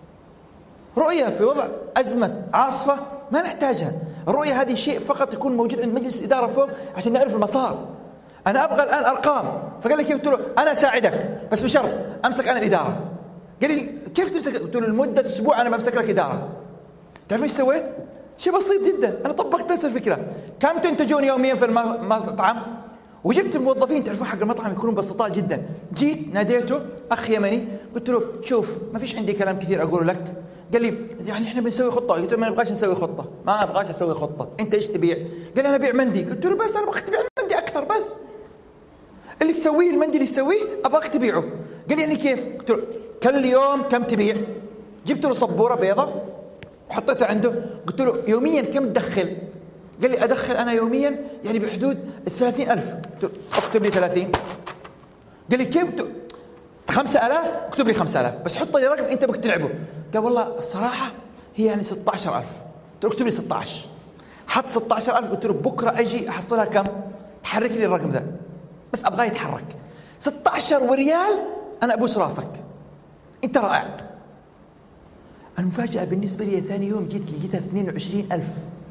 رؤيه في وضع ازمه عاصفه ما نحتاجها. الرؤيه هذه شيء فقط يكون موجود عند مجلس الاداره فوق عشان نعرف المسار. انا ابغى الان ارقام. فقال لي كيف؟ قلت له انا اساعدك بس بشرط امسك انا الاداره. قال لي كيف تمسك؟ قلت له لمده اسبوع انا بمسك لك اداره. تعرف ايش سويت؟ شيء بسيط جدا، انا طبقت نفس الفكره. كم تنتجون يوميا في المطعم؟ وجبت الموظفين تعرفون حق المطعم يكونون بسطاء جدا. جيت ناديته اخ يمني، قلت له شوف ما فيش عندي كلام كثير اقوله لك. قال لي يعني احنا بنسوي خطه. قلت له ما نبغاش نسوي خطه، ما ابغاش اسوي خطه، انت ايش تبيع؟ قال لي انا ابيع مندي. قلت له بس انا ابغاك تبيع المندي اكثر، بس اللي تسويه المندي اللي تسويه ابغاك تبيعه. قال لي يعني كيف؟ قلت له كل يوم كم تبيع؟ جبت له سبوره بيضه حطيتها عنده، قلت له يوميا كم تدخل؟ قال لي ادخل انا يوميا يعني بحدود 30,000. قلت له اكتب لي 30. قال لي كيف؟ 5000. اكتب لي 5000 بس حط لي رقم انت ممكن تلعبه. قال والله الصراحه هي يعني 16,000. قلت له اكتب لي 16. حط 16,000. قلت له بكره اجي احصلها كم؟ تحرك لي الرقم ذا بس ابغاه يتحرك. 16 وريال انا ابوس راسك، انت رائع. المفاجاه بالنسبه لي ثاني يوم جيت لقيتها 22,000.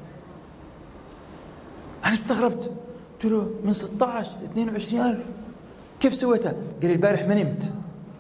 انا استغربت، قلت له من 16 ل 22,000 كيف سويتها؟ قال لي البارح ما نمت.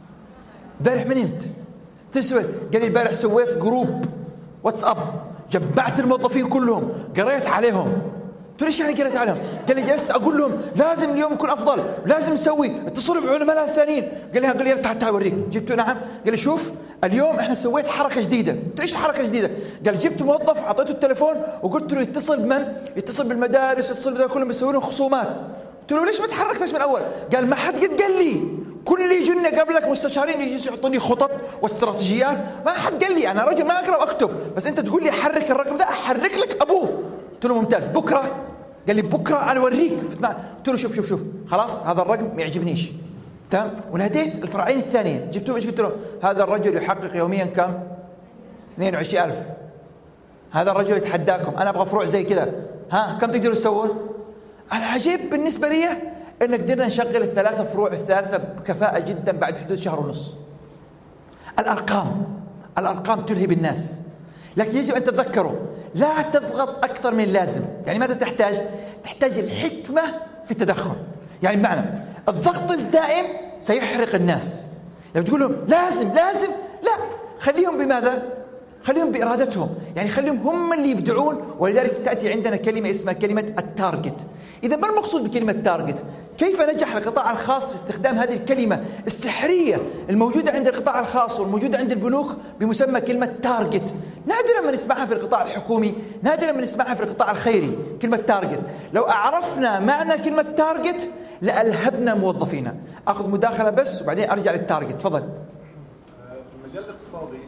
كيف سويت؟ قال لي البارح سويت جروب واتساب، جمعت الموظفين كلهم، قريت عليهم. قلت له ايش يعني قريت عليهم؟ قال لي جلست اقول لهم لازم اليوم يكون افضل، لازم نسوي، اتصلوا بعلماء الثانيين. قال لي تعال اوريك. جبته نعم. قال لي شوف اليوم احنا سويت حركه جديده. قلت له ايش الحركه الجديده؟ قال جبت موظف اعطيته التليفون وقلت له يتصل بمن؟ يتصل بالمدارس، يتصل بذول كلهم يسوي لهم خصومات. قلت له ليش ما تحركتش من اول؟ قال ما حد قد قال لي، كل اللي يجونا قبلك مستشارين يجلسوا يعطوني خطط واستراتيجيات، ما حد قال لي، انا رجل ما اقرا واكتب، بس انت تقول لي حرك الرقم ده احرك لك ابوه. قلت له ممتاز، بكره قال لي بكره انا اوريك. قلت له شوف خلاص هذا الرقم ما يعجبنيش، تمام. وناديت الفرعين الثانيه جبتهم، ايش قلت له؟ هذا الرجل يحقق يوميا كم؟ 22,000. هذا الرجل يتحداكم، انا ابغى فروع زي كذا، ها كم تقدروا تسوون؟ العجيب بالنسبه لي ان قدرنا نشغل الثلاثه فروع الثالثه بكفاءه جدا بعد حدود شهر ونص. الارقام تلهب الناس، لكن يجب ان تتذكروا لا تضغط اكثر من اللازم. يعني ماذا تحتاج؟ تحتاج الحكمه في التدخل. يعني بمعنى الضغط الدائم سيحرق الناس. لما تقول لهم لازم لا، خليهم بماذا؟ خليهم بإرادتهم، يعني خليهم هم اللي يبدعون. ولذلك تأتي عندنا كلمة اسمها كلمة التارجت. إذا ما المقصود بكلمة تارجت؟ كيف نجح القطاع الخاص في استخدام هذه الكلمة السحرية الموجودة عند القطاع الخاص والموجودة عند البنوك بمسمى كلمة تارجت؟ نادرا ما نسمعها في القطاع الحكومي، نادرا ما نسمعها في القطاع الخيري كلمة تارجت. لو أعرفنا معنى كلمة تارجت لألهبنا موظفينا. أخذ مداخلة بس وبعدين أرجع للتارجت. تفضل.
في المجال الاقتصادي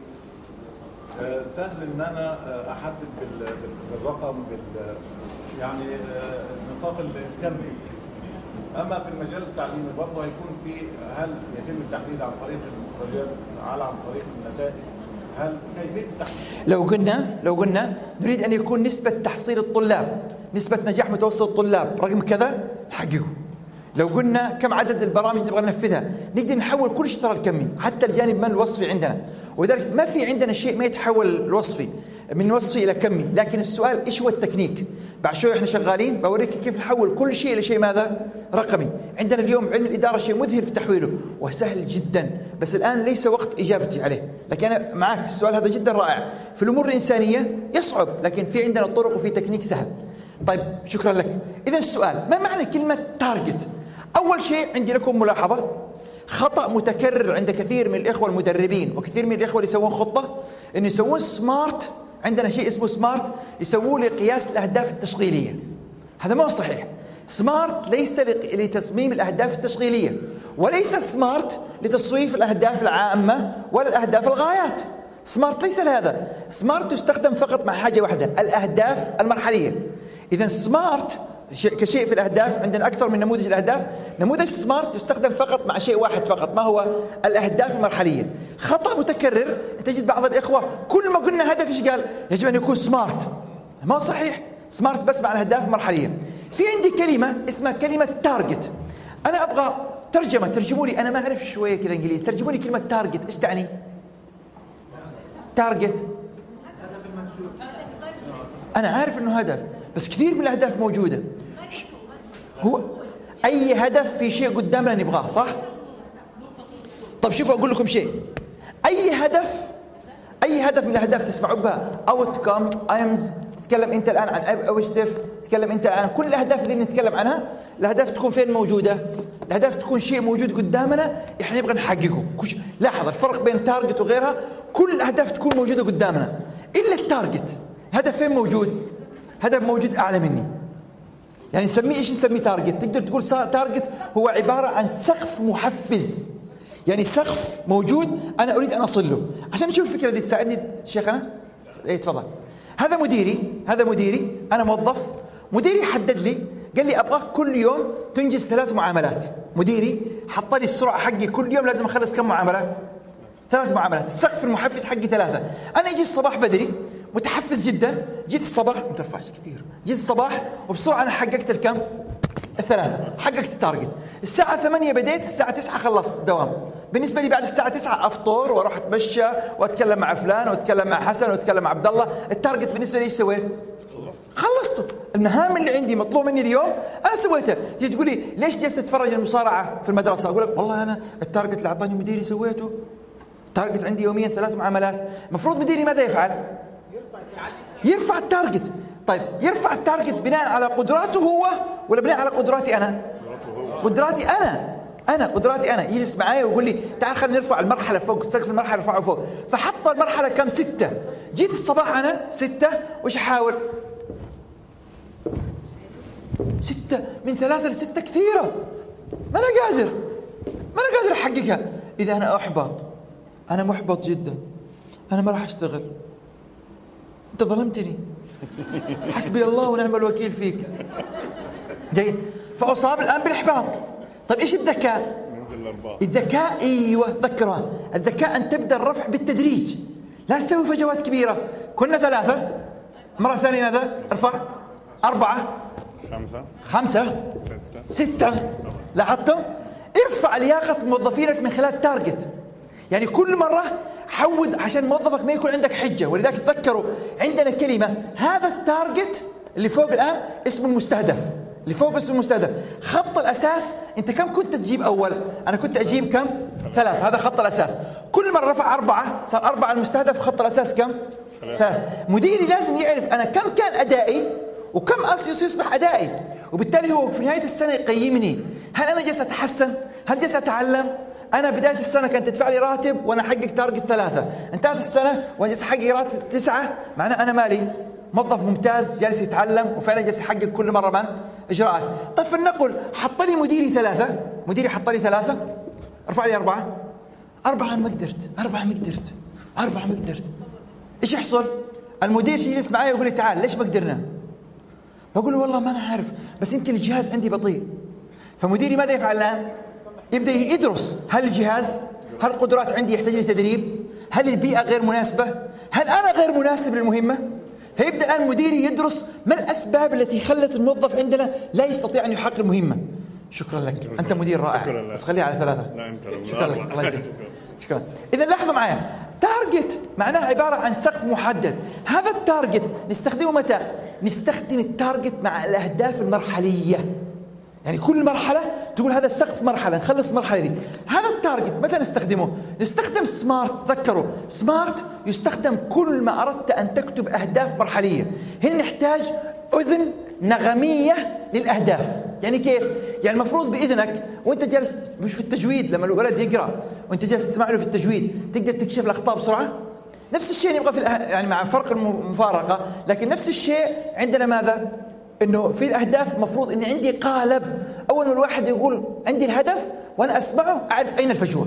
سهل ان انا احدد بالرقم يعني النطاق الكمي. اما في المجال التعليمي برضه هيكون في، هل يتم التحديد عن طريق المخرجات عن طريق النتائج؟ هل كيفيه التحديد؟
لو قلنا نريد ان يكون نسبه تحصيل الطلاب، نسبه نجاح متوسط الطلاب رقم كذا نحققه. لو قلنا كم عدد البرامج اللي نبغى ننفذها، نقدر نحول كل شيء ترى الكمي، حتى الجانب من الوصفي عندنا. ولذلك ما في عندنا شيء ما يتحول الوصفي من وصفي الى كمي. لكن السؤال ايش هو التكنيك؟ بعد شوي احنا شغالين بوريك كيف نحول كل شيء الى شيء ماذا؟ رقمي. عندنا اليوم علم الاداره شيء مذهل في تحويله وسهل جدا، بس الان ليس وقت اجابتي عليه. لكن انا معك، السؤال هذا جدا رائع. في الامور الانسانيه يصعب، لكن في عندنا طرق وفي تكنيك سهل. طيب شكرا لك. اذا السؤال ما معنى كلمه تارجت؟ اول شيء عندي لكم ملاحظه، خطأ متكرر عند كثير من الإخوة المدربين وكثير من الإخوة اللي يسوون خطة، إنه يسوون سمارت. عندنا شيء اسمه سمارت يسووه لقياس الأهداف التشغيلية. هذا ما هو صحيح. سمارت ليس لتصميم الأهداف التشغيلية، وليس سمارت لتصويف الأهداف العامة ولا الأهداف الغايات. سمارت ليس لهذا. سمارت تستخدم فقط مع حاجة واحدة، الأهداف المرحلية. إذا سمارت كشيء في الأهداف، عندنا أكثر من نموذج الأهداف. نموذج سمارت يستخدم فقط مع شيء واحد فقط، ما هو؟ الأهداف المرحلية. خطأ متكرر تجد بعض الإخوة كل ما قلنا هدف إيش قال؟ يجب أن يكون سمارت. ما صحيح. سمارت بس مع الأهداف المرحلية. في عندي كلمة اسمها كلمة تارجت. أنا أبغى ترجموا لي، أنا ما أعرف شوية كذا إنجليزي، ترجموا لي كلمة تارجت إيش تعني؟ تارجت أنا عارف إنه هدف، بس كثير من الأهداف موجودة. هو أي هدف في شيء قدامنا نبغاه، صح؟ طب شوفوا أقول لكم شيء. أي هدف من الأهداف تسمعوا بها outcome aims، تتكلم أنت الآن عن objective، تتكلم أنت الآن عن كل الأهداف اللي نتكلم عنها. الأهداف تكون فين موجودة؟ الأهداف تكون شيء موجود قدامنا إحنا نبغى نحققه. لاحظ الفرق بين تارجت وغيرها، كل الأهداف تكون موجودة قدامنا إلا التارجت. هدف فين موجود؟ هدف موجود أعلى مني. يعني نسميه إيش؟ نسميه تارجت. تقدر تقول تارجت هو عبارة عن سقف محفز، يعني سقف موجود أنا أريد أن أصل له. عشان نشوف الفكرة دي تساعدني شيخنا. إيه تفضل. هذا مديري، أنا موظف. مديري حدد لي، قال لي أبغاك كل يوم تنجز 3 معاملات. مديري حط لي السرعة حقي كل يوم لازم أخلص كم معاملة؟ 3 معاملات. السقف المحفز حقي 3. أنا أجي الصباح بدري متحفز جدا، جيت الصباح ما ترفعش كثير، جيت الصباح وبسرعة أنا حققت الكم؟ 3. حققت التارجت. الساعة 8 بديت، الساعة 9 خلصت الدوام. بالنسبة لي بعد الساعة 9 أفطر وأروح أتمشى وأتكلم مع فلان وأتكلم مع حسن وأتكلم مع عبد الله. التارجت بالنسبة لي إيش سويت؟ خلصته. المهام اللي عندي مطلوب مني اليوم أنا سويتها. تيجي تقول لي ليش جلست تتفرج المصارعة في المدرسة؟ أقول لك والله أنا التارجت اللي أعطاني مديري سويته. تارجت عندي يوميا 3 معاملات. المفروض مديري ماذا يفعل؟ يرفع التارجت. طيب يرفع التارجت بناء على قدراته هو ولا بناء على قدراتي أنا؟ قدراتي أنا. يجلس معايا ويقول لي تعال خلينا نرفع المرحلة فوق، سقف المرحلة نرفعه فوق. فحط المرحلة كم؟ 6. جيت الصباح أنا 6 وش أحاول؟ 6 من 3 ل6 كثيرة، ما أنا قادر. ما أنا قادر أحققها. إذا أنا أحبط، أنا محبط جدا، أنا ما راح أشتغل، أنت ظلمتني، حسبي الله ونعم الوكيل فيك. جيد. فأصاب الآن بالإحباط. طيب إيش الذكاء؟ الذكاء أيوة ذكرها، الذكاء أن تبدأ الرفع بالتدريج، لا تسوي فجوات كبيرة. كنا 3، مرة ثانية ماذا؟ ارفع 4 5 6. لاحظتم؟ ارفع لياقة موظفينك من خلال تارجت. يعني كل مرة حود عشان موظفك ما يكون عندك حجة. ولذلك تذكروا عندنا كلمة، هذا التارجت اللي فوق الآن اسمه المستهدف، اللي فوق اسمه المستهدف. خط الأساس أنت كم كنت تجيب أول؟ أنا كنت أجيب كم؟ 3. هذا خط الأساس. كل مرة رفع 4 صار 4 المستهدف. خط الأساس كم؟ 3. مديري لازم يعرف أنا كم كان أدائي وكم يصبح أدائي، وبالتالي هو في نهاية السنة يقيمني، هل أنا جالس أتحسن؟ هل جالس أتعلم؟ أنا بداية السنة كانت تدفع لي راتب وأنا أحقق تارجت 3، انتهت السنة وأنا جالس أحقق راتب 9، معناه أنا مالي موظف ممتاز جالس يتعلم وفعلا جالس يحقق كل مرة من إجراءات. طيب فلنقل حط لي مديري 3، مديري حط لي 3، ارفع لي 4. أنا ما قدرت، 4 ما قدرت. إيش يحصل؟ المدير يجلس معي ويقول لي تعال ليش ما قدرنا؟ بقول له والله ما أنا عارف، بس يمكن الجهاز عندي بطيء. فمديري ماذا يفعل الآن؟ يبدأ يدرس، هل الجهاز، هل القدرات عندي يحتاج لي تدريب؟ هل البيئة غير مناسبة؟ هل أنا غير مناسب للمهمة؟ فيبدأ الآن مديري يدرس ما الأسباب التي خلت الموظف عندنا لا يستطيع أن يحقق المهمة. شكرا لك، أنت مدير رائع، بس خليها على 3. شكرا لك، الله يجزيك. شكرا. إذا لاحظوا معايا، تارجت معناه عبارة عن سقف محدد. هذا التارجت نستخدمه متى؟ نستخدم التارجت مع الأهداف المرحلية. يعني كل مرحلة تقول هذا السقف مرحلة، نخلص مرحلة دي. هذا التارجت متى نستخدمه؟ نستخدم سمارت. تذكروا سمارت يستخدم كل ما أردت أن تكتب أهداف مرحلية. هنا نحتاج أذن نغمية للأهداف. يعني كيف؟ يعني المفروض بإذنك وأنت جالس، مش في التجويد لما الولد يقرأ وأنت جالس تسمع له في التجويد تقدر تكشف الأخطاء بسرعة. نفس الشيء نبغى في يعني مع فرق المفارقة، لكن نفس الشيء عندنا ماذا؟ إنه في الأهداف مفروض إني عندي قالب. أول ما الواحد يقول عندي الهدف وأنا أسمعه أعرف أين الفجوة.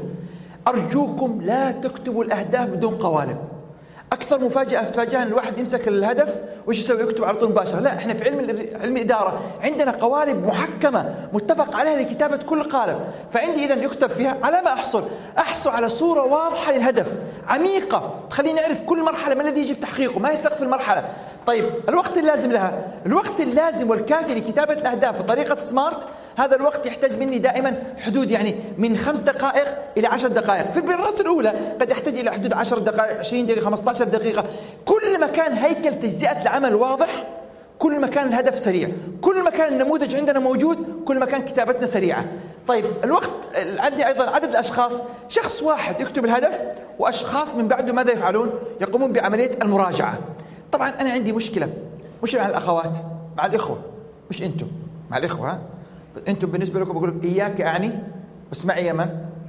أرجوكم لا تكتبوا الأهداف بدون قوالب. أكثر مفاجأة تفاجأها الواحد يمسك الهدف وإيش يسوي؟ يكتب على طول مباشرة. لا، إحنا في علم الإدارة عندنا قوالب محكمة متفق عليها لكتابة كل قالب. فعندي إذن يكتب فيها على ما أحصل على صورة واضحة للهدف عميقة تخليني أعرف كل مرحلة ما الذي يجب تحقيقه، ما يسقف المرحلة. طيب الوقت اللازم لها، الوقت اللازم والكافي لكتابة الأهداف بطريقة سمارت، هذا الوقت يحتاج مني دائما حدود يعني من 5 دقائق إلى 10 دقائق. في المرات الأولى قد يحتاج إلى حدود 10 دقائق، 20 دقيقة، 15 دقيقة. كل ما كان هيكل تجزئة العمل واضح كل ما كان الهدف سريع، كل ما كان النموذج عندنا موجود كل ما كان كتابتنا سريعة. طيب الوقت عندي أيضا عدد الأشخاص، شخص واحد يكتب الهدف وأشخاص من بعده ماذا يفعلون؟ يقومون بعملية المراجعة. طبعا أنا عندي مشكلة، مش مع الأخوات، مع الإخوة، مش أنتم، مع الإخوة. ها؟ أنتم بالنسبة لكم بقول لك إياك أعني واسمعي يا من؟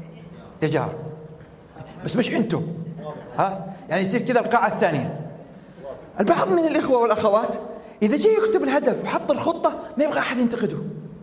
يا جار، بس مش أنتم. خلاص؟ يعني يصير كذا القاعة الثانية. البعض من الإخوة والأخوات إذا جاي يكتب الهدف وحط الخطة ما يبغى أحد ينتقده.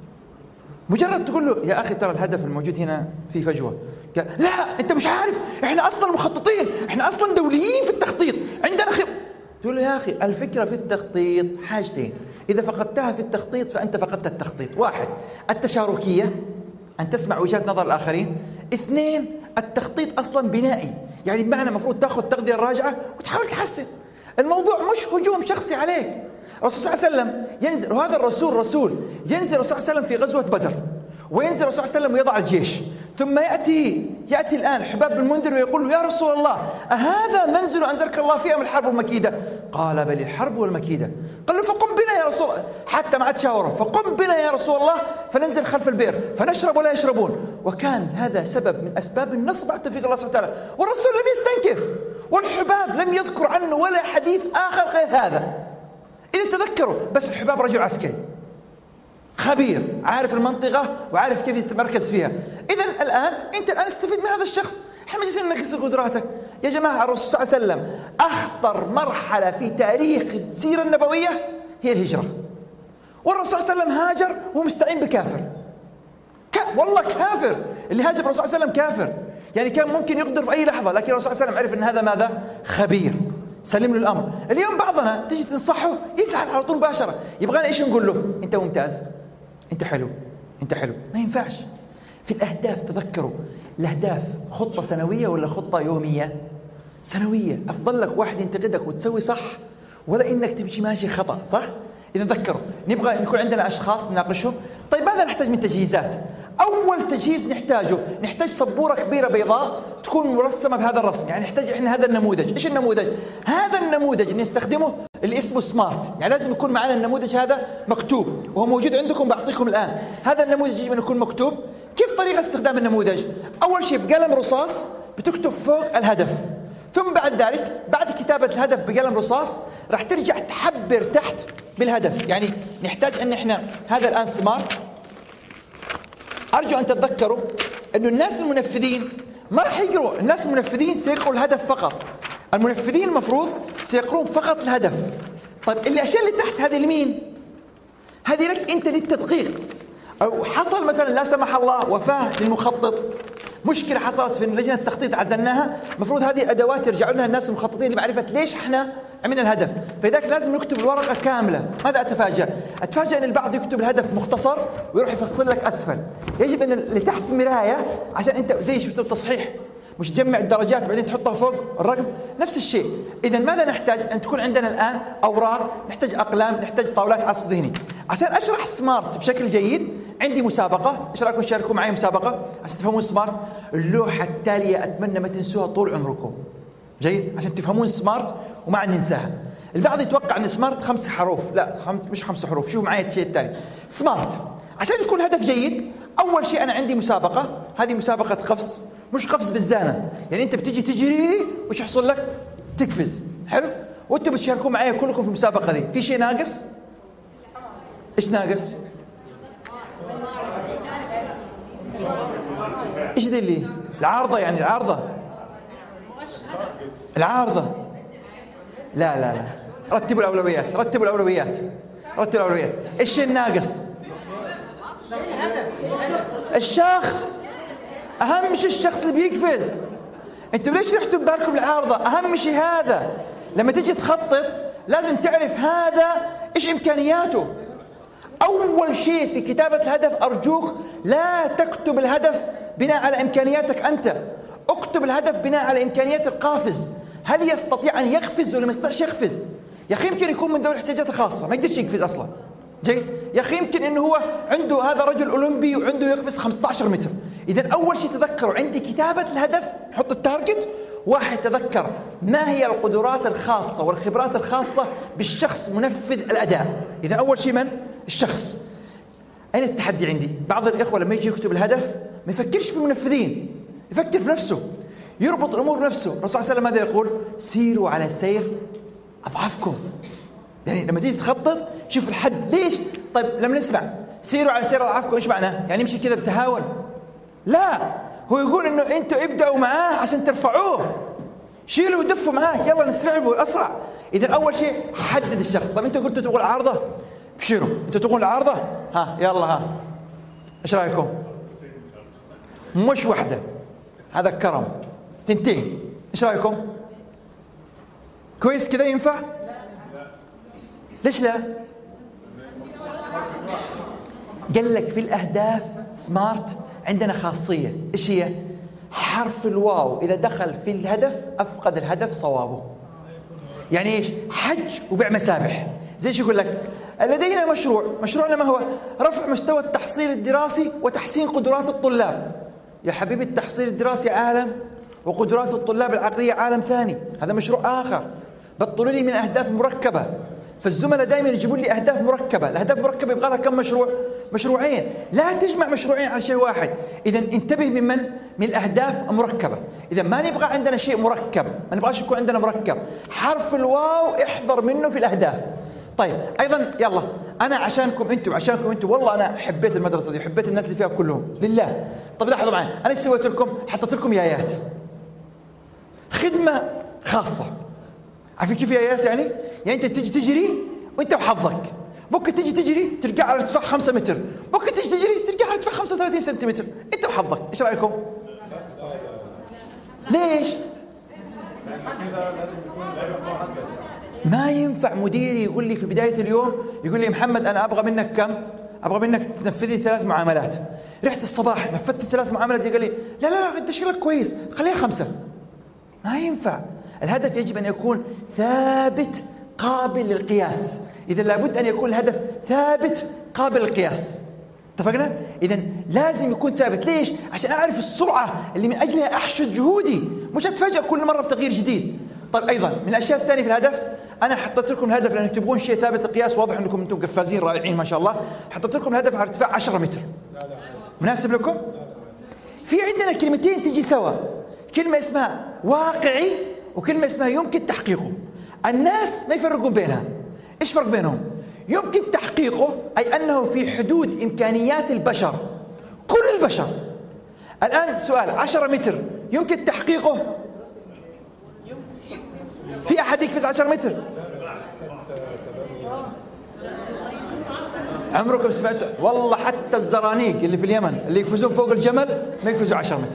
مجرد تقول له يا أخي ترى الهدف الموجود هنا في فجوة، قال لا أنت مش عارف، إحنا أصلا مخططين، إحنا أصلا دوليين في التخطيط، عندنا تقول له يا أخي الفكرة في التخطيط حاجتين، إذا فقدتها في التخطيط فأنت فقدت التخطيط. 1 التشاركية، أن تسمع وجهات نظر الآخرين. 2 التخطيط أصلا بنائي، يعني بمعنى المفروض تأخذ تغذية راجعة وتحاول تحسن. الموضوع مش هجوم شخصي عليك. الرسول صلى الله عليه وسلم ينزل، وهذا الرسول رسول، ينزل الرسول صلى الله عليه وسلم في غزوة بدر، وينزل الرسول صلى الله عليه وسلم ويضع الجيش، ثم يأتي الآن حباب بن المنذر ويقول له يا رسول الله أهذا منزل أنزلك الله فيه أم الحرب والمكيدة؟ قال بل الحرب والمكيدة. قال له فقم بنا يا رسول الله، حتى ما عاد شاوره، فقم بنا يا رسول الله فننزل خلف البئر فنشرب ولا يشربون. وكان هذا سبب من أسباب النصر بعد توفيق الله سبحانه وتعالى، والرسول لم يستنكف، والحباب لم يذكر عنه ولا حديث آخر غير هذا. إذا تذكروا، بس الحباب رجل عسكري خبير، عارف المنطقة وعارف كيف يتمركز فيها. إذن الآن أنت استفيد من هذا الشخص. احنا جالسين نقيس قدراتك يا جماعة. الرسول صلى الله عليه وسلم أخطر مرحلة في تاريخ السيرة النبوية هي الهجرة، والرسول صلى الله عليه وسلم هاجر وهو مستعين بكافر. والله كافر، اللي هاجم الرسول صلى الله عليه وسلم كافر، يعني كان ممكن يقدر في اي لحظه، لكن الرسول صلى الله عليه وسلم عرف ان هذا ماذا؟ خبير، سلم له الامر. اليوم بعضنا تجي تنصحه يزعل على طول مباشره، يبغانا ايش نقول له؟ انت ممتاز، انت حلو، انت حلو. ما ينفعش. في الاهداف تذكروا، الاهداف خطه سنويه ولا خطه يوميه؟ سنويه. افضل لك واحد ينتقدك وتسوي صح ولا انك تمشي ماشي خطا، صح؟ اذا تذكروا نبغى يكون عندنا اشخاص نناقشهم. طيب ماذا نحتاج من تجهيزات؟ اول تجهيز نحتاجه، نحتاج سبوره كبيره بيضاء تكون مرسمه بهذا الرسم، يعني نحتاج احنا هذا النموذج. ايش النموذج؟ هذا النموذج نستخدمه اللي اسمه سمارت، يعني لازم يكون معنا النموذج هذا مكتوب وهو موجود عندكم، بعطيكم الان. هذا النموذج يجب ان يكون مكتوب. كيف طريقه استخدام النموذج؟ اول شيء بقلم رصاص بتكتب فوق الهدف، ثم بعد ذلك بعد كتابة الهدف بقلم رصاص راح ترجع تحبر تحت بالهدف. يعني نحتاج ان احنا هذا الان سمارت. ارجو ان تتذكروا انه الناس المنفذين ما راح يقروا، الناس المنفذين سيقروا الهدف فقط. المنفذين المفروض سيقرون فقط الهدف. طيب الاشياء اللي تحت هذه لمين؟ هذه لك انت للتدقيق. او حصل مثلا لا سمح الله وفاة للمخطط، مشكلة حصلت في لجنة التخطيط عزلناها، المفروض هذه الأدوات يرجعوا لها الناس المخططين لمعرفة ليش احنا عملنا الهدف، فلذلك لازم نكتب الورقة كاملة. ماذا أتفاجأ؟ أتفاجأ أن البعض يكتب الهدف مختصر ويروح يفصل لك أسفل. يجب أن اللي تحت مراية عشان أنت زي شفت التصحيح، مش تجمع الدرجات وبعدين تحطها فوق الرقم، نفس الشيء. إذا ماذا نحتاج؟ أن تكون عندنا الآن أوراق، نحتاج أقلام، نحتاج طاولات عصف ذهني. عشان أشرح سمارت بشكل جيد عندي مسابقة، ايش رايكم تشاركوا معي مسابقة عشان تفهمون سمارت؟ اللوحة التالية اتمنى ما تنسوها طول عمركم. جيد؟ عشان تفهمون سمارت وما عاد ننساها. البعض يتوقع ان سمارت 5 حروف، لا مش 5 حروف، شوفوا معي الشيء التالي. سمارت عشان يكون هدف جيد، اول شيء انا عندي مسابقة، هذه مسابقة قفز، مش قفز بالزانة، يعني انت بتجي تجري وش يحصل لك؟ تقفز، حلو؟ وانتم بتشاركوا معي كلكم في المسابقة دي. في شيء ناقص؟ ايش ناقص؟ ايش ذي اللي؟ العارضة، يعني العارضة. لا رتبوا الأولويات، رتبوا الأولويات. ايش الناقص؟ الشخص. أهم شيء الشخص اللي بيقفز. انتوا ليش رحتوا ببالكم العارضة؟ أهم شيء هذا. لما تجي تخطط لازم تعرف هذا ايش إمكانياته. أول شيء في كتابة الهدف أرجوك لا تكتب الهدف بناء على إمكانياتك أنت، اكتب الهدف بناء على إمكانيات القافز. هل يستطيع أن يقفز ولا ما يستطيعش يقفز؟ يا أخي يمكن يكون من ذوي الاحتياجات الخاصة ما يقدرش يقفز أصلا. جيد؟ يا أخي يمكن إنه هو عنده هذا رجل أولمبي وعنده يقفز 15 متر. إذا أول شيء تذكروا عندي كتابة الهدف، نحط التارجت. واحد تذكر ما هي القدرات الخاصة والخبرات الخاصة بالشخص منفذ الأداء. إذا أول شيء من؟ الشخص. أين التحدي عندي؟ بعض الإخوة لما يجي يكتب الهدف ما يفكرش في المنفذين، يفكر في نفسه، يربط الأمور بنفسه. الرسول صلى الله عليه وسلم ماذا يقول؟ سيروا على سير أضعافكم. يعني لما تيجي تخطط شوف الحد. ليش؟ طيب لما نسمع سيروا على سير أضعافكم إيش معناه؟ يعني يمشي كذا بتهاون؟ لا، هو يقول إنه أنتوا ابدأوا معاه عشان ترفعوه، شيلوا ودفوا معاه، يلا نسرعه أسرع. إذا أول شيء حدد الشخص. طيب أنتوا قلتوا تبغوا العارضة؟ بشيروا. أنتوا تبغون العارضة؟ ها يلا ها، إيش رأيكم؟ مش واحدة، هذا كرم. 2، إيش رأيكم؟ كويس كذا ينفع؟ ليش لا؟ قال لك في الأهداف سمارت عندنا خاصية، إيش هي؟ حرف الواو إذا دخل في الهدف أفقد الهدف صوابه. يعني إيش؟ حج وبيع مسابح. زي شو يقول لك؟ لدينا مشروعنا ما هو؟ رفع مستوى التحصيل الدراسي وتحسين قدرات الطلاب. يا حبيبي التحصيل الدراسي عالم وقدرات الطلاب العقلية عالم ثاني، هذا مشروع آخر. بطلوا لي من أهداف مركبة، فالزملاء دائما يجيبون لي أهداف مركبة. الأهداف المركبة يبغى لها كم مشروع؟ مشروعين، لا تجمع مشروعين على شيء واحد. إذا انتبه من الأهداف المركبة. إذا ما نبغى عندنا شيء مركب، ما نبغاش يكون عندنا مركب، حرف الواو احذر منه في الأهداف. طيب أيضا يلا أنا عشانكم أنتم والله أنا حبيت المدرسة دي، حبيت الناس اللي فيها كلهم لله. طب لاحظوا معي أنا ايش سويت لكم؟ حطيت لكم يايات، خدمة خاصة. عارفين كيف يايات؟ يعني أنت تجي تجري وأنت وحظك، ممكن تجي تجري ترجع على ارتفاع 5 متر، ممكن تجي تجري ترجع على ارتفاع 35 سنتيمتر، أنت وحظك. ايش رايكم؟ ليش؟ ما ينفع مديري يقول لي في بدايه اليوم، يقول لي محمد انا ابغى منك كم؟ ابغى منك تنفذي 3 معاملات. رحت الصباح نفذت 3 معاملات، قال لي لا لا لا انت شغلك كويس خليها 5. ما ينفع. الهدف يجب ان يكون ثابت قابل للقياس. اذا لابد ان يكون الهدف ثابت قابل للقياس. اتفقنا؟ اذا لازم يكون ثابت. ليش؟ عشان اعرف السرعه اللي من اجلها احشد جهودي، مش اتفاجئ كل مره بتغيير جديد. طيب ايضا من الاشياء الثانيه في الهدف، انا حطيت لكم الهدف لانكم تبغون شيء ثابت القياس. واضح انكم انتم قفازين رائعين ما شاء الله. حطيت لكم الهدف على ارتفاع 10 متر. مناسب لكم؟ في عندنا كلمتين تجي سوا، كلمه اسمها واقعي وكلمه اسمها يمكن تحقيقه. الناس ما يفرقون بينها. ايش فرق بينهم؟ يمكن تحقيقه أي أنه في حدود إمكانيات البشر، كل البشر. الآن سؤال، 10 متر يمكن تحقيقه؟ في أحد يقفز 10 متر؟ عمركم سمعتوا؟ والله حتى الزرانيق اللي في اليمن اللي يقفزون فوق الجمل ما يقفزوا 10 متر.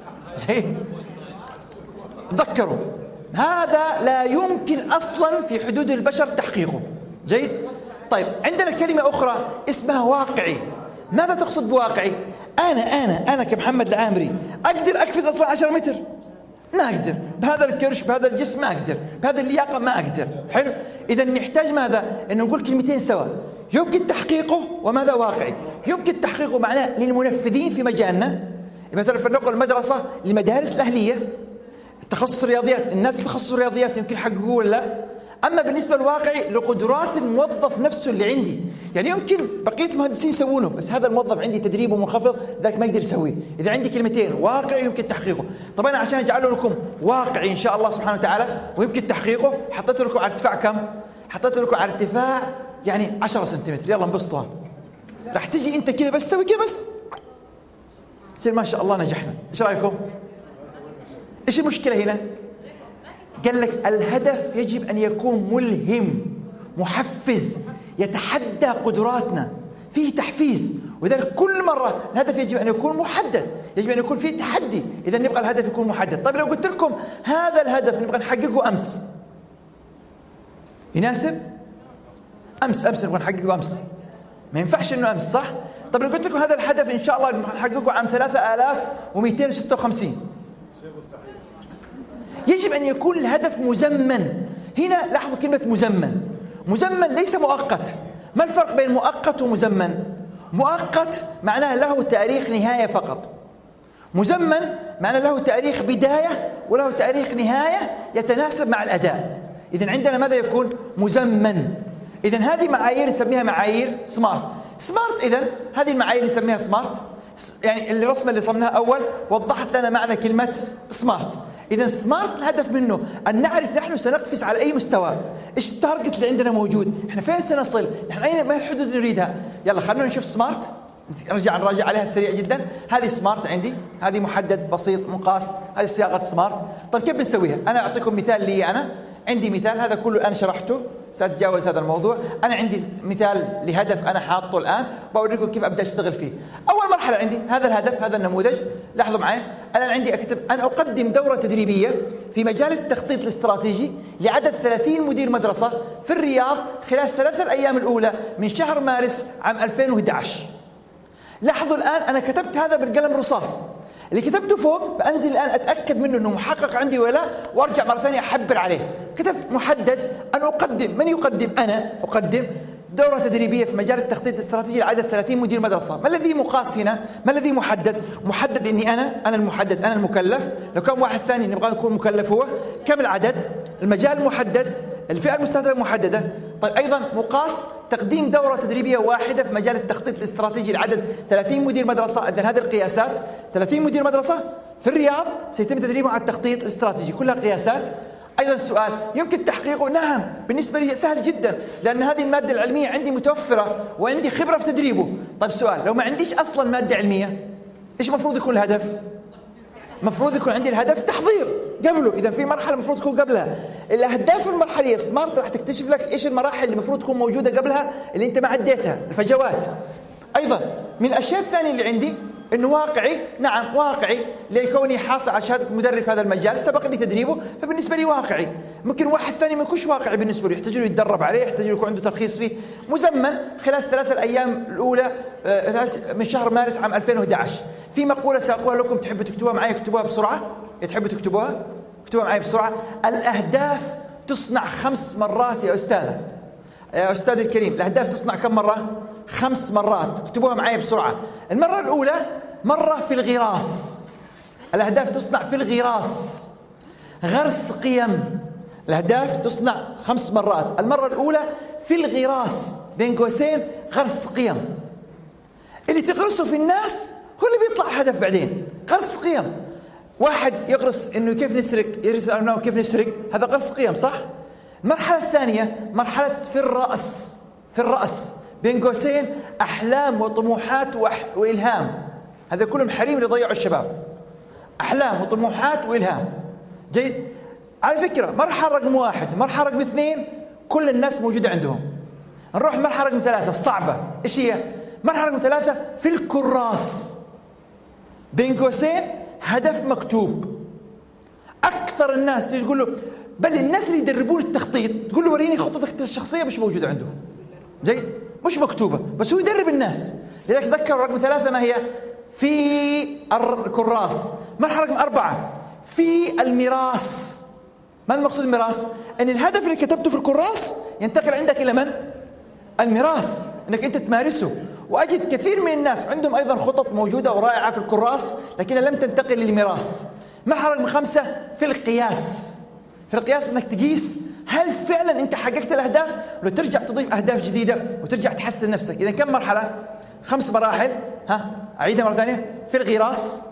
تذكروا هذا لا يمكن أصلا في حدود البشر تحقيقه. جيد؟ طيب عندنا كلمة أخرى اسمها واقعي. ماذا تقصد بواقعي؟ أنا كمحمد العامري أقدر أقفز أصلا 10 متر؟ ما أقدر، بهذا الكرش بهذا الجسم ما أقدر، بهذا اللياقة ما أقدر. حلو؟ إذا نحتاج ماذا؟ أن نقول كلمتين سوا، يمكن تحقيقه وماذا واقعي. يمكن تحقيقه معناه للمنفذين في مجالنا، مثلا فلنقل المدرسة لمدارس الأهلية تخصص الرياضيات، الناس تخصص الرياضيات يمكن يحققوه ولا لا؟ أما بالنسبة للواقعي لقدرات الموظف نفسه اللي عندي، يعني يمكن بقية المهندسين يسوونه بس هذا الموظف عندي تدريبه منخفض ذلك ما يقدر يسويه. إذا عندي كلمتين واقعي يمكن تحقيقه. طبعا أنا عشان أجعله لكم واقعي إن شاء الله سبحانه وتعالى ويمكن تحقيقه حطيت لكم على ارتفاع كم؟ حطيت لكم على ارتفاع يعني 10 سنتيمتر. يلا انبسطوا. راح تجي أنت كذا بس سوي كذا بس يصير ما شاء الله نجحنا. إيش رأيكم؟ إيش المشكلة هنا؟ قال لك الهدف يجب أن يكون ملهم محفز يتحدى قدراتنا، فيه تحفيز. ولذلك كل مرة الهدف يجب أن يكون محدد، يجب أن يكون فيه تحدي. إذا نبغى الهدف يكون محدد. طيب لو قلت لكم هذا الهدف نبغى نحققه أمس، يناسب؟ أمس نبغى نحققه أمس، ما ينفعش إنه أمس، صح؟ طيب لو قلت لكم هذا الهدف إن شاء الله نبغى نحققه عام 3256، يجب أن يكون الهدف مزمن. هنا لاحظوا كلمة مزمن. مزمن ليس مؤقت. ما الفرق بين مؤقت ومزمن؟ مؤقت معناه له تاريخ نهاية فقط. مزمن معناه له تاريخ بداية وله تاريخ نهاية يتناسب مع الأداء. إذن عندنا ماذا يكون؟ مزمن. إذن هذه معايير نسميها معايير سمارت. إذن هذه المعايير نسميها سمارت. يعني الرسمة اللي صمناها أول وضحت لنا معنى كلمة سمارت. إذا سمارت الهدف منه أن نعرف نحن سنقفز على أي مستوى، إيش التارجت اللي عندنا موجود، إحنا فين سنصل، نحن أين ما الحدود اللي نريدها. يلا خلونا نشوف سمارت، نراجع عليها سريع جدا. هذه سمارت عندي، هذه محدد بسيط مقاس، هذه صياغة سمارت. طيب كيف بنسويها؟ أنا أعطيكم مثال لي. أنا عندي مثال، هذا كله أنا شرحته سأتجاوز هذا الموضوع. أنا عندي مثال لهدف أنا حاطه الآن بوريكم كيف أبدأ أشتغل فيه. أول مرحلة عندي هذا الهدف، هذا النموذج. لاحظوا معي أنا عندي أكتب أنا أقدم دورة تدريبية في مجال التخطيط الاستراتيجي لعدد 30 مدير مدرسة في الرياض خلال 3 الأيام الأولى من شهر مارس عام 2011. لاحظوا الآن أنا كتبت هذا بالقلم رصاص، اللي كتبته فوق بأنزل الآن أتأكد منه أنه محقق عندي ولا وأرجع مرة ثانية أحبر عليه. كتبت محدد أن أقدم. من يقدم؟ أنا أقدم دورة تدريبية في مجال التخطيط الاستراتيجي لعدد 30 مدير مدرسة. ما الذي مقاس هنا؟ ما الذي محدد؟ محدد إني أنا المحدد، أنا المكلف. لو كان واحد ثاني نبغى يكون مكلف هو. كم العدد؟ المجال محدد، الفئة المستهدفة محددة. طيب أيضا مقاس تقديم دورة تدريبية واحدة في مجال التخطيط الاستراتيجي لعدد 30 مدير مدرسة. إذن هذه القياسات 30 مدير مدرسة في الرياض سيتم تدريبهم على التخطيط الاستراتيجي، كلها قياسات. أيضا السؤال يمكن تحقيقه؟ نعم، بالنسبة لي سهل جدا لأن هذه المادة العلمية عندي متوفرة وعندي خبرة في تدريبه. طيب السؤال لو ما عنديش أصلا مادة علمية إيش مفروض يكون الهدف؟ مفروض يكون عندي الهدف تحضير قبله. إذا في مرحلة مفروض تكون قبلها. الأهداف المرحلية سمارت راح تكتشف لك إيش المراحل اللي مفروض تكون موجودة قبلها اللي أنت ما عديتها، الفجوات. أيضا من الأشياء الثانية اللي عندي انه واقعي، نعم واقعي، لكوني حاصل على شهاده مدرب في هذا المجال، سبق لي تدريبه، فبالنسبه لي واقعي. ممكن واحد ثاني ما يكونش واقعي بالنسبه له، يحتاج له يتدرب عليه، يحتاج له يكون عنده ترخيص فيه. مزمه خلال 3 الأيام الأولى من شهر مارس عام 2011. في مقوله ساقولها لكم، تحبوا تكتبوها معي؟ اكتبوها بسرعه. تحبوا تكتبوها؟ اكتبوها معي بسرعه. الأهداف تصنع 5 مرات يا أستاذة. يا أستاذ الكريم، الأهداف تصنع كم مرة؟ 5 مرات. اكتبوها معي بسرعة. المرة الأولى مرة في الغراس. الأهداف تصنع في الغراس، غرس قيم. الأهداف تصنع 5 مرات. المرة الأولى في الغراس بين قوسين غرس قيم. اللي تغرسه في الناس هو اللي بيطلع هدف بعدين. غرس قيم. واحد يغرس إنه كيف نسرق، يغرس أنه كيف نسرق، هذا غرس قيم، صح؟ المرحلة الثانية مرحلة في الرأس. في الرأس بين قوسين أحلام وطموحات وإلهام. هذا كلهم حريم اللي ضيعوا الشباب. أحلام وطموحات وإلهام. جيد. على فكرة مرحلة رقم 1، مرحلة رقم 2 كل الناس موجودة عندهم. نروح مرحلة رقم 3 الصعبة. إيش هي؟ مرحلة رقم 3 في الكراس بين قوسين هدف مكتوب. أكثر الناس تيجي تقول له، بل الناس اللي يدربون التخطيط تقول له وريني خطتك الشخصية، مش موجودة عنده. جيد. مش مكتوبة، بس هو يدرب الناس. لذلك ذكر رقم 3 ما هي؟ في الكراس. مرحلة رقم 4 في الميراث. ماذا المقصود الميراث؟ أن الهدف اللي كتبته في الكراس ينتقل عندك إلى من؟ الميراث، أنك أنت تمارسه. وأجد كثير من الناس عندهم أيضا خطط موجودة ورائعة في الكراس لكنها لم تنتقل للميراث. مرحلة رقم 5 في القياس. في القياس أنك تقيس هل فعلا أنت حققت الأهداف، لو ترجع تضيف أهداف جديدة وترجع تحسن نفسك. إذا كم مرحلة؟ 5 مراحل. أعيدها مرة ثانية. في الغراس،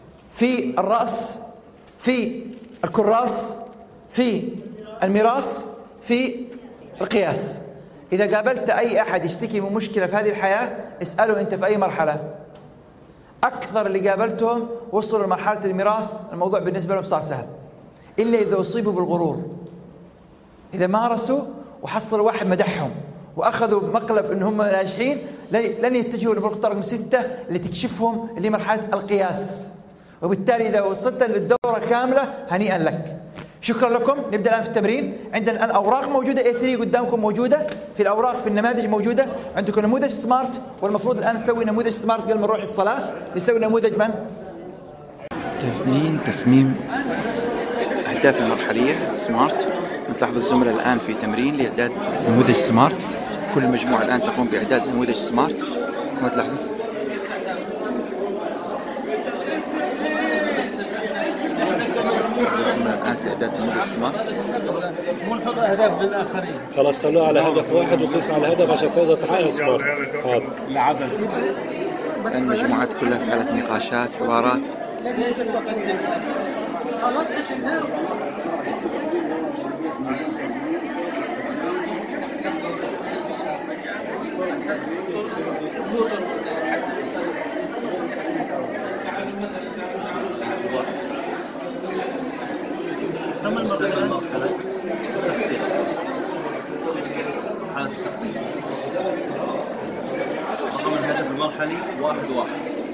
في الرأس، في الكراس، في الميراث، في القياس. إذا قابلت أي أحد يشتكي من مشكلة في هذه الحياة اسأله أنت في أي مرحلة. أكثر اللي قابلتهم وصلوا لمرحلة الميراث، الموضوع بالنسبة لهم صار سهل، إلا إذا أصيبوا بالغرور. إذا مارسوا وحصلوا واحد مدحهم وأخذوا مقلب أنهم ناجحين، لن يتجهوا للنقطة رقم 6 اللي تكشفهم، اللي مرحلة القياس. وبالتالي إذا وصلت للدورة كاملة هنيئا لك. شكرا لكم. نبدأ الآن في التمرين. عندنا الآن أوراق موجودة A3 قدامكم، موجودة في الأوراق، في النماذج موجودة عندكم نموذج سمارت، والمفروض الآن نسوي نموذج سمارت قبل ما نروح الصلاة. نسوي نموذج من؟
تمرين تصميم أهداف المرحلية سمارت. تلاحظوا الزملاء الآن في تمرين لإعداد نموذج سمارت. كل مجموعة الآن تقوم بإعداد نموذج سمارت كما تلاحظوا. الزملاء الآن في إعداد نموذج سمارت.
مو نحط أهداف للآخرين.
خلاص خلوها على هدف واحد وقيس على هدف عشان تقدر تحقق سمارت. هذا
العدد.
المجموعات كلها في حالة نقاشات، حوارات.
ثم المرحلة التخطيط. حالة التخطيط. رقم الهدف المرحلي 1-1.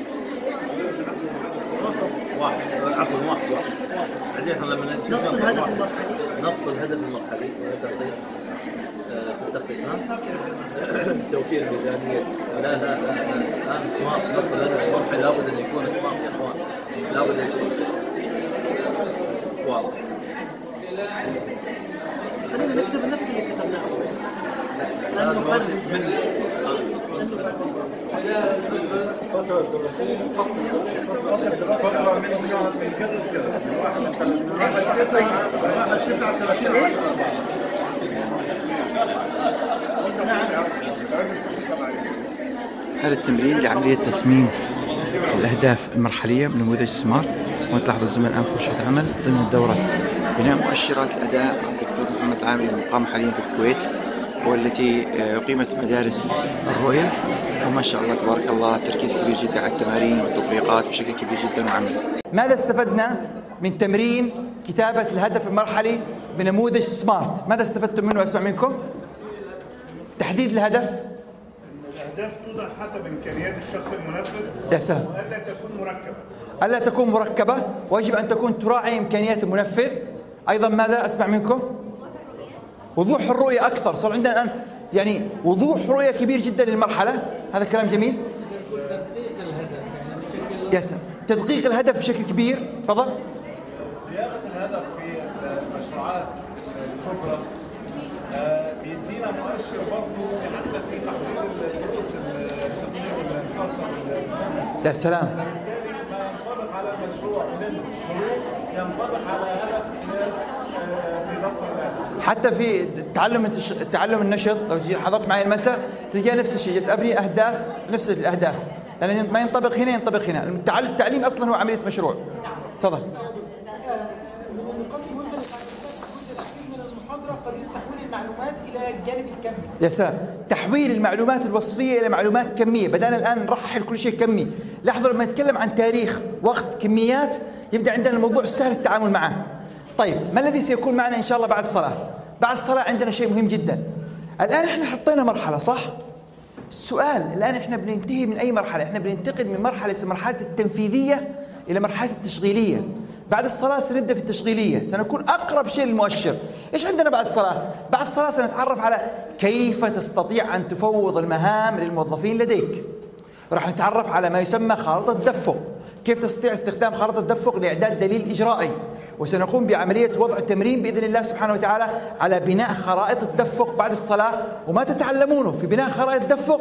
عفوا 1-1. بعدين احنا لما نص الهدف المرحلي. نص الهدف المرحلي والتخطيط. في التخطيط توفير الميزانية. لا الآن سمارت. نص الهدف المرحلي لابد أن يكون سمارت يا إخوان. لابد أن يكون واضح.
خلينا نكتب نفس اللي كتبناه.
فترة دراسية فصل فترة من شهر من كذا لكذا، من 1/9
هذا التمرين لعملية تصميم الأهداف المرحلية من نموذج سمارت. وتلاحظوا الزملاء الآن فرشة عمل ضمن دورة بناء مؤشرات الأداء مع الدكتور محمد عامري المقام حاليا في الكويت، والتي أقيمت مدارس الرؤية. وما شاء الله تبارك الله تركيز كبير جدا على التمارين والتطبيقات بشكل كبير جدا وعملي.
ماذا استفدنا من تمرين كتابة الهدف المرحلي بنموذج سمارت؟ ماذا استفدتم منه؟ أسمع منكم. تحديد الهدف،
الاهداف توضع حسب امكانيات الشخص المنفذ.
يا سلام.
والا تكون مركبه.
الا تكون مركبه، ويجب ان تكون تراعي امكانيات المنفذ. ايضا ماذا اسمع منكم؟ وضوح الرؤيه اكثر. صار عندنا الان يعني وضوح رؤيه كبير جدا للمرحله. هذا كلام جميل.
تدقيق الهدف يعني بشكل
يا سلام. تدقيق الهدف بشكل كبير. تفضل.
صياغه الهدف في المشروعات الكبرى بيدينا مؤشر برضه حتى في تحديد الدروس الشخصيه الخاصه بالمهمه.
يا سلام.
فبالتالي ما ينطبق على مشروع من السلوك ينطبق على هدف قياس في دفتر الاهداف.
حتى في التعلم النشط، لو حضرت معي المساء تلقى نفس الشيء، بس ابني اهداف نفس الاهداف، لان ما ينطبق هنا ينطبق هنا. التعليم اصلا هو عمليه مشروع. تفضل.
تحويل المعلومات الى الجانب الكمي.
يا سلام. تحويل المعلومات الوصفيه الى معلومات كميه، بدانا الان نرحل كل شيء كمي. لاحظوا لما نتكلم عن تاريخ، وقت، كميات، يبدا عندنا الموضوع سهل التعامل معه. طيب ما الذي سيكون معنا ان شاء الله بعد الصلاه؟ بعد الصلاه عندنا شيء مهم جدا. الان احنا حطينا مرحله، صح؟ السؤال الان احنا بننتهي من اي مرحله؟ احنا بننتقل من مرحله مرحله التنفيذيه الى مرحله التشغيليه. بعد الصلاة سنبدأ في التشغيلية، سنكون أقرب شيء للمؤشر. إيش عندنا بعد الصلاة؟ بعد الصلاة سنتعرف على كيف تستطيع أن تفوض المهام للموظفين لديك. راح نتعرف على ما يسمى خارطة تدفق، كيف تستطيع استخدام خارطة تدفق لإعداد دليل إجرائي. وسنقوم بعملية وضع تمرين بإذن الله سبحانه وتعالى على بناء خرائط التدفق بعد الصلاة. وما تتعلمونه في بناء خرائط التدفق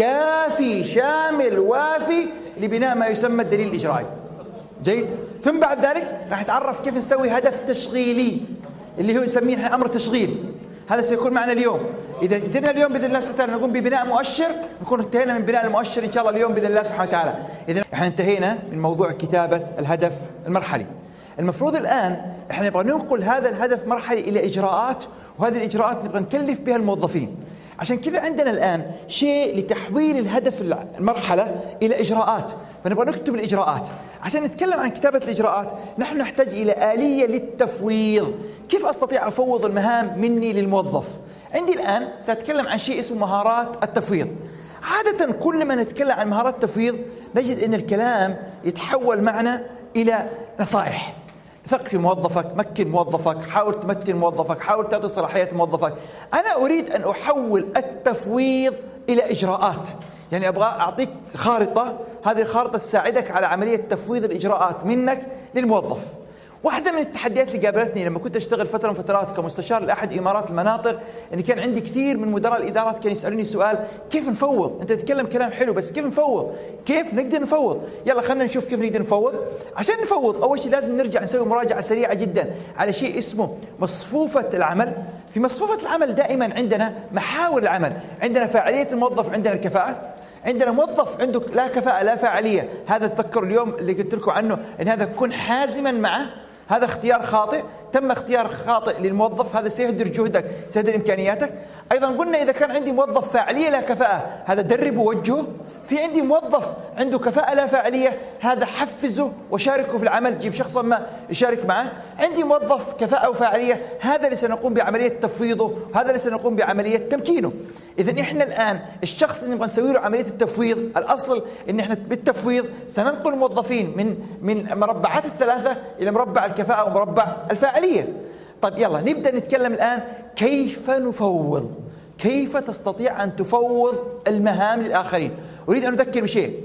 كافي شامل وافي لبناء ما يسمى الدليل الإجرائي. جيد. ثم بعد ذلك راح نتعرف كيف نسوي هدف تشغيلي اللي هو يسميه امر تشغيل. هذا سيكون معنا اليوم. اذا قدرنا اليوم باذن الله سبحانه نقوم ببناء مؤشر، نكون انتهينا من بناء المؤشر ان شاء الله اليوم باذن الله سبحانه وتعالى. اذا احنا انتهينا من موضوع كتابه الهدف المرحلي. المفروض الان احنا نبغى ننقل هذا الهدف مرحلي الى اجراءات، وهذه الاجراءات نبغى نكلف بها الموظفين. عشان كذا عندنا الآن شيء لتحويل الهدف المرحلة إلى إجراءات، فنبغى نكتب الإجراءات. عشان نتكلم عن كتابة الإجراءات نحن نحتاج إلى آلية للتفويض. كيف أستطيع أفوض المهام مني للموظف؟ عندي الآن سأتكلم عن شيء اسمه مهارات التفويض. عادة كل ما نتكلم عن مهارات التفويض نجد أن الكلام يتحول معنا إلى نصائح. ثق في موظفك، مكن موظفك، حاول تمكن موظفك، حاول تعطي صلاحيات موظفك. أنا أريد أن أحول التفويض إلى إجراءات. يعني أبغى أعطيك خارطة، هذه الخارطة تساعدك على عملية تفويض الإجراءات منك للموظف. واحدة من التحديات اللي قابلتني لما كنت أشتغل فترة من فترات كمستشار لأحد إمارات المناطق، إن كان عندي كثير من مدراء الإدارات كانوا يسألوني سؤال: كيف نفوض؟ أنت تتكلم كلام حلو بس كيف نفوض؟ كيف نقدر نفوض؟ يلا خلينا نشوف كيف نقدر نفوض. عشان نفوض أول شيء لازم نرجع نسوي مراجعة سريعة جدا على شيء اسمه مصفوفة العمل. في مصفوفة العمل دائما عندنا محاور العمل، عندنا فاعلية الموظف، عندنا الكفاءة، عندنا موظف عنده لا كفاءة لا فاعلية. هذا تذكروا اليوم اللي قلت لكم عنه ان هذا كن حازما معه، هذا اختيار خاطئ، تم اختيار خاطئ للموظف، هذا سيهدر جهدك، سيهدر امكانياتك. ايضا قلنا اذا كان عندي موظف فاعليه لا كفاءه هذا دربه ووجهه. في عندي موظف عنده كفاءه لا فاعليه هذا حفزه وشاركه في العمل، جيب شخصا ما يشارك معه. عندي موظف كفاءه وفاعليه هذا اللي سنقوم بعمليه تفويضه، هذا اللي سنقوم بعمليه تمكينه. اذا احنا الان الشخص اللي نبغى نسوي له عمليه التفويض، الاصل ان احنا بالتفويض سننقل الموظفين من مربعات الثلاثه الى مربع الكفاءه ومربع الفاعليه. طيب يلا نبدأ نتكلم الآن كيف نفوض، كيف تستطيع أن تفوض المهام للآخرين. أريد أن أذكر بشيء: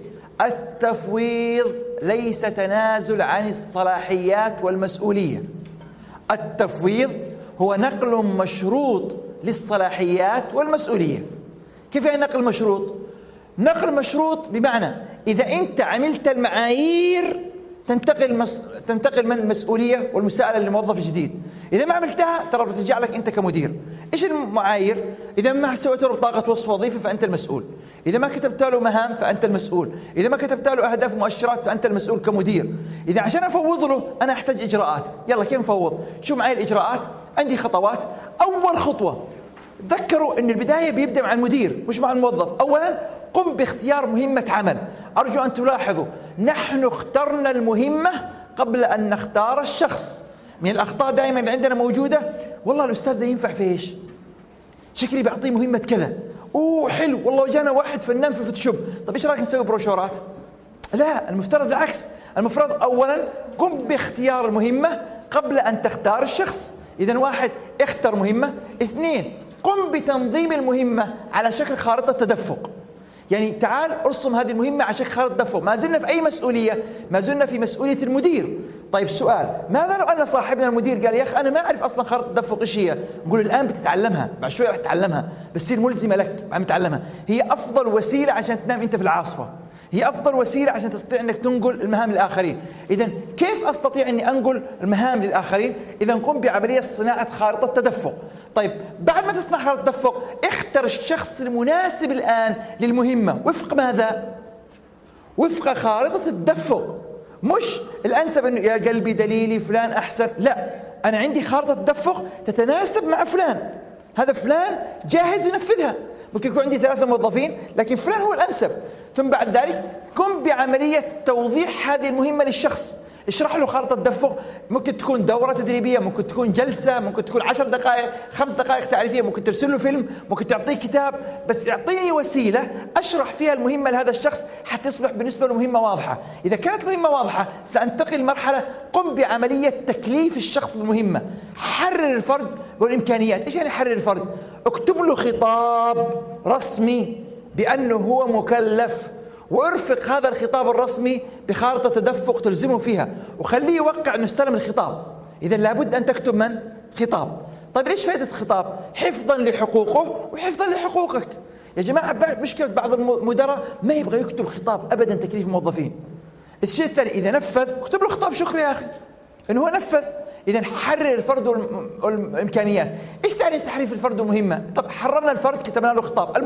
التفويض ليس تنازل عن الصلاحيات والمسؤولية. التفويض هو نقل مشروط للصلاحيات والمسؤولية. كيف يعني نقل مشروط؟ نقل مشروط بمعنى إذا أنت عملت المعايير تنتقل من المسؤولية والمساءلة للموظف الجديد. إذا ما عملتها ترى بترجع لك أنت كمدير. إيش المعايير؟ إذا ما سويت له بطاقة وصف وظيفي فأنت المسؤول، إذا ما كتبت له مهام فأنت المسؤول، إذا ما كتبت له أهداف ومؤشرات فأنت المسؤول كمدير. إذا عشان أفوض له أنا أحتاج إجراءات. يلا كيف نفوض؟ شو معي الإجراءات؟ عندي خطوات. أول خطوة تذكروا أن البداية بيبدأ مع المدير مش مع الموظف. أولا قم باختيار مهمة عمل. أرجو أن تلاحظوا نحن اخترنا المهمة قبل أن نختار الشخص. من الأخطاء دائما اللي عندنا موجودة: والله الأستاذ ده ينفع في إيش؟ شكلي بيعطيه مهمة كذا، حلو والله جانا واحد فنان في الفوتوشوب، طب ايش رايك نسوي بروشورات؟ لا، المفترض العكس. المفترض اولا قم باختيار المهمه قبل ان تختار الشخص. اذا واحد، اختر مهمه. اثنين، قم بتنظيم المهمه على شكل خارطه تدفق. يعني تعال ارسم هذه المهمه على شكل خارطه تدفق. ما زلنا في اي مسؤوليه؟ ما زلنا في مسؤوليه المدير. طيب سؤال، ماذا لو ان صاحبنا المدير قال يا اخي انا ما اعرف اصلا خارطه التدفق ايش هي؟ نقول الان بتتعلمها، بعد شوي راح تتعلمها، بتصير ملزمه لك، عم تتعلمها. هي افضل وسيله عشان تنام انت في العاصفه، هي افضل وسيله عشان تستطيع انك تنقل المهام للاخرين. اذا كيف استطيع اني انقل المهام للاخرين؟ اذا قم بعمليه صناعه خارطه تدفق. طيب بعد ما تصنع خارطه تدفق، اختر الشخص المناسب الان للمهمه. وفق ماذا؟ وفق خارطه التدفق. مش الانسب انه يا قلبي دليلي فلان احسن، لا، انا عندي خارطه تدفق تتناسب مع فلان. هذا فلان جاهز ينفذها. ممكن يكون عندي 3 موظفين لكن فلان هو الانسب. ثم بعد ذلك قم بعمليه توضيح هذه المهمه للشخص. اشرح له خارطه التدفق. ممكن تكون دوره تدريبيه، ممكن تكون جلسه، ممكن تكون 10 دقائق، 5 دقائق تعريفيه، ممكن ترسل له فيلم، ممكن تعطيه كتاب، بس اعطيني وسيله اشرح فيها المهمه لهذا الشخص حتى يصبح بالنسبه له مهمه واضحه. اذا كانت مهمه واضحه سانتقل لمرحله قم بعمليه تكليف الشخص بالمهمه. حرر الفرد والامكانيات. ايش يعني حرر الفرد؟ اكتب له خطاب رسمي بانه هو مكلف، وارفق هذا الخطاب الرسمي بخارطة تدفق تلزمه فيها، وخليه يوقع انه استلم الخطاب. اذا لابد ان تكتب من؟ خطاب. طيب ايش فائدة الخطاب؟ حفظا لحقوقه وحفظا لحقوقك. يا جماعة مشكلة بعض المدراء ما يبغى يكتب خطاب ابدا تكليف الموظفين. الشيء الثاني، اذا نفذ اكتب له خطاب شكر يا اخي انه هو نفذ. اذا حرر الفرد والامكانيات. ايش تعني تحريف الفرد والمهمه؟ طب حررنا الفرد كتبنا له خطاب.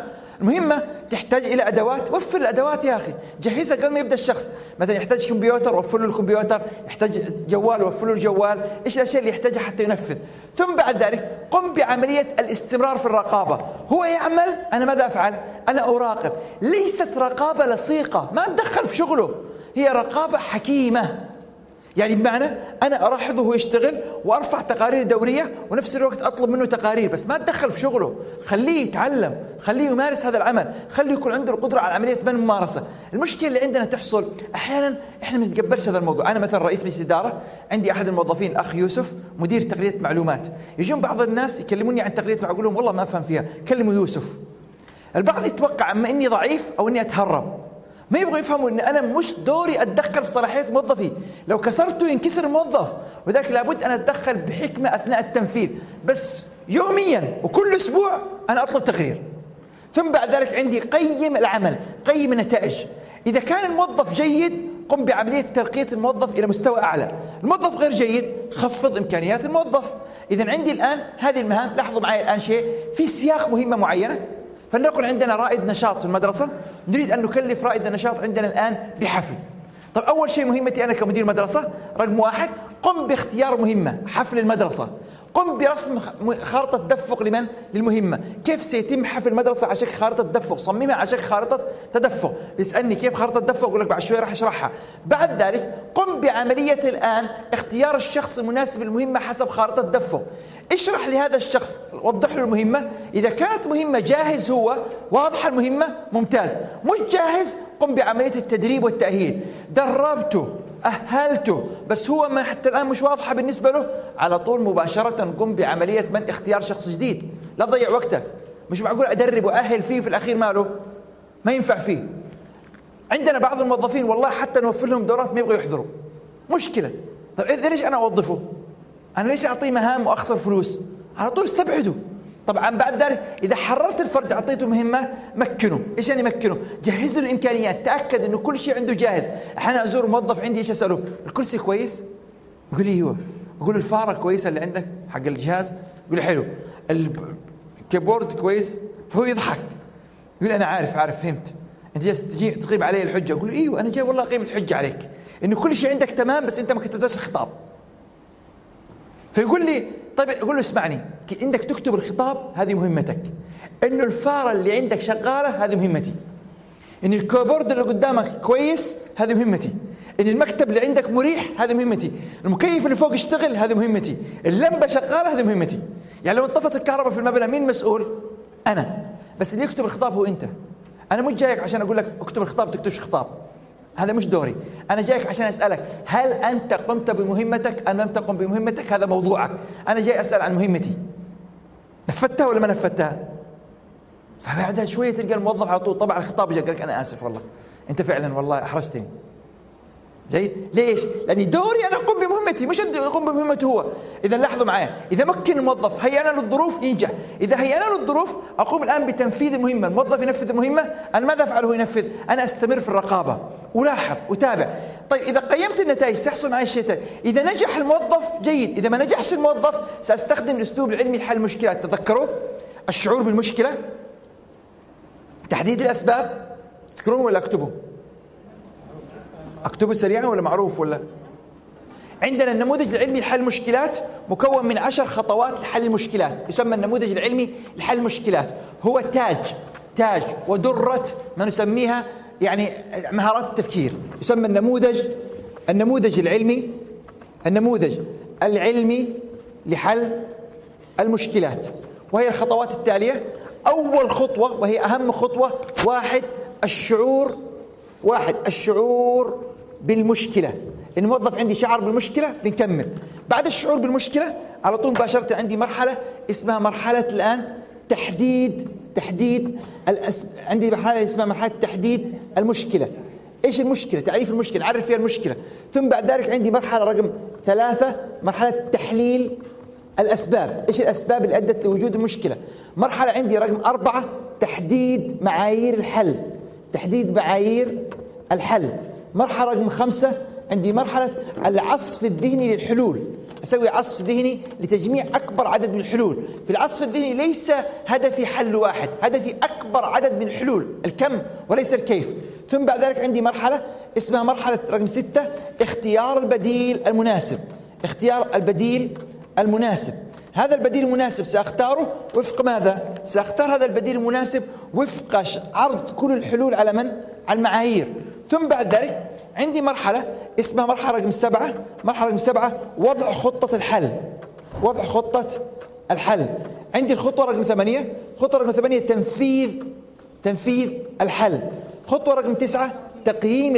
المهمه تحتاج الى ادوات، وفر الادوات يا اخي، جهزها قبل ما يبدا الشخص. مثلا يحتاج كمبيوتر، وفر له الكمبيوتر، يحتاج جوال، وفر له الجوال. ايش الاشياء اللي يحتاجها حتى ينفذ؟ ثم بعد ذلك قم بعمليه الاستمرار في الرقابه. هو يعمل، انا ماذا افعل؟ انا اراقب. ليست رقابه لصيقه ما اتدخل في شغله، هي رقابه حكيمه. يعني بمعنى أنا ألاحظه وهو يشتغل وأرفع تقارير دورية، ونفس الوقت أطلب منه تقارير، بس ما أتدخل في شغله. خليه يتعلم، خليه يمارس هذا العمل، خليه يكون عنده القدرة على عملية ممارسة. المشكلة اللي عندنا تحصل أحيانا إحنا ما نتقبلش هذا الموضوع. أنا مثلا رئيس مجلس إدارة، عندي أحد الموظفين أخ يوسف مدير تقنية معلومات. يجون بعض الناس يكلموني عن تقنية معلومات، أقول لهم والله ما أفهم فيها، كلموا يوسف. البعض يتوقع أما إني ضعيف أو إني أتهرب، ما يبغوا يفهموا ان انا مش دوري اتدخل في صلاحيات موظفي. لو كسرته ينكسر الموظف، وذلك لابد ان اتدخل بحكمه اثناء التنفيذ. بس يوميا وكل اسبوع انا اطلب تقرير. ثم بعد ذلك عندي قيم العمل، قيم النتائج. اذا كان الموظف جيد قم بعمليه ترقيه الموظف الى مستوى اعلى. الموظف غير جيد خفض امكانيات الموظف. اذا عندي الان هذه المهام. لاحظوا معي الان شيء في سياق مهمه معينه. فلنقل عندنا رائد نشاط في المدرسة، نريد أن نكلف رائد النشاط عندنا الآن بحفل. طب أول شيء مهمتي أنا كمدير مدرسة، رقم 1 قم باختيار مهمة حفل المدرسة. قم برسم خارطة تدفق لمن؟ للمهمة. كيف سيتم حفل المدرسة على شكل خارطة تدفق؟ صممها على شكل خارطة تدفق. بيسألني كيف خارطة تدفق؟ أقول لك بعد شوي راح أشرحها. بعد ذلك قم بعملية الآن اختيار الشخص المناسب للمهمة حسب خارطة تدفق. اشرح لهذا الشخص، وضح له المهمة. إذا كانت مهمة جاهز هو، واضحة المهمة، ممتاز. مش جاهز، قم بعملية التدريب والتأهيل. دربته، أهلته، بس هو ما حتى الآن مش واضحة بالنسبة له، على طول مباشرة قم بعملية من اختيار شخص جديد. لا تضيع وقتك. مش معقول أدرب وأهل فيه في الأخير ماله ما ينفع فيه. عندنا بعض الموظفين والله حتى نوفر لهم دورات ما يبغوا يحضروا، مشكلة. طيب إذا ليش أنا أوظفه؟ أنا ليش أعطيه مهام وأخسر فلوس؟ على طول استبعده. طبعا بعد ذلك إذا حررت الفرد أعطيته مهمة، مكنه. إيش يعني مكنه؟ جهز له الإمكانيات، تأكد إنه كل شيء عنده جاهز. أحيانا أزور موظف عندي، إيش أسأله؟ الكرسي كويس؟ يقول لي هو. أقول له الفارة كويسة اللي عندك حق الجهاز؟ يقول لي حلو. الكيبورد كويس؟ فهو يضحك، يقول أنا عارف فهمت، أنت جالس تجي تقيم علي الحجة. أقول له إيوه أنا جاي والله أقيم الحجة عليك، إنه كل شيء عندك تمام بس أنت ما كتبتش الخطاب. فيقول لي طيب، اقول له اسمعني، عندك تكتب الخطاب هذه مهمتك، انه الفاره اللي عندك شغاله هذه مهمتي، ان الكيبورد اللي قدامك كويس هذه مهمتي، ان المكتب اللي عندك مريح هذه مهمتي، المكيف اللي فوق يشتغل هذه مهمتي، اللمبه شغاله هذه مهمتي. يعني لو انطفت الكهرباء في المبنى مين مسؤول؟ انا. بس اللي يكتب الخطاب هو أنت. أنا مش جايك عشان أقول لك اكتب الخطاب تكتبش خطاب، هذا مش دوري. أنا جايك عشان أسألك هل أنت قمت بمهمتك أم لم تقم بمهمتك؟ هذا موضوعك. أنا جاي أسأل عن مهمتي، نفذتها ولا ما نفذتها؟ فبعدها شوية تلقى الموظف على طول طبع الخطاب جاء قال لك أنا آسف والله أنت فعلا والله أحرجتني. جيد. ليش؟ لأني دوري أنا أقوم بمهمتي مش أقوم بمهمته هو. إذا لاحظوا معايا، إذا مكن الموظف هيأنا للظروف ينجح، إذا هيأنا للظروف أقوم الآن بتنفيذ المهمة. الموظف ينفذ المهمة، أنا ماذا أفعله؟ ينفذ. أنا أستمر في الرقابة، ألاحظ، أتابع. طيب إذا قيمت النتائج سيحصل معي الشيء. إذا نجح الموظف جيد، إذا ما نجحش الموظف سأستخدم الأسلوب العلمي لحل المشكلات. تذكروا الشعور بالمشكلة، تحديد الأسباب. تذكرون ولا أكتبه؟ أكتبه سريعا ولا معروف ولا؟ عندنا النموذج العلمي لحل المشكلات مكون من 10 خطوات لحل المشكلات، يسمى النموذج العلمي لحل المشكلات. هو تاج ودرة ما نسميها يعني مهارات التفكير. يسمى النموذج العلمي لحل المشكلات. وهي الخطوات التالية. أول خطوة وهي أهم خطوة، واحد الشعور بالمشكلة. الموظف عندي شعر بالمشكلة، بنكمل. بعد الشعور بالمشكلة على طول مباشرة عندي مرحلة اسمها مرحلة الآن تحديد عندي مرحلة اسمها مرحلة تحديد المشكلة. إيش المشكلة؟ تعريف المشكلة، عرف فيها المشكلة. ثم بعد ذلك عندي مرحلة رقم 3 مرحلة تحليل الأسباب. إيش الأسباب اللي أدت لوجود المشكلة؟ مرحلة عندي رقم 4 تحديد معايير الحل. مرحلة رقم 5 عندي مرحلة العصف الذهني للحلول. أسوي عصف ذهني لتجميع أكبر عدد من الحلول. في العصف الذهني ليس هدفي حل واحد، هدفي أكبر عدد من الحلول، الكم وليس الكيف. ثم بعد ذلك عندي مرحلة اسمها مرحلة رقم 6 اختيار البديل المناسب. هذا البديل المناسب سأختاره وفق ماذا؟ سأختار هذا البديل المناسب وفق عرض كل الحلول على من؟ على المعايير. ثم بعد ذلك عندي مرحلة اسمها مرحلة رقم 7. مرحلة رقم 7 وضع خطة الحل. عندي الخطوة رقم 8. خطوة رقم 8 تنفيذ الحل. خطوة رقم 9 تقييم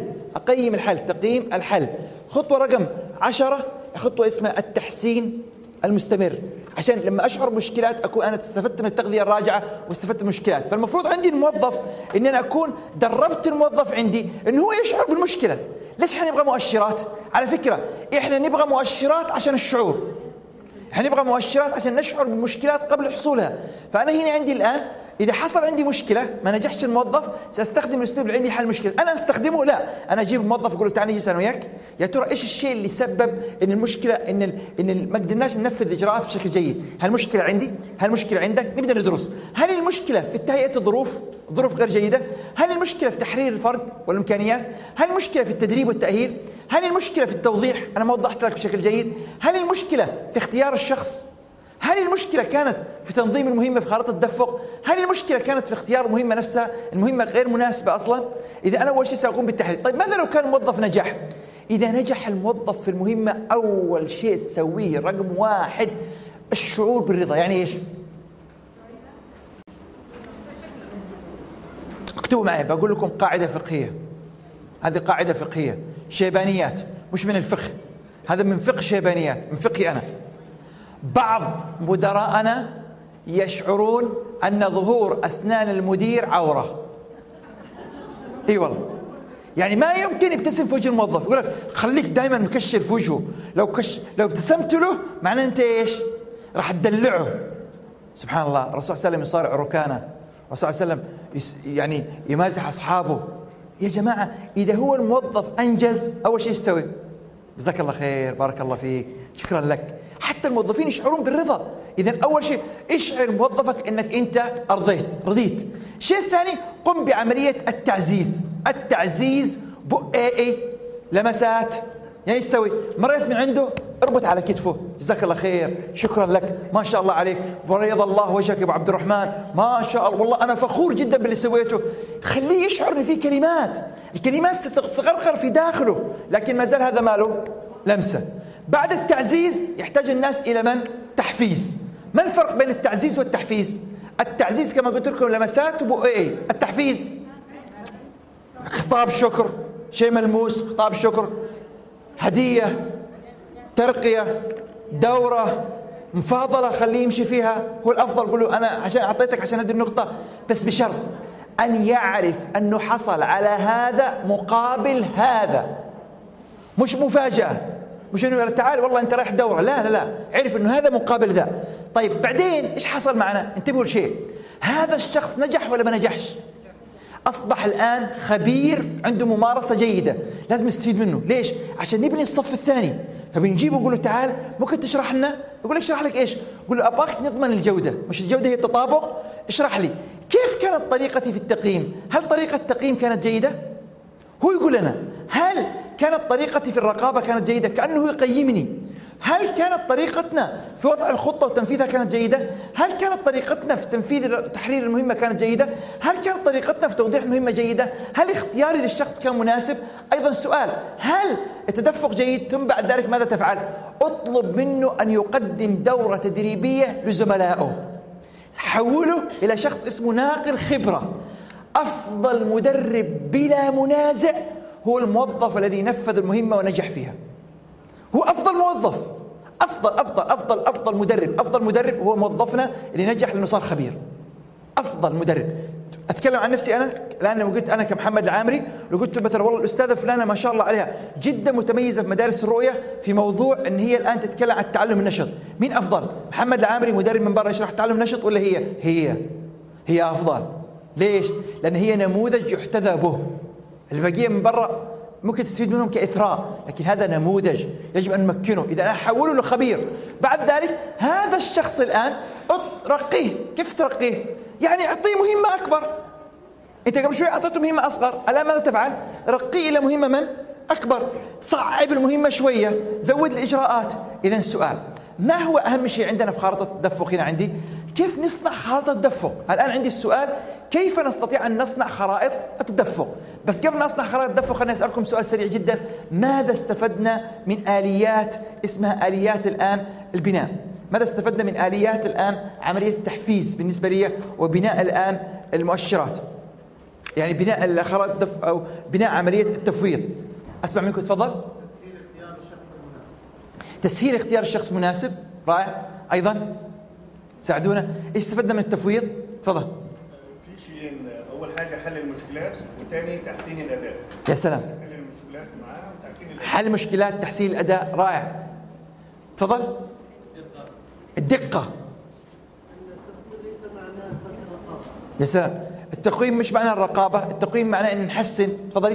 الحل. خطوة رقم 10 خطوة اسمها التحسين المستمر، عشان لما أشعر بمشكلات أكون أنا استفدت من التغذية الراجعة واستفدت من المشكلات. فالمفروض عندي الموظف إن أنا أكون دربت الموظف عندي إنه هو يشعر بالمشكلة. ليش إحنا نبغى مؤشرات؟ على فكرة إحنا نبغى مؤشرات عشان الشعور، إحنا نبغى مؤشرات عشان نشعر بالمشكلات قبل حصولها. فأنا هنا عندي الآن إذا حصل عندي مشكلة ما نجحش الموظف سأستخدم الأسلوب العلمي لحل المشكلة. أنا أستخدمه؟ لا، أنا أجيب الموظف أقول له تعال نجلس أنا وياك، يا ترى إيش الشيء اللي سبب إن المشكلة إن ما قدرناش ننفذ الإجراءات بشكل جيد؟ هل المشكلة عندي؟ هل المشكلة عندك؟ نبدأ ندرس. هل المشكلة في تهيئة الظروف غير جيدة؟ هل المشكلة في تحرير الفرد والإمكانيات؟ هل المشكلة في التدريب والتأهيل؟ هل المشكلة في التوضيح؟ أنا ما وضحت لك بشكل جيد. هل المشكلة في اختيار الشخص؟ هل المشكلة كانت في تنظيم المهمة في خارطة التدفق؟ هل المشكلة كانت في اختيار المهمة نفسها؟ المهمة غير مناسبة أصلا؟ إذا أنا أول شيء سأقوم بالتحليل. طيب ماذا لو كان الموظف نجح؟ إذا نجح الموظف في المهمة أول شيء تسويه رقم 1 الشعور بالرضا. يعني إيش؟ اكتبوا معي، بقول لكم قاعدة فقهية. هذه قاعدة فقهية شيبانيات، مش من الفقه، هذا من فقه شيبانيات، من فقهي أنا. بعض مدراءنا يشعرون أن ظهور أسنان المدير عورة. إي والله، يعني ما يمكن يبتسم في وجه الموظف، يقول لك خليك دائما مكشر في وجهه، لو ابتسمت له معناه أنت إيش؟ راح تدلعه. سبحان الله، الرسول صلى الله عليه وسلم يصارع ركانه، الرسول صلى الله عليه وسلم يعني يمازح أصحابه. يا جماعة إذا هو الموظف أنجز أول شيء يسوي جزاك الله خير، بارك الله فيك، شكرا لك. حتى الموظفين يشعرون بالرضا. إذن أول شيء اشعر موظفك أنك أنت رضيت. الشيء الثاني قم بعملية التعزيز بقى لمسات. يعني ايش تسوي؟ مريت من عنده اربط على كتفه، جزاك الله خير، شكرا لك، ما شاء الله عليك، بيض الله وجهك يا ابو عبد الرحمن، ما شاء الله، والله انا فخور جدا باللي سويته. خليه يشعر ان في الكلمات ستتغرغر في داخله، لكن ما زال هذا ماله لمسه. بعد التعزيز يحتاج الناس الى من؟ تحفيز. ما الفرق بين التعزيز والتحفيز؟ التعزيز كما قلت لكم لمسات وبؤي. التحفيز خطاب شكر، شيء ملموس، خطاب شكر، هدية، ترقية، دورة، مفاضلة خليه يمشي فيها، هو الأفضل. قول له أنا عشان أعطيتك عشان هذه النقطة، بس بشرط أن يعرف أنه حصل على هذا مقابل هذا، مش مفاجأة، مش إنه تعال والله أنت رايح دورة، لا لا لا، عرف إنه هذا مقابل ذا. طيب بعدين إيش حصل معنا؟ انتبهوا لشيء، هذا الشخص نجح ولا ما نجحش؟ أصبح الآن خبير، عنده ممارسة جيدة، لازم نستفيد منه. ليش؟ عشان نبني الصف الثاني. فبنجيبه نقول له تعال ممكن تشرح لنا؟ يقول لك اشرح لك ايش؟ قول له ابغاك نضمن الجودة، مش الجودة هي التطابق، اشرح لي كيف كانت طريقتي في التقييم؟ هل طريقة التقييم كانت جيدة؟ هو يقول لنا هل كانت طريقتي في الرقابة كانت جيدة؟ كأنه يقيمني. هل كانت طريقتنا في وضع الخطة وتنفيذها كانت جيدة؟ هل كانت طريقتنا في تنفيذ تحرير المهمة كانت جيدة؟ هل كانت طريقتنا في توضيح المهمة جيدة؟ هل اختياري للشخص كان مناسب؟ أيضا سؤال، هل التدفق جيد؟ ثم بعد ذلك ماذا تفعل؟ اطلب منه أن يقدم دورة تدريبية لزملائه، حوله إلى شخص اسمه ناقل خبرة. أفضل مدرب بلا منازع هو الموظف الذي نفذ المهمة ونجح فيها، هو أفضل موظف، أفضل مدرب هو موظفنا اللي نجح لأنه صار خبير. أفضل مدرب. أتكلم عن نفسي أنا الآن، لو قلت أنا كمحمد العامري، لو قلت مثلا والله الأستاذة فلانة ما شاء الله عليها جدا متميزة في مدارس الرؤية في موضوع أن هي الآن تتكلم عن التعلم النشط، مين أفضل؟ محمد العامري مدرب من برا يشرح التعلم النشط ولا هي أفضل؟ ليش؟ لأن هي نموذج يحتذى به. البقية من برا ممكن تستفيد منهم كإثراء، لكن هذا نموذج يجب أن نمكنه. إذا أنا أحوله لخبير، بعد ذلك هذا الشخص الآن رقيه. كيف ترقيه؟ يعني أعطيه مهمة أكبر. أنت قبل شوي أعطيته مهمة أصغر، الآن ماذا تفعل؟ رقيه إلى مهمة من؟ أكبر. صعب المهمة شوية، زود الإجراءات. إذا السؤال، ما هو أهم شيء عندنا في خارطة التدفق هنا عندي؟ كيف نصنع خارطة التدفق؟ الآن عندي السؤال، كيف نستطيع أن نصنع خرائط التدفق؟ بس قبل ما أصنع خرائط التدفق خليني أسألكم سؤال سريع جدا. ماذا استفدنا من آليات اسمها آليات الآن البناء؟ ماذا استفدنا من آليات الآن عملية التحفيز بالنسبة لي، وبناء الآن المؤشرات، يعني بناء الخرائط التدفق أو بناء عملية التفويض؟ أسمع منكم، تفضل. تسهيل اختيار الشخص المناسب، رائع. أيضا ساعدونا، إيش استفدنا من التفويض؟ تفضل.
في شيئين، أول حاجة حل المشكلات، والثاني تحسين الأداء.
يا سلام.
حل المشكلات معاه وتحسين الأداء.
حل المشكلات، تحسين الأداء، رائع. تفضل. الدقة. يا سلام. التقويم مش معناه الرقابة، التقويم معناه أن نحسن. تفضلي.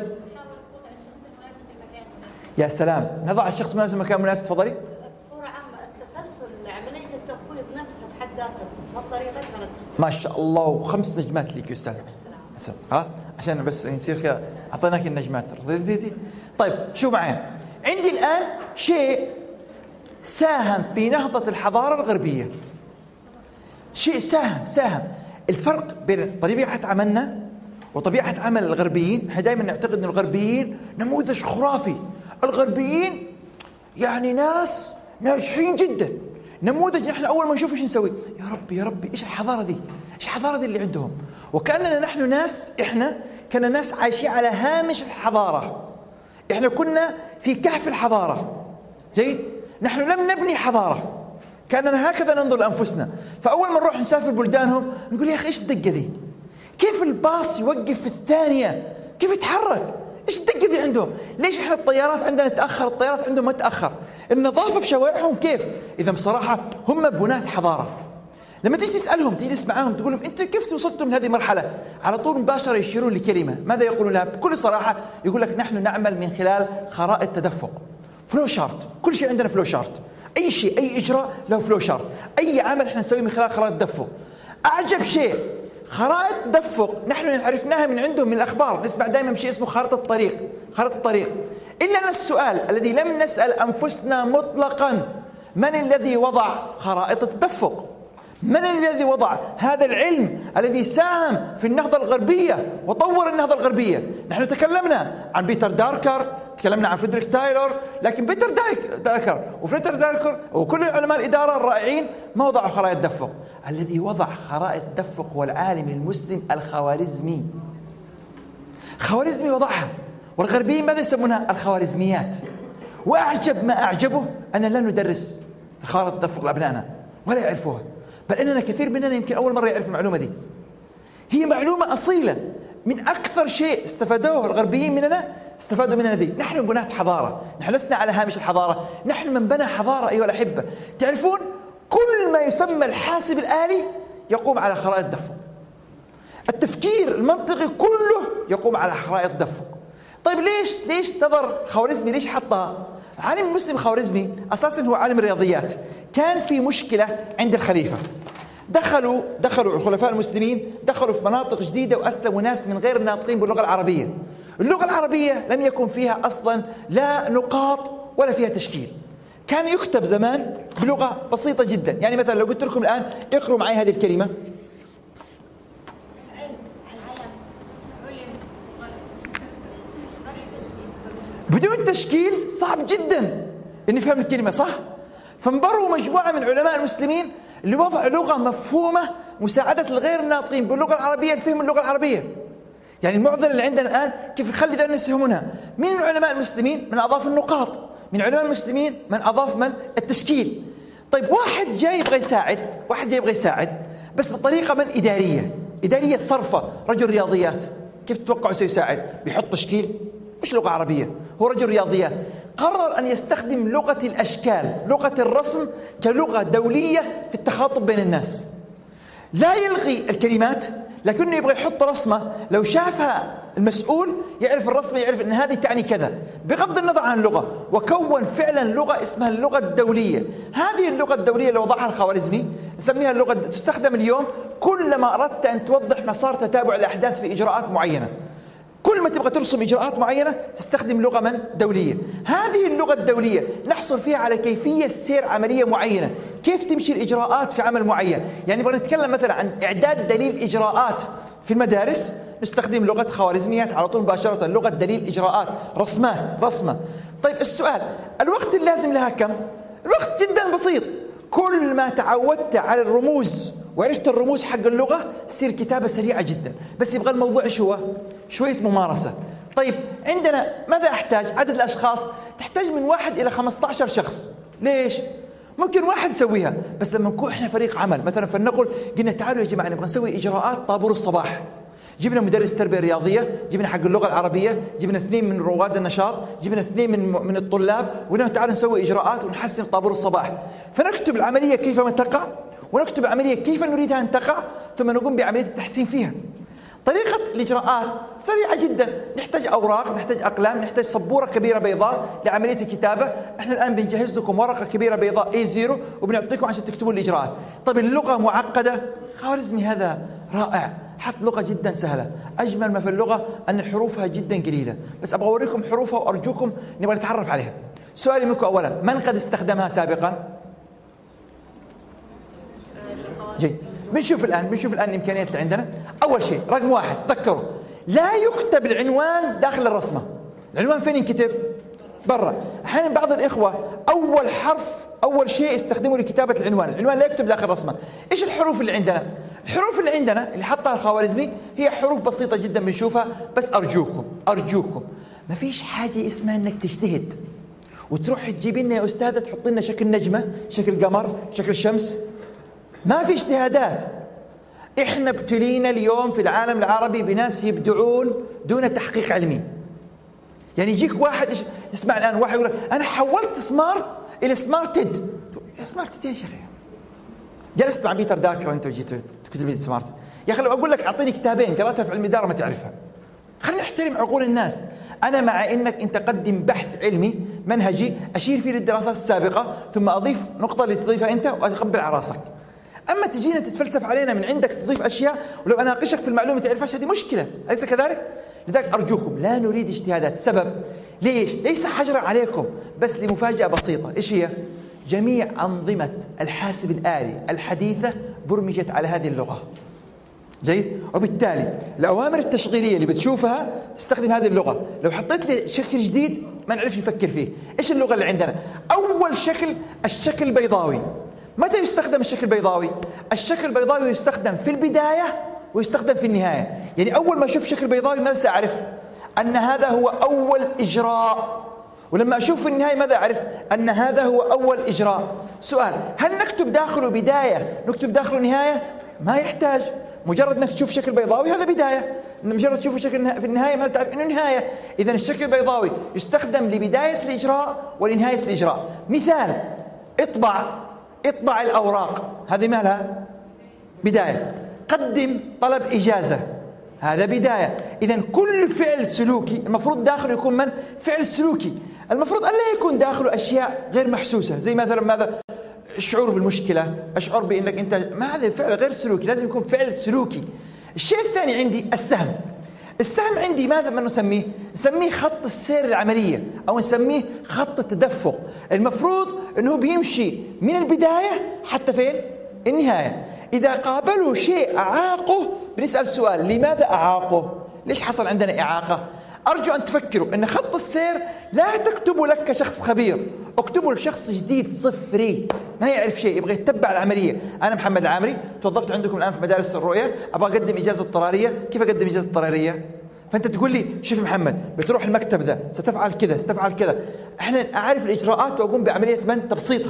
يا سلام، نضع الشخص المناسب في مكان مناسب. تفضلي.
بصورة عامة التسلسل عملية التفويض نفسها بحد ذاتها بهالطريقة كانت
ما شاء الله، و5 نجمات ليك يا أستاذ. خلاص عشان بس يصير كذا، أعطيناك النجمات، رضيتي؟ طيب شو معايا؟ عندي الآن شيء ساهم في نهضة الحضارة الغربية، شيء ساهم. الفرق بين طبيعة عملنا وطبيعة عمل الغربيين، احنا دائما نعتقد أن الغربيين نموذج خرافي، الغربيين يعني ناس ناجحين جدا، نموذج نحن أول ما نشوف إيش نسوي؟ يا ربي إيش الحضارة دي؟ إيش الحضارة دي اللي عندهم؟ وكأننا نحن ناس، إحنا كنا ناس عايشين على هامش الحضارة، إحنا كنا في كهف الحضارة. جيد؟ نحن لم نبني حضارة، كأننا هكذا ننظر لأنفسنا. فأول ما نروح نسافر بلدانهم نقول يا أخي إيش الدقة دي؟ كيف الباص يوقف في الثانية؟ كيف يتحرك؟ إيش الدقة دي عندهم؟ ليش إحنا الطيارات عندنا تأخر، الطيارات عندهم ما تأخر؟ النظافة في شوارعهم كيف؟ إذا بصراحة هم بنات حضارة. لما تيجي تسألهم، تيجي تسمعهم، تقول لهم أنتوا كيف وصلتم لهذه المرحلة؟ على طول مباشرة يشيرون لكلمة، ماذا يقولون لها؟ بكل صراحة يقول لك نحن نعمل من خلال خرائط تدفق، فلو شارت. كل شيء عندنا فلو شارت، أي شيء، أي إجراء له فلو شارت، أي عمل إحنا نسويه من خلال خرائط تدفق. أعجب شيء خرائط تدفق نحن عرفناها من عندهم، من الأخبار نسمع دائما بشيء اسمه خارطة الطريق، خارطة الطريق. إلا أن السؤال الذي لم نسأل أنفسنا مطلقا، من الذي وضع خرائط التدفق؟ من الذي وضع هذا العلم الذي ساهم في النهضة الغربية وطور النهضة الغربية؟ نحن تكلمنا عن بيتر داركر، تكلمنا عن فريدريك تايلور، لكن بيتر دايكر وفريدريك دايكر وكل علماء الإدارة الرائعين ما وضعوا خرائط تدفق. الذي وضع خرائط تدفق هو العالم المسلم الخوارزمي. خوارزمي وضعها، والغربيين ماذا يسمونها؟ الخوارزميات. وأعجب ما أعجبه أن لا ندرس خرائط التدفق لأبنائنا ولا يعرفوها، بل إننا كثير مننا يمكن أول مرة يعرف المعلومة دي. هي معلومة أصيلة، من أكثر شيء استفادوه الغربيين مننا استفادوا مننا ذي. نحن بناة حضارة، نحن لسنا على هامش الحضارة، نحن من بنى حضارة أيها الأحبة. تعرفون كل ما يسمى الحاسب الآلي يقوم على خرائط تدفق. التفكير المنطقي كله يقوم على خرائط تدفق. طيب ليش تظهر خوارزمي؟ ليش حطها؟ عالم مسلم خوارزمي أساسا هو عالم الرياضيات. كان في مشكلة عند الخليفة، دخلوا الخلفاء المسلمين دخلوا في مناطق جديدة وأسلموا ناس من غير الناطقين باللغة العربية. اللغة العربية لم يكن فيها أصلا لا نقاط ولا فيها تشكيل، كان يكتب زمان بلغة بسيطة جدا. يعني مثلا لو قلت لكم الآن اقروا معي هذه الكلمة بدون تشكيل، صعب جدا أن يفهم الكلمة صح. فانبروا مجموعة من علماء المسلمين لوضع لغة مفهومة مساعدة الغير الناطقين باللغة العربية لفهم اللغة العربية. يعني المعضلة اللي عندنا الآن كيف نخلي ذا الناس يفهمونها؟ من العلماء المسلمين من أضاف النقاط، من علماء المسلمين من أضاف التشكيل. طيب واحد جاي يبغى يساعد بس بطريقة إدارية صرفة. رجل رياضيات كيف تتوقعوا سيساعد؟ بيحط تشكيل مش لغة عربية، هو رجل رياضيات. قرر أن يستخدم لغة الأشكال، لغة الرسم كلغة دولية في التخاطب بين الناس. لا يلغي الكلمات لكنه يبغى يحط رسمة لو شافها المسؤول يعرف الرسمة، يعرف أن هذه تعني كذا بغض النظر عن اللغة. وكون فعلا لغة اسمها اللغة الدولية. هذه اللغة الدولية اللي وضعها الخوارزمي نسميها اللغة تستخدم اليوم كلما أردت أن توضح مسار تتابع الأحداث في إجراءات معينة. كل ما تبغى ترسم إجراءات معينة تستخدم لغة دولية. هذه اللغة الدولية نحصل فيها على كيفية سير عملية معينة، كيف تمشي الإجراءات في عمل معين. يعني نبغى نتكلم مثلا عن إعداد دليل إجراءات في المدارس، نستخدم لغة خوارزميات على طول مباشرة، لغة دليل إجراءات، رسمة. طيب السؤال، الوقت اللازم لها كم؟ الوقت جدا بسيط. كل ما تعودت على الرموز وعرفت الرموز حق اللغة تصير كتابة سريعة جدا. بس يبغى الموضوع ايش هو؟ شوية ممارسة. طيب عندنا ماذا أحتاج؟ عدد الأشخاص تحتاج من 1 إلى 15 شخص. ليش؟ ممكن واحد يسويها، بس لما نكون احنا فريق عمل مثلا فلنقل قلنا تعالوا يا جماعة نبغى نسوي إجراءات طابور الصباح، جبنا مدرس تربية رياضية، جبنا حق اللغة العربية، جبنا 2 من رواد النشاط، جبنا 2 من الطلاب، وقلنا تعالوا نسوي إجراءات ونحسن طابور الصباح. فنكتب العملية كيفما تقع، ونكتب العملية كيف نريدها أن تقع، ثم نقوم بعملية التحسين فيها. طريقة الإجراءات سريعة جدا، نحتاج أوراق، نحتاج أقلام، نحتاج سبورة كبيرة بيضاء لعملية الكتابة. احنا الآن بنجهز لكم ورقة كبيرة بيضاء A0 وبنعطيكم عشان تكتبوا الإجراءات. طيب اللغة معقدة، خوارزمي هذا رائع، حط لغة جدا سهلة. أجمل ما في اللغة أن حروفها جدا قليلة، بس أبغى أوريكم حروفها وأرجوكم نبغى نتعرف عليها. سؤالي منكم أولا، من قد استخدمها سابقا؟ جيد، بنشوف الآن الإمكانيات اللي عندنا. أول شيء رقم 1 تذكروا لا يكتب العنوان داخل الرسمة. العنوان فين ينكتب؟ برا. أحيانا بعض الإخوة أول شيء يستخدموا لكتابة العنوان لا يكتب داخل الرسمة. إيش الحروف اللي عندنا؟ الحروف اللي عندنا اللي حطها الخوارزمي هي حروف بسيطة جدا بنشوفها، بس أرجوكم ما فيش حاجة اسمها أنك تجتهد وتروح تجيب لنا يا أستاذة تحط لنا شكل نجمة، شكل قمر، شكل شمس. ما في اجتهادات. احنا ابتلينا اليوم في العالم العربي بناس يبدعون دون تحقيق علمي. يعني يجيك واحد اسمع الان، واحد يقول انا حولت سمارت الى سمارتد. سمارتد يا شيخ، جلست مع بيتر داكر انت وجيت تكتب لي سمارتد. يا اخي لو اقول لك اعطيني كتابين قراتها في علم الاداره ما تعرفها. خلينا نحترم عقول الناس. انا مع انك انت تقدم بحث علمي منهجي اشير فيه للدراسات السابقه ثم اضيف نقطه اللي تضيفها انت واقبل على راسك. أما تجينا تتفلسف علينا من عندك تضيف أشياء ولو أناقشك في المعلومة تعرفهاش، هذه مشكلة، أليس كذلك؟ لذلك أرجوكم لا نريد اجتهادات. السبب ليس حجرا عليكم، بس لمفاجأة بسيطة. إيش هي؟ جميع أنظمة الحاسب الآلي الحديثة برمجت على هذه اللغة. جيد؟ وبالتالي الأوامر التشغيلية اللي بتشوفها تستخدم هذه اللغة. لو حطيت لي شكل جديد ما نعرفش نفكر فيه. ايش اللغه اللي عندنا؟ اول شكل الشكل البيضاوي. متى يستخدم الشكل البيضاوي؟ الشكل البيضاوي يستخدم في البدايه ويستخدم في النهايه. يعني اول ما اشوف شكل بيضاوي ماذا ساعرف؟ ان هذا هو اول اجراء، ولما اشوف في النهايه ماذا اعرف؟ ان هذا هو اول اجراء. سؤال: هل نكتب داخله بدايه نكتب داخله نهايه؟ ما يحتاج، مجرد انك تشوف شكل بيضاوي هذا بدايه، مجرد تشوف شكل في النهايه ما تعرف انه نهايه. اذا الشكل البيضاوي يستخدم لبدايه الاجراء ولنهايه الاجراء. مثال: اطبع الاوراق، هذه مالها؟ بدايه. قدم طلب اجازه، هذا بدايه. اذا كل فعل سلوكي المفروض داخله يكون من؟ فعل سلوكي. المفروض ان لا يكون داخله اشياء غير محسوسه، زي مثلا ماذا؟ الشعور بالمشكله، اشعر بانك انت، ما هذا فعل غير سلوكي، لازم يكون فعل سلوكي. الشيء الثاني عندي السهم. السهم عندي ماذا ما نسميه؟ نسميه خط السير العمليه او نسميه خط التدفق. المفروض انه بيمشي من البدايه حتى فين؟ النهايه. اذا قابله شيء اعاقه بنسال سؤال: لماذا اعاقه؟ ليش حصل عندنا اعاقه؟ ارجو ان تفكروا ان خط السير لا تكتبه لك كشخص خبير، اكتبه لشخص جديد صفري ما يعرف شيء، يبغى يتبع العمليه. انا محمد العامري توظفت عندكم الان في مدارس الرؤيه، ابغى اقدم اجازه اضطراريه، كيف اقدم اجازه اضطراريه؟ فانت تقول لي: شوف محمد، بتروح المكتب ذا، ستفعل كذا ستفعل كذا. احنا اعرف الاجراءات واقوم بعمليه تبسيطها.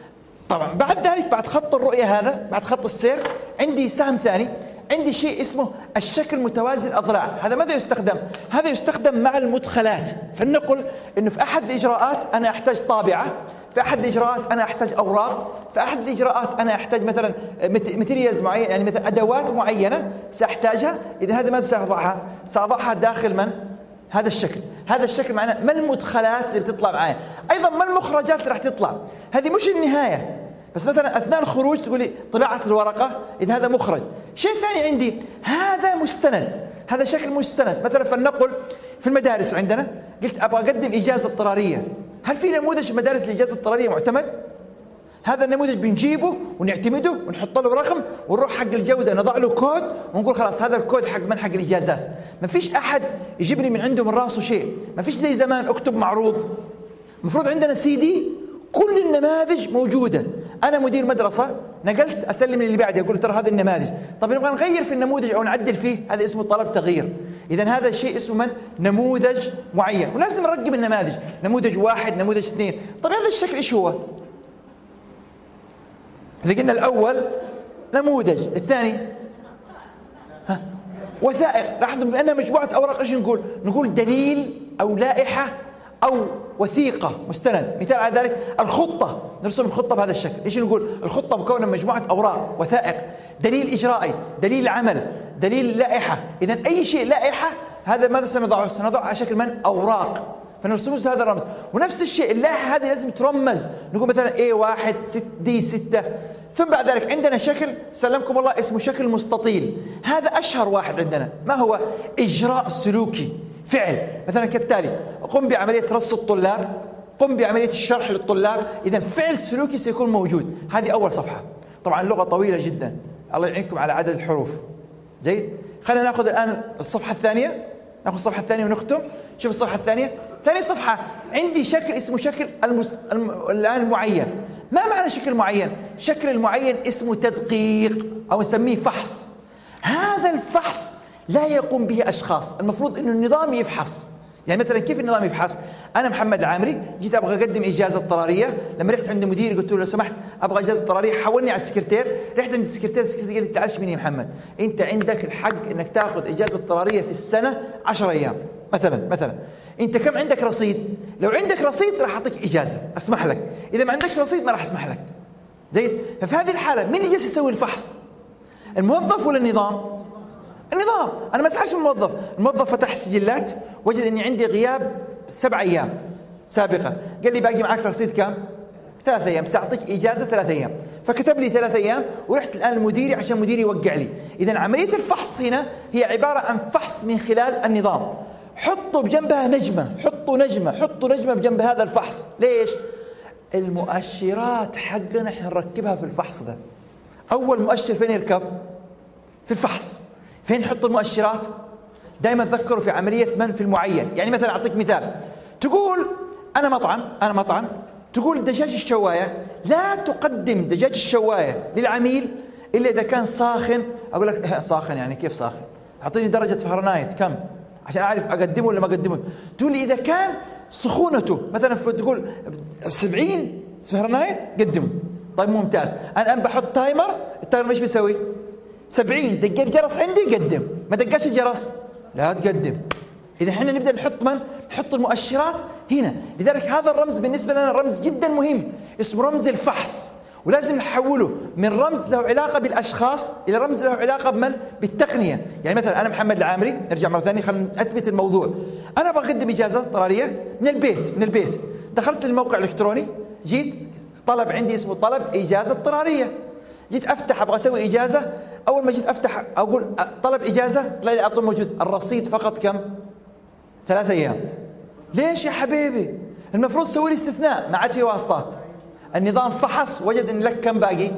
طبعا بعد ذلك، بعد خط الرؤيه هذا، بعد خط السير، عندي سهم ثاني، عندي شيء اسمه الشكل متوازي الأضلاع. هذا ماذا يستخدم؟ هذا يستخدم مع المدخلات. فلنقل انه في احد الاجراءات انا احتاج طابعه، في احد الاجراءات انا احتاج اوراق، في احد الاجراءات انا احتاج مثلا ماتيريالز معين، يعني مثلا ادوات معينه ساحتاجها. اذا هذا ماذا ساضعها؟ ساضعها داخل من؟ هذا الشكل. هذا الشكل معناه ما المدخلات اللي بتطلع معي، ايضا ما المخرجات اللي راح تطلع. هذه مش النهايه، بس مثلا اثناء الخروج تقول لي طباعه الورقه، اذا هذا مخرج. شيء ثاني عندي، هذا مستند، هذا شكل مستند. مثلا فلنقل في المدارس عندنا قلت ابغى اقدم اجازه اضطراريه، هل في نموذج في مدارس الاجازه الاضطراريه معتمد؟ هذا النموذج بنجيبه ونعتمده ونحط له رقم ونروح حق الجوده نضع له كود ونقول خلاص هذا الكود حق من حق الاجازات. ما فيش احد يجيبني من عنده من راسه شيء، ما فيش زي زمان اكتب معروض. المفروض عندنا CD كل النماذج موجوده. انا مدير مدرسه نقلت اسلم للي بعدي اقول ترى هذه النماذج، طب نبغى نغير في النموذج او نعدل فيه، هذا اسمه طلب تغيير. اذا هذا الشيء اسمه من؟ نموذج معين، ولازم نرقم النماذج، نموذج 1 نموذج 2. طب هذا الشكل ايش هو؟ اذا قلنا الاول نموذج، الثاني وثائق. لاحظوا بانها مجموعه اوراق، ايش نقول؟ نقول دليل او لائحه أو وثيقة مستند. مثال على ذلك الخطة، نرسم الخطة بهذا الشكل. إيش نقول؟ الخطة مكونة من مجموعة أوراق وثائق، دليل إجرائي، دليل عمل، دليل لائحة. إذا أي شيء لائحة هذا ماذا سنضعه؟ سنضعه على شكل من؟ أوراق، فنرسم هذا الرمز. ونفس الشيء اللائحة هذه لازم ترمز، نقول مثلا A1 D6. ثم بعد ذلك عندنا شكل سلمكم الله اسمه شكل مستطيل، هذا أشهر واحد عندنا. ما هو؟ إجراء سلوكي، فعل. مثلا كالتالي: قم بعملية رص الطلاب، قم بعملية الشرح للطلاب. إذا فعل سلوكي سيكون موجود. هذه أول صفحة. طبعا اللغة طويلة جدا، الله يعينكم على عدد الحروف. جيد، خلينا ناخذ الآن الصفحة الثانية، ناخذ الصفحة الثانية ونختم. شوف الصفحة الثانية، ثاني صفحة عندي شكل اسمه شكل الآن معين. ما معنى شكل معين؟ شكل المعين اسمه تدقيق أو نسميه فحص. هذا الفحص لا يقوم به أشخاص، المفروض إنه النظام يفحص. يعني مثلا كيف النظام يفحص؟ أنا محمد عامري جيت أبغى أقدم إجازة اضطرارية، لما رحت عند مديري قلت له لو سمحت أبغى إجازة اضطرارية، حولني على السكرتير. رحت عند السكرتير قال لي تزعلش مني يا محمد، أنت عندك الحق إنك تأخذ إجازة اضطرارية في السنة 10 أيام مثلا. أنت كم عندك رصيد؟ لو عندك رصيد راح أعطيك إجازة، أسمح لك. إذا ما عندكش رصيد ما راح أسمح لك. جيد، ففي هذه الحالة مين اللي جالس يسوي الفحص؟ الموظف ولا النظام؟ النظام. أنا ما أزعلش من الموظف. الموظف فتح السجلات وجد أني عندي غياب 7 أيام سابقة، قال لي باقي معك رصيد كم؟ 3 أيام، سأعطيك إجازة 3 أيام. فكتب لي 3 أيام ورحت الآن لمديري عشان مديري يوقع لي. إذا عملية الفحص هنا هي عبارة عن فحص من خلال النظام. حطوا بجنبها نجمة، حطوا نجمة بجنب هذا الفحص. ليش؟ المؤشرات حقنا احنا نركبها في الفحص ده. أول مؤشر فين يركب؟ في الفحص. فين نحط المؤشرات؟ دائما تذكروا في عملية من في المعين. يعني مثلا أعطيك مثال، تقول أنا مطعم تقول دجاج الشواية لا تقدم دجاج الشواية للعميل إلا إذا كان ساخن. أقول لك ساخن يعني كيف ساخن؟ أعطيني درجة فهرنايت كم عشان أعرف أقدمه ولا ما أقدمه. تقول لي إذا كان سخونته مثلا تقول 70 فهرنايت قدمه. طيب ممتاز، أنا الآن بحط تايمر، التايمر ايش بيسوي؟ 70 دقيت جرس عندي قدم، ما دقاش الجرس لا تقدم. إذا احنا نبدأ نحط المؤشرات هنا. لذلك هذا الرمز بالنسبة لنا رمز جدا مهم اسمه رمز الفحص، ولازم نحوله من رمز له علاقة بالأشخاص إلى رمز له علاقة بمن؟ بالتقنية. يعني مثلا أنا محمد العامري، نرجع مرة ثانية خلينا نثبت الموضوع. أنا بقدم إجازة اضطرارية من البيت دخلت الموقع الإلكتروني، جيت طلب عندي اسمه طلب إجازة اضطرارية، جيت أفتح أبغى أسوي إجازة. أول ما جيت أفتح أقول طلب إجازة طلع لي على طول موجود الرصيد فقط كم؟ 3 أيام. ليش يا حبيبي؟ المفروض تسوي لي استثناء، ما عاد في واسطات. النظام فحص وجد ان لك كم باقي؟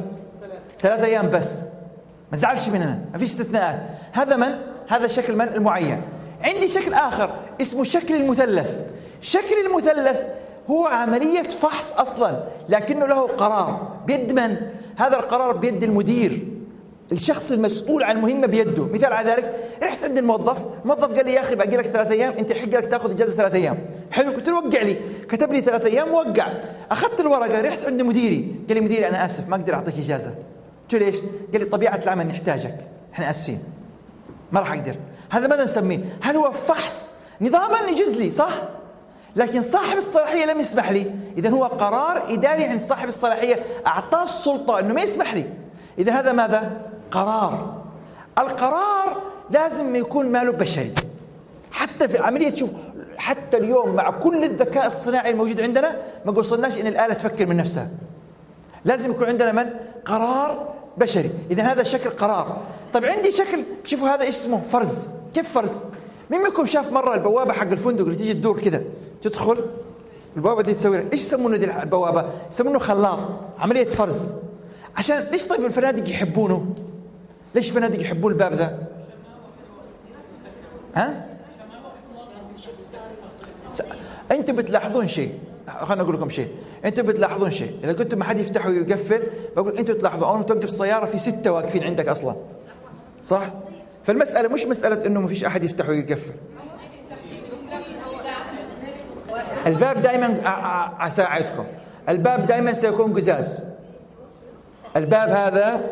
3 أيام بس. ما تزعلش مننا، ما فيش استثناءات. هذا شكل من المعين. عندي شكل آخر اسمه شكل المثلث. شكل المثلث هو عملية فحص أصلا، لكنه له قرار بيد من؟ هذا القرار بيد المدير، الشخص المسؤول عن المهمة بيده. مثال على ذلك، رحت عند الموظف قال لي يا أخي باقي لك 3 أيام، أنت يحق لك تأخذ إجازة 3 أيام. حلو، قلت له وقع لي، كتب لي 3 أيام وقع. أخذت الورقة رحت عند مديري، قال لي مديري أنا آسف ما أقدر أعطيك إجازة. قلت له ليش؟ قال لي طبيعة العمل نحتاجك، إحنا آسفين ما راح أقدر. هذا ماذا نسميه؟ هل هو فحص نظاما يجوز لي صح؟ لكن صاحب الصلاحية لم يسمح لي. إذا هو قرار إداري عند صاحب الصلاحية أعطاه السلطة أنه ما يسمح لي. إذا هذا ماذا؟ قرار. القرار لازم يكون ماله بشري. حتى في العملية تشوف حتى اليوم مع كل الذكاء الصناعي الموجود عندنا ما وصلناش إن الآلة تفكر من نفسها. لازم يكون عندنا من؟ قرار بشري. إذا هذا شكل قرار. طيب عندي شكل، شوفوا هذا إيش اسمه؟ فرز. كيف فرز؟ مين منكم شاف مرة البوابة حق الفندق اللي تيجي تدور كذا تدخل البوابة دي تسوي إيش يسمونه دي البوابة؟ يسمونه خلاط، عملية فرز. عشان ليش طيب الفنادق يحبونه؟ ليش الفنادق يحبون الباب ذا؟ ها؟ أنتم بتلاحظون شيء، خلنا أقول لكم شيء. أنتم بتلاحظون شيء، إذا كنتم ما حد يفتح ويقفل بقول أنتم تلاحظوا أول ما توقف السيارة في 6 واقفين عندك أصلا، صح؟ فالمسألة مش مسألة إنه ما فيش أحد يفتح ويقفل. الباب دائما أساعدكم، الباب دائما سيكون قزاز. الباب هذا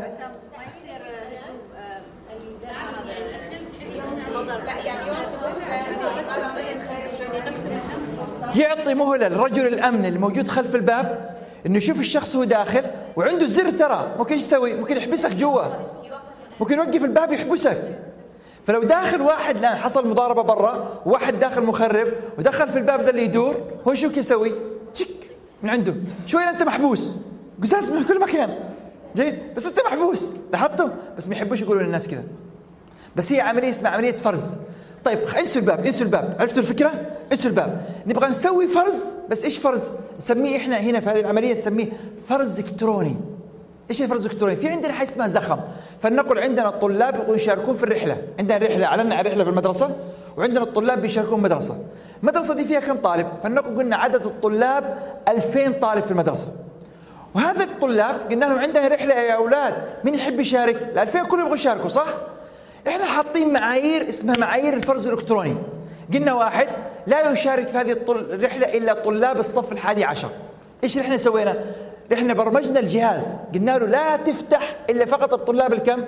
يعطي مهلة لرجل الأمن الموجود خلف الباب إنه يشوف الشخص هو داخل وعنده زر. ترى ممكن ايش يسوي؟ ممكن يحبسك جوا، ممكن يوقف الباب يحبسك. فلو داخل واحد الآن حصل مضاربة برا، وواحد داخل مخرب ودخل في الباب ذا اللي يدور، هو شو يسوي؟ تشك من عنده شوية أنت محبوس، قزاز من كل مكان جيد، بس أنت محبوس. لاحظتم؟ بس ما يحبوش يقولوا للناس كذا. بس هي عملية اسمها عملية فرز. طيب انسوا الباب، عرفتوا الفكرة؟ انسوا الباب. نبغى نسوي فرز، بس ايش فرز؟ نسميه احنا هنا في هذه العملية نسميه فرز الكتروني. ايش فرز الكتروني؟ في عندنا حاجة اسمها زخم. فلنقل عندنا الطلاب يبغوا يشاركون في الرحلة، عندنا رحلة، اعلنا عن رحلة في المدرسة، وعندنا الطلاب بيشاركون مدرسة. المدرسة دي فيها كم طالب؟ فلنقل قلنا عدد الطلاب 2000 طالب في المدرسة. وهذا الطلاب قلنا لهم عندنا رحلة يا أولاد، مين يحب يشارك؟ ال2000 كلهم يبغوا يشاركوا صح؟ احنا حاطين معايير اسمها معايير الفرز الإلكتروني. قلنا واحد لا يشارك في هذه الرحلة إلا طلاب الصف 11. ايش احنا سوينا؟ احنا برمجنا الجهاز، قلنا له لا تفتح إلا فقط الطلاب الكم؟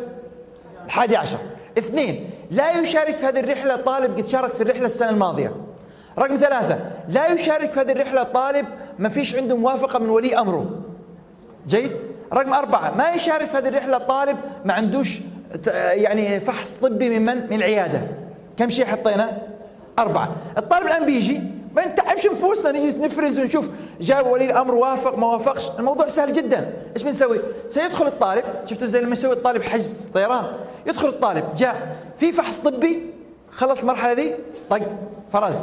11. 2 لا يشارك في هذه الرحلة طالب قد شارك في الرحلة السنة الماضية. رقم 3 لا يشارك في هذه الرحلة طالب ما فيش عنده موافقة من ولي أمره. جيد؟ رقم 4 ما يشارك في هذه الرحلة طالب ما عندوش يعني فحص طبي من العيادة. كم شيء حطينا؟ 4. الطالب الآن بيجي ما نتعبش نفوسنا نجلس نفرز ونشوف جاب ولي الأمر وافق ما وافقش. الموضوع سهل جدا. ايش بنسوي؟ سيدخل الطالب، شفتوا زي لما يسوي الطالب حجز طيران، يدخل الطالب جاء في فحص طبي خلص المرحلة دي طق فرز،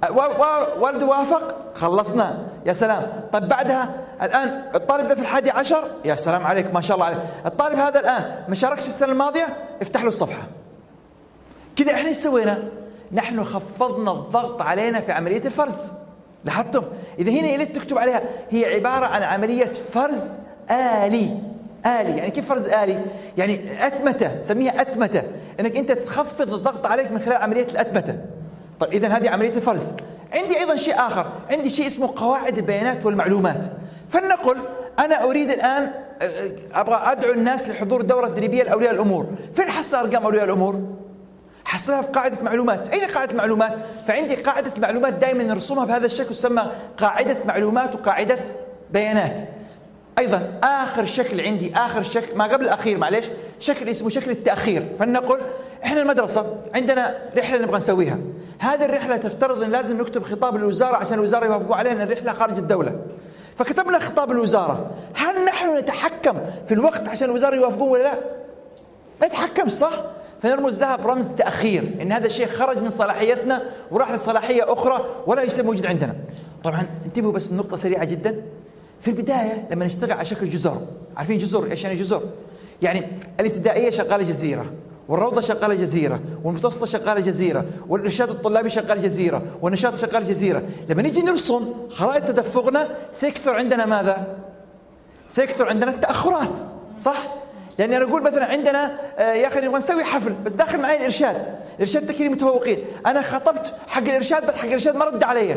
والده وافق خلصنا يا سلام. طيب بعدها الآن الطالب ذا في 11 يا سلام عليك ما شاء الله عليك. الطالب هذا الآن ما شاركش السنة الماضية افتح له الصفحة. كذا احنا ايش سوينا؟ نحن خفضنا الضغط علينا في عملية الفرز. لاحظتم؟ إذا هنا يا ريت تكتب عليها هي عبارة عن عملية فرز آلي. يعني كيف فرز آلي؟ يعني أتمتة، سميها أتمتة، إنك أنت تخفض الضغط عليك من خلال عملية الأتمتة. طيب إذا هذه عملية الفرز. عندي أيضا شيء آخر، عندي شيء اسمه قواعد البيانات والمعلومات. فلنقل أنا أريد الآن أبغى أدعو الناس لحضور دورة تدريبية لأولياء الأمور. فين حصل أرقام أولياء الأمور؟ حصلها في قاعدة معلومات. أين قاعدة معلومات؟ فعندي قاعدة معلومات دائما نرسمها بهذا الشكل، تسمى قاعدة معلومات وقاعدة بيانات. أيضا آخر شكل عندي، آخر شكل ما قبل الأخير معليش، شكل اسمه شكل التأخير. فلنقل إحنا المدرسة عندنا رحلة نبغى نسويها، هذه الرحلة تفترض أن لازم نكتب خطاب للوزارة عشان الوزارة يوافقوا عليها أن الرحلة خارج الدولة. فكتبنا خطاب الوزارة، هل نحن نتحكم في الوقت عشان الوزارة يوافقون ولا لا؟ نتحكم صح؟ فنرمز لها برمز تأخير، إن هذا الشيء خرج من صلاحيتنا وراح لصلاحية أخرى ولا يصير موجود عندنا. طبعا انتبهوا بس النقطة سريعة جدا. في البداية لما نشتغل على شكل جزر، عارفين جزر إيش يعني جزر؟ يعني الابتدائية شغالة جزيرة، والروضة شغالة جزيرة، والمتوسطة شغالة جزيرة، والإرشاد الطلابي شغال جزيرة، والنشاط شغال جزيرة. لما نيجي نرسم خرائط تدفقنا سيكثر عندنا ماذا؟ سيكثر عندنا التأخرات، صح؟ يعني أنا أقول مثلا عندنا يا أخي نبغى نسوي حفل بس داخل معي الإرشاد تكريم متفوقين، أنا خطبت حق الإرشاد بس حق الإرشاد ما رد علي.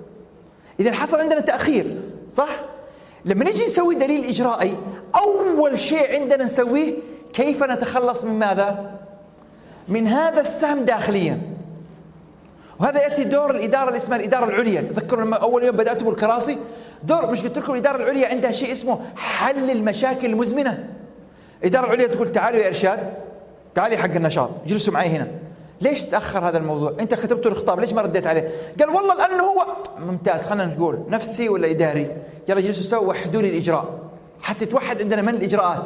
إذا حصل عندنا تأخير، صح؟ لما نيجي نسوي دليل إجرائي أول شيء عندنا نسويه كيف نتخلص من ماذا؟ من هذا السهم داخليا. وهذا يأتي دور الإدارة اللي اسمها الإدارة العليا. تذكروا لما أول يوم بدأت بالكراسي دور، مش قلت لكم الإدارة العليا عندها شيء اسمه حل المشاكل المزمنة. الإدارة العليا تقول تعالوا يا إرشاد، تعالي حق النشاط، جلسوا معي هنا. ليش تأخر هذا الموضوع؟ أنت كتبت الخطاب ليش ما رديت عليه؟ قال والله لأنه هو ممتاز، خلينا نقول نفسي ولا إداري، يلا جلسوا سوا وحدوا لي الإجراء حتى توحد عندنا من الإجراءات.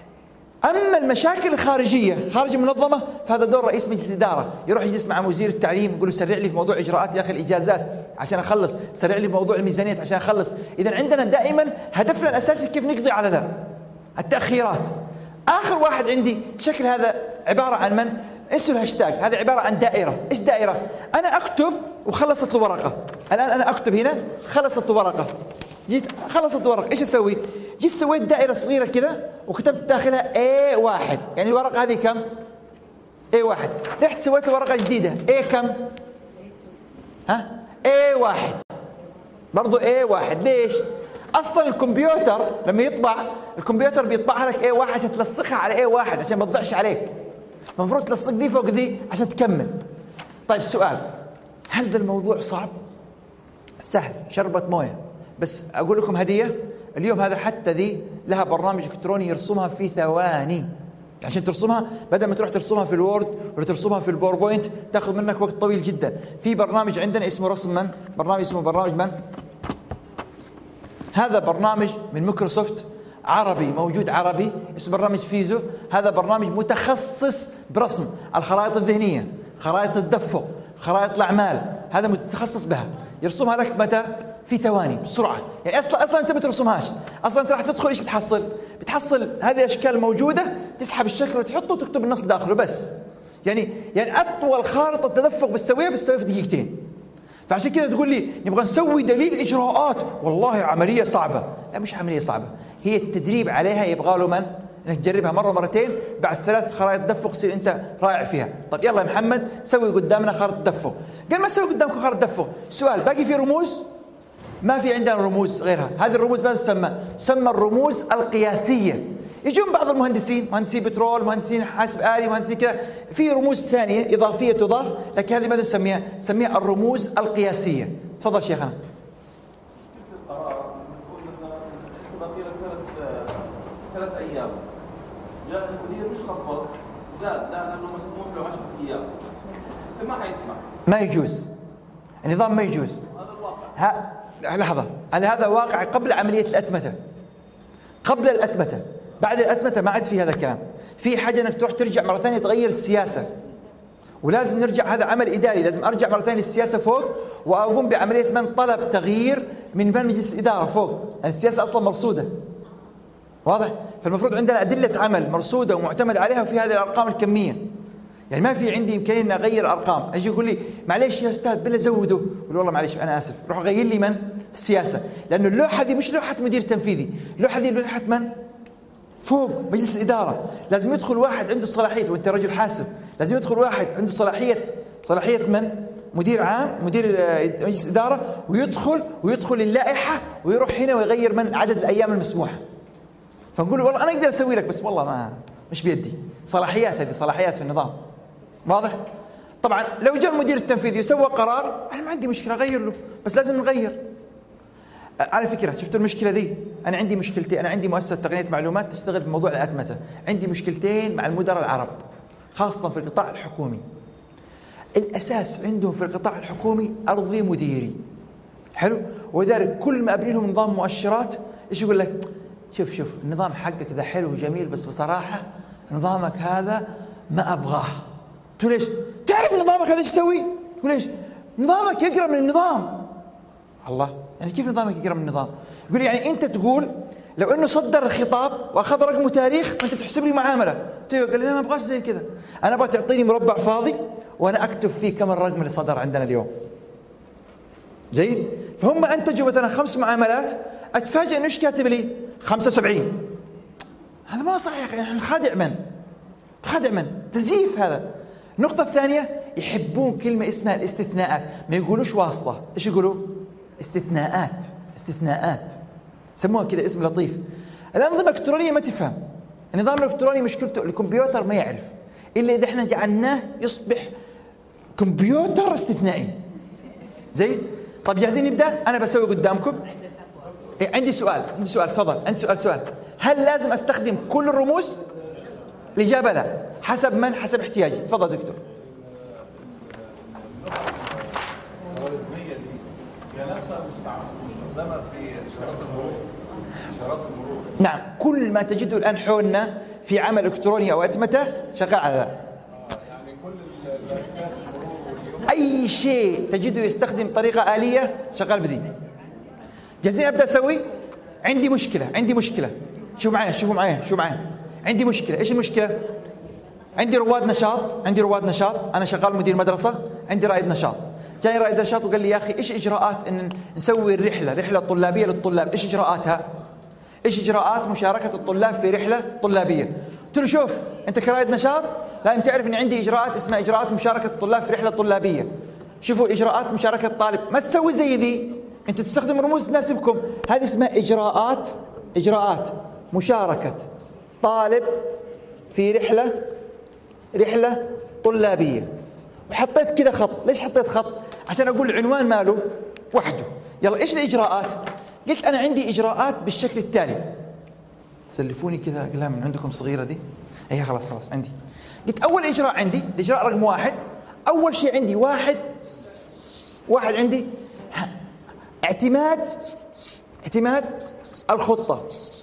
أما المشاكل الخارجية خارج المنظمة فهذا دور رئيس مجلس الإدارة، يروح يجلس مع مدير التعليم يقول له سرع لي في موضوع إجراءات يا أخي الإجازات عشان أخلص، سرع لي في موضوع الميزانيات عشان أخلص. إذا عندنا دائما هدفنا الأساسي كيف نقضي على ذا التأخيرات. آخر واحد عندي شكل هذا عبارة عن من؟ انسوا الهاشتاج، هذا عبارة عن دائرة. إيش دائرة؟ أنا أكتب وخلصت الورقة، الآن أنا أكتب هنا خلصت الورقة، جيت خلصت الورقة، إيش أسوي؟ جيت سويت دائرة صغيرة كذا وكتبت داخلها A1، يعني الورقة هذه كم؟ A1. رحت سويت الورقة جديدة A كم؟ ها؟ A1 برضو A1. ليش؟ أصلا الكمبيوتر لما يطبع الكمبيوتر بيطبعها لك A1 عشان تلصقها على A1 عشان ما تضيعش عليك، فالمفروض تلصق دي فوق دي عشان تكمل. طيب سؤال، هل ذا الموضوع صعب؟ سهل، شربة مويه. بس أقول لكم هدية اليوم، هذا حتى ذي لها برنامج إلكتروني يرسمها في ثواني. عشان ترسمها بدل ما تروح ترسمها في الوورد ولا ترسمها في الباوربوينت تاخذ منك وقت طويل جدا. في برنامج عندنا اسمه رسم من؟ برنامج اسمه برنامج من؟ هذا برنامج من مايكروسوفت عربي، موجود عربي، اسمه برنامج فيزو. هذا برنامج متخصص برسم الخرائط الذهنية، خرائط التدفق، خرائط الأعمال، هذا متخصص بها. يرسمها لك متى؟ في ثواني بسرعة. يعني أصلا أنت ما ترسمهاش، أصلا أنت راح تدخل إيش بتحصل هذه الأشكال الموجودة، تسحب الشكل وتحطه وتكتب النص داخله بس. يعني أطول خارطة تدفق بتسويها في دقيقتين. فعشان كذا تقول لي نبغى نسوي دليل إجراءات، والله عملية صعبة. لا مش عملية صعبة، هي التدريب عليها يبغى له من؟ انك تجربها مرة مرتين، بعد 3 خرائط تدفق تصير انت رائع فيها. طب يلا يا محمد سوي قدامنا خارطة تدفق. قال ما سوي قدامكم خارطة تدفق. سؤال، باقي في رموز؟ ما في عندنا رموز غيرها. هذه الرموز ماذا تسمى؟ تسمى الرموز القياسية. يجون بعض المهندسين، مهندسين بترول، مهندسين حاسب آلي، مهندسين كذا، في رموز ثانية إضافية تضاف، لكن هذه ماذا نسميها؟ نسميها الرموز القياسية. تفضل شيخنا.
ثلاث أيام جاء المدير مش خفض، زاد لأنه مسموح له 10 أيام، السيستم ما حيسمح، ما
يجوز، النظام ما يجوز.
هذا الواقع.
لحظة، هذا واقع قبل عملية الأتمتة، قبل الأتمتة. بعد الأتمتة ما عاد في هذا الكلام. في حاجة أنك تروح ترجع مرة ثانية تغير السياسة، ولازم نرجع، هذا عمل إداري، لازم أرجع مرة ثانية للسياسة فوق وأقوم بعملية من طلب تغيير من مجلس الإدارة فوق، السياسة أصلا مرصودة. واضح؟ فالمفروض عندنا أدلة عمل مرصودة ومعتمد عليها، وفي هذه الأرقام الكمية. يعني ما في عندي إمكانية إني أغير أرقام. أجي يقول لي معليش يا أستاذ بالله زوده، أقول والله معليش أنا آسف، روح غير لي من السياسة، لأنه اللوحة دي مش لوحة مدير تنفيذي، اللوحة دي لوحة من فوق مجلس الإدارة. لازم يدخل واحد عنده صلاحية، وأنت رجل حاسب، لازم يدخل واحد عنده صلاحية من مدير عام، مدير مجلس إدارة، ويدخل اللائحة ويروح هنا ويغير من عدد الأيام المسموحة. فنقول والله أنا أقدر أسوي لك، بس والله ما مش بيدي، صلاحيات، هذه صلاحيات في النظام. واضح؟ طبعا لو جاء المدير التنفيذي وسوى قرار أنا ما عندي مشكلة أغير له، بس لازم نغير. على فكرة شفتوا المشكلة دي؟ أنا عندي مشكلتين، أنا عندي مؤسسة تقنية معلومات تشتغل في موضوع الأتمتة، عندي مشكلتين مع المدراء العرب خاصة في القطاع الحكومي. الأساس عندهم في القطاع الحكومي أرضي مديري، حلو؟ وذلك كل ما أبني لهم نظام مؤشرات إيش يقول لك؟ شوف النظام حقك ذا حلو وجميل، بس بصراحة نظامك هذا ما أبغاه. تقول ليش؟ تعرف نظامك هذا إيش يسوي؟ تقول ليش؟ نظامك يقرأ من النظام. الله، يعني كيف نظامك يقرأ من النظام؟ يقول يعني أنت تقول لو إنه صدر الخطاب وأخذ رقم وتاريخ فأنت تحسب لي معاملة. قال لي أنا ما أبغاش زي كذا، أنا أبغى تعطيني مربع فاضي وأنا أكتب فيه كم الرقم اللي صدر عندنا اليوم. جيد؟ فهم أنتجوا مثلا 5 معاملات، أتفاجئ إنه إيش كاتب لي؟ 75. هذا ما صح يا أخي، نحن خادع من تزييف هذا. النقطة الثانية، يحبون كلمة اسمها الاستثناءات، ما يقولوش واسطة، إيش يقولوا؟ استثناءات، سموها كذا اسم لطيف. الأنظمة الإلكترونية ما تفهم، النظام الإلكتروني مشكلته الكمبيوتر ما يعرف إلا إذا إحنا جعلناه يصبح كمبيوتر استثنائي. زين؟ طب جاهزين نبدأ؟ أنا بسوي قدامكم. عندي سؤال تفضل. عندي سؤال. هل لازم أستخدم كل الرموز؟ الإجابة لا. حسب من؟ حسب احتياجي. تفضل دكتور.
الخوارزمية دي هي نفسها مستخدمة في إشارات المرور.
نعم، كل ما تجده الآن حولنا في عمل إلكتروني أو أتمتة شغال على ذا.
يعني كل
أي شيء تجده يستخدم طريقة آلية شغال بدي. جاهزين أبدأ أسوي؟ عندي مشكلة. شوفوا معايا. عندي مشكلة. إيش المشكلة؟ عندي رواد نشاط، أنا شغال مدير مدرسة، عندي رائد نشاط. جاي رائد نشاط وقال لي يا أخي إيش إجراءات إن نسوي رحلة طلابية للطلاب؟ إيش إجراءاتها؟ إيش إجراءات مشاركة الطلاب في رحلة طلابية؟ قلت له شوف أنت كرائد نشاط لازم تعرف إن عندي إجراءات اسمها إجراءات مشاركة الطلاب في رحلة طلابية. شوفوا إجراءات مشاركة الطالب، ما تسوي زي ذي، أنتوا تستخدموا رموز تناسبكم. هذه اسمها إجراءات مشاركة طالب في رحلة طلابية. وحطيت كذا خط. ليش حطيت خط؟ عشان أقول العنوان ماله وحده. يلا إيش الإجراءات؟ قلت أنا عندي إجراءات بالشكل التالي. سلفوني كذا أقلام من عندكم صغيرة دي. هي خلاص عندي. قلت أول إجراء عندي الإجراء رقم 1. أول شيء عندي واحد عندي اعتماد الخطة.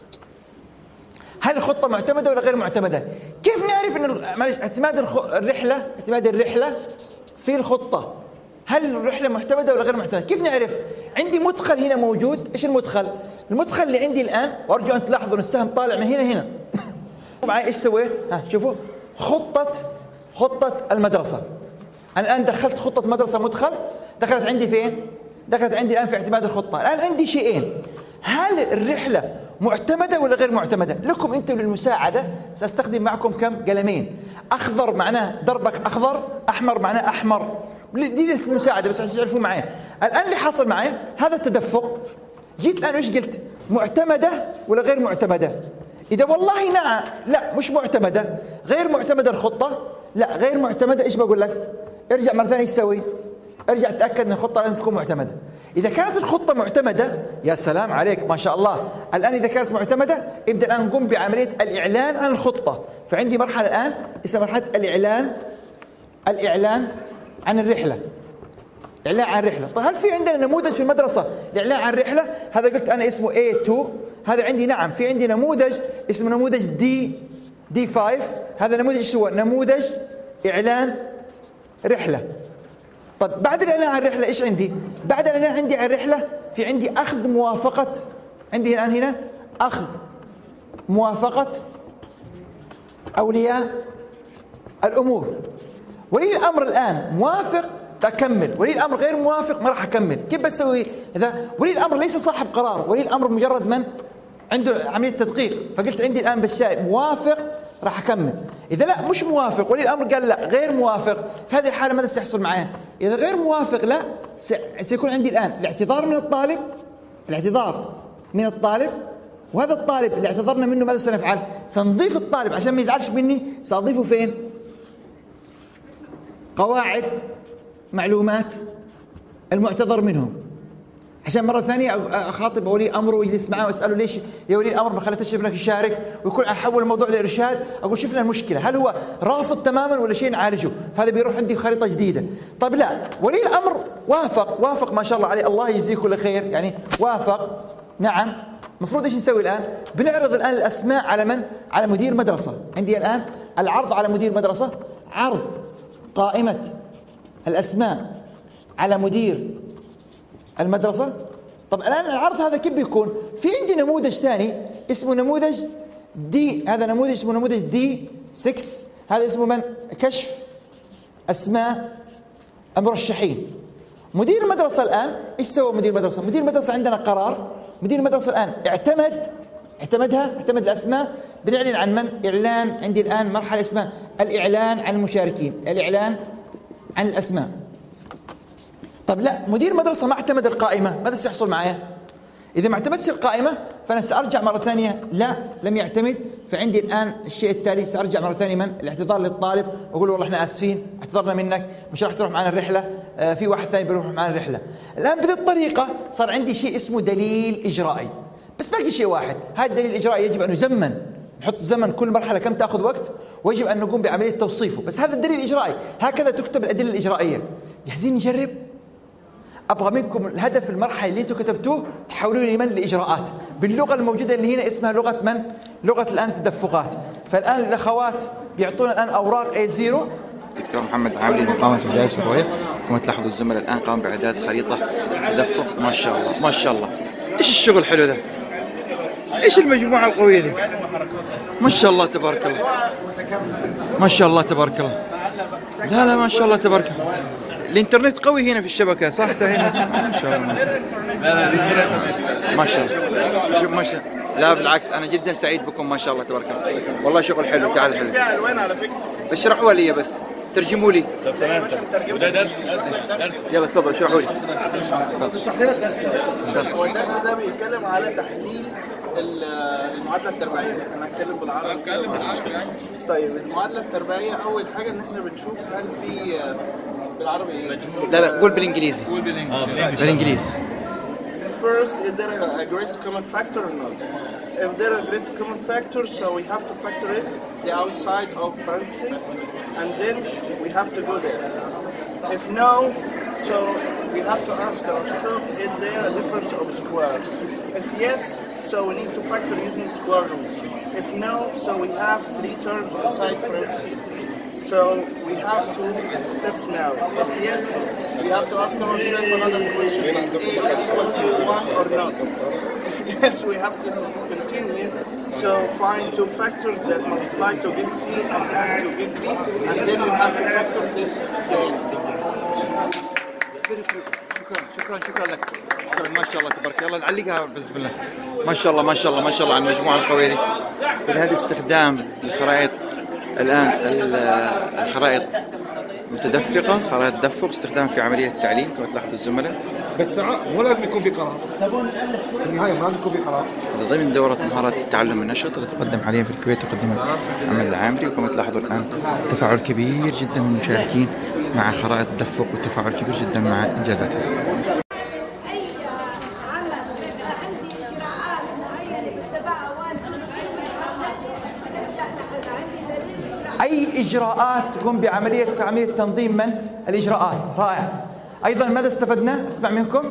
هل الخطة معتمدة ولا غير معتمدة؟ كيف نعرف إن اعتماد الرحلة في الخطة؟ هل الرحلة معتمدة ولا غير معتمدة؟ كيف نعرف؟ عندي مدخل هنا موجود. إيش المدخل اللي عندي الآن، وأرجو أن تلاحظوا أن السهم طالع من هنا. معي إيش سويت؟ شوفوا خطة المدرسة. أنا الآن دخلت خطة مدرسة مدخل، دخلت عندي فين؟ دخلت عندي الآن في اعتماد الخطة. الآن عندي شيئين، هل الرحلة معتمدة ولا غير معتمدة؟ لكم أنتم للمساعدة سأستخدم معكم كم قلمين. أخضر معناه ضربك أخضر، أحمر معناه أحمر. دي ليست المساعدة بس عشان تعرفوا معي. الآن اللي حاصل معي هذا التدفق. جيت الآن إيش قلت؟ معتمدة ولا غير معتمدة؟ إذا والله نعم لا مش معتمدة، غير معتمدة الخطة، لا غير معتمدة. إيش بقول لك؟ ارجع مرة ثانية. إيش تسوي؟ ارجع تأكد أن الخطة لازم تكون معتمدة. إذا كانت الخطة معتمدة يا سلام عليك ما شاء الله. الآن إذا كانت معتمدة ابدأ الآن نقوم بعملية الإعلان عن الخطة. فعندي مرحلة الآن اسمها مرحلة الإعلان عن الرحلة. طيب هل في عندنا نموذج في المدرسة الإعلان عن الرحلة؟ هذا قلت أنا اسمه A2. هذا عندي نعم في عندي نموذج اسمه نموذج D5. هذا نموذج ايش هو؟ نموذج إعلان رحلة. طيب بعد الإعلان عن الرحلة إيش عندي؟ بعد الإعلان عندي عن الرحلة في عندي أخذ موافقة. عندي الآن هنا أخذ موافقة أولياء الأمور. ولي الامر الان موافق بكمل، ولي الامر غير موافق ما راح اكمل. كيف بسوي؟ اذا ولي الامر ليس صاحب قرار، ولي الامر مجرد من عنده عمليه تدقيق، فقلت عندي الان بالشاي موافق راح اكمل. اذا لا مش موافق، ولي الامر قال لا غير موافق، في هذه الحاله ماذا سيحصل معي؟ اذا غير موافق لا سيكون عندي الان الاعتذار من الطالب، الاعتذار من الطالب، وهذا الطالب اللي اعتذرنا منه ماذا سنفعل؟ سنضيف الطالب عشان ما يزعلش مني، سأضيفه فين؟ قواعد معلومات المعتذر منهم، عشان مرة ثانية أخاطب ولي أمره ويجلس معه وأسأله ليش يا ولي الأمر ما خليتش ابنك يشارك، ويكون أحول الموضوع لإرشاد. أقول شوف لنا المشكلة، هل هو رافض تماما ولا شيء نعالجه؟ فهذا بيروح عندي خريطة جديدة. طيب لا، ولي الأمر وافق ما شاء الله عليه، الله يجزيه كل خير، يعني وافق نعم. المفروض ايش نسوي الآن؟ بنعرض الآن الأسماء على من؟ على مدير مدرسة. عندي الآن العرض على مدير مدرسة، عرض قائمة الأسماء على مدير المدرسة. طب الآن العرض هذا كيف بيكون؟ في عندي نموذج ثاني اسمه نموذج دي، هذا نموذج اسمه نموذج دي 6، هذا اسمه من؟ كشف أسماء المرشحين. مدير المدرسة الآن ايش سوى مدير المدرسة؟ مدير المدرسة عندنا قرار، مدير المدرسة الآن اعتمد الأسماء، بنعلن عن من؟ إعلان. عندي الآن مرحلة اسمها الإعلان عن المشاركين، الإعلان عن الأسماء. طب لا، مدير المدرسة ما اعتمد القائمة، ماذا سيحصل معايا؟ إذا ما اعتمدتش القائمة فأنا سأرجع مرة ثانية، لا لم يعتمد، فعندي الآن الشيء التالي، سأرجع مرة ثانية من؟ الاعتذار للطالب، وأقول والله احنا آسفين، اعتذرنا منك، مش راح تروح معنا الرحلة، في واحد ثاني بيروح معنا الرحلة. الآن بهذه الطريقة صار عندي شيء اسمه دليل إجرائي، بس باقي شيء واحد، هذا الدليل الإجرائي يجب أن يزمن، نحط زمن كل مرحلة كم تأخذ وقت، ويجب أن نقوم بعملية توصيفه. بس هذا الدليل الإجرائي هكذا تكتب الأدلة الإجرائية. جاهزين نجرب؟ أبغى منكم الهدف المرحلة اللي أنتم كتبتوه تحولوا لي من الإجراءات باللغة الموجودة اللي هنا اسمها لغة من؟ لغة الآن التدفقات. فالآن الأخوات بيعطونا الآن أوراق A0.
دكتور محمد عاملي المقامة في مدارس الرؤية، كما تلاحظوا الزملاء الآن قام بإعداد خريطة تدفق. ما شاء الله ما شاء الله، إيش الشغل الحلو ذا؟ إيش المجموعة القوية دي؟ ما شاء الله تبارك الله، ما شاء الله تبارك الله، لا ما شاء الله تبارك الله. الانترنت قوي هنا في الشبكة صح؟ هنا ما شاء الله ما شاء الله. شوف ما شاء الله، لا بالعكس أنا جدا سعيد بكم ما شاء الله تبارك الله، والله شغل حلو. تعال حلو، فيها ألوان على فكرة، اشرحوها لي بس، ترجموا لي.
طب تمام، وده درس
يلا تفضل اشرحوا لي.
تشرح لنا الدرس. هو الدرس ده بيتكلم على تحليل المعادلة التربيعية. أنا هتكلم بالعربي. طيب المعادلة التربيعية أول حاجة إن إحنا بنشوف هل في بالعربي إيه؟
لا قول بالإنجليزي. بالإنجليزي.
First, is there a greatest common factor or not? If there are a greatest common factor, so we have to factor in the outside of parentheses, and then we have to go there. If no, so we have to ask ourselves, is there a difference of squares? If yes, so we need to factor using square roots. If no, so we have three terms inside parentheses. So we have two steps now. If yes, we have to ask ourselves another question: is A equal to 1 or not? If yes, we have to continue. So find two factors that multiply to get C and add to get B, and then you have to factor this again.
شكرا لك. ما شاء الله تبارك الله، نعلقها بسم الله. ما شاء الله ما شاء الله ما شاء الله على المجموعة القوية دي. بهذا استخدام الخرائط الآن، الخرائط متدفقة، خرائط تدفق استخدام في عملية التعليم كما تلاحظوا الزملاء.
بس مو لازم يكون في قرار في النهاية، ما لازم يكون في قرار.
هذا ضمن دورة مهارات التعلم النشط التي تقدم حاليا في الكويت، تقدمها عمل العامري. وكما تلاحظوا الآن تفاعل كبير جدا من المشاركين مع خرائط التدفق، وتفاعل كبير جدا مع إنجازاتها.
أي إجراءات تقوم بعملية تنظيم من؟ الإجراءات. رائع. أيضا ماذا استفدنا؟ أسمع منكم.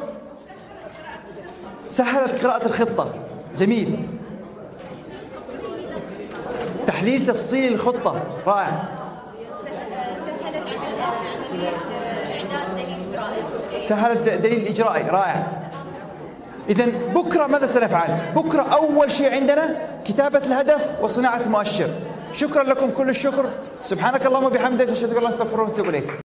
سهلت قراءة الخطة، جميل. تحليل تفصيلي للخطة، رائع. سهلت دليل إجرائي، رائع. إذن بكرة ماذا سنفعل؟ بكرة أول شيء عندنا كتابة الهدف وصناعة المؤشر. شكرا لكم كل الشكر. سبحانك اللهم وبحمدك، اشهد ان لا اله الا انت استغفرك واتوب اليك.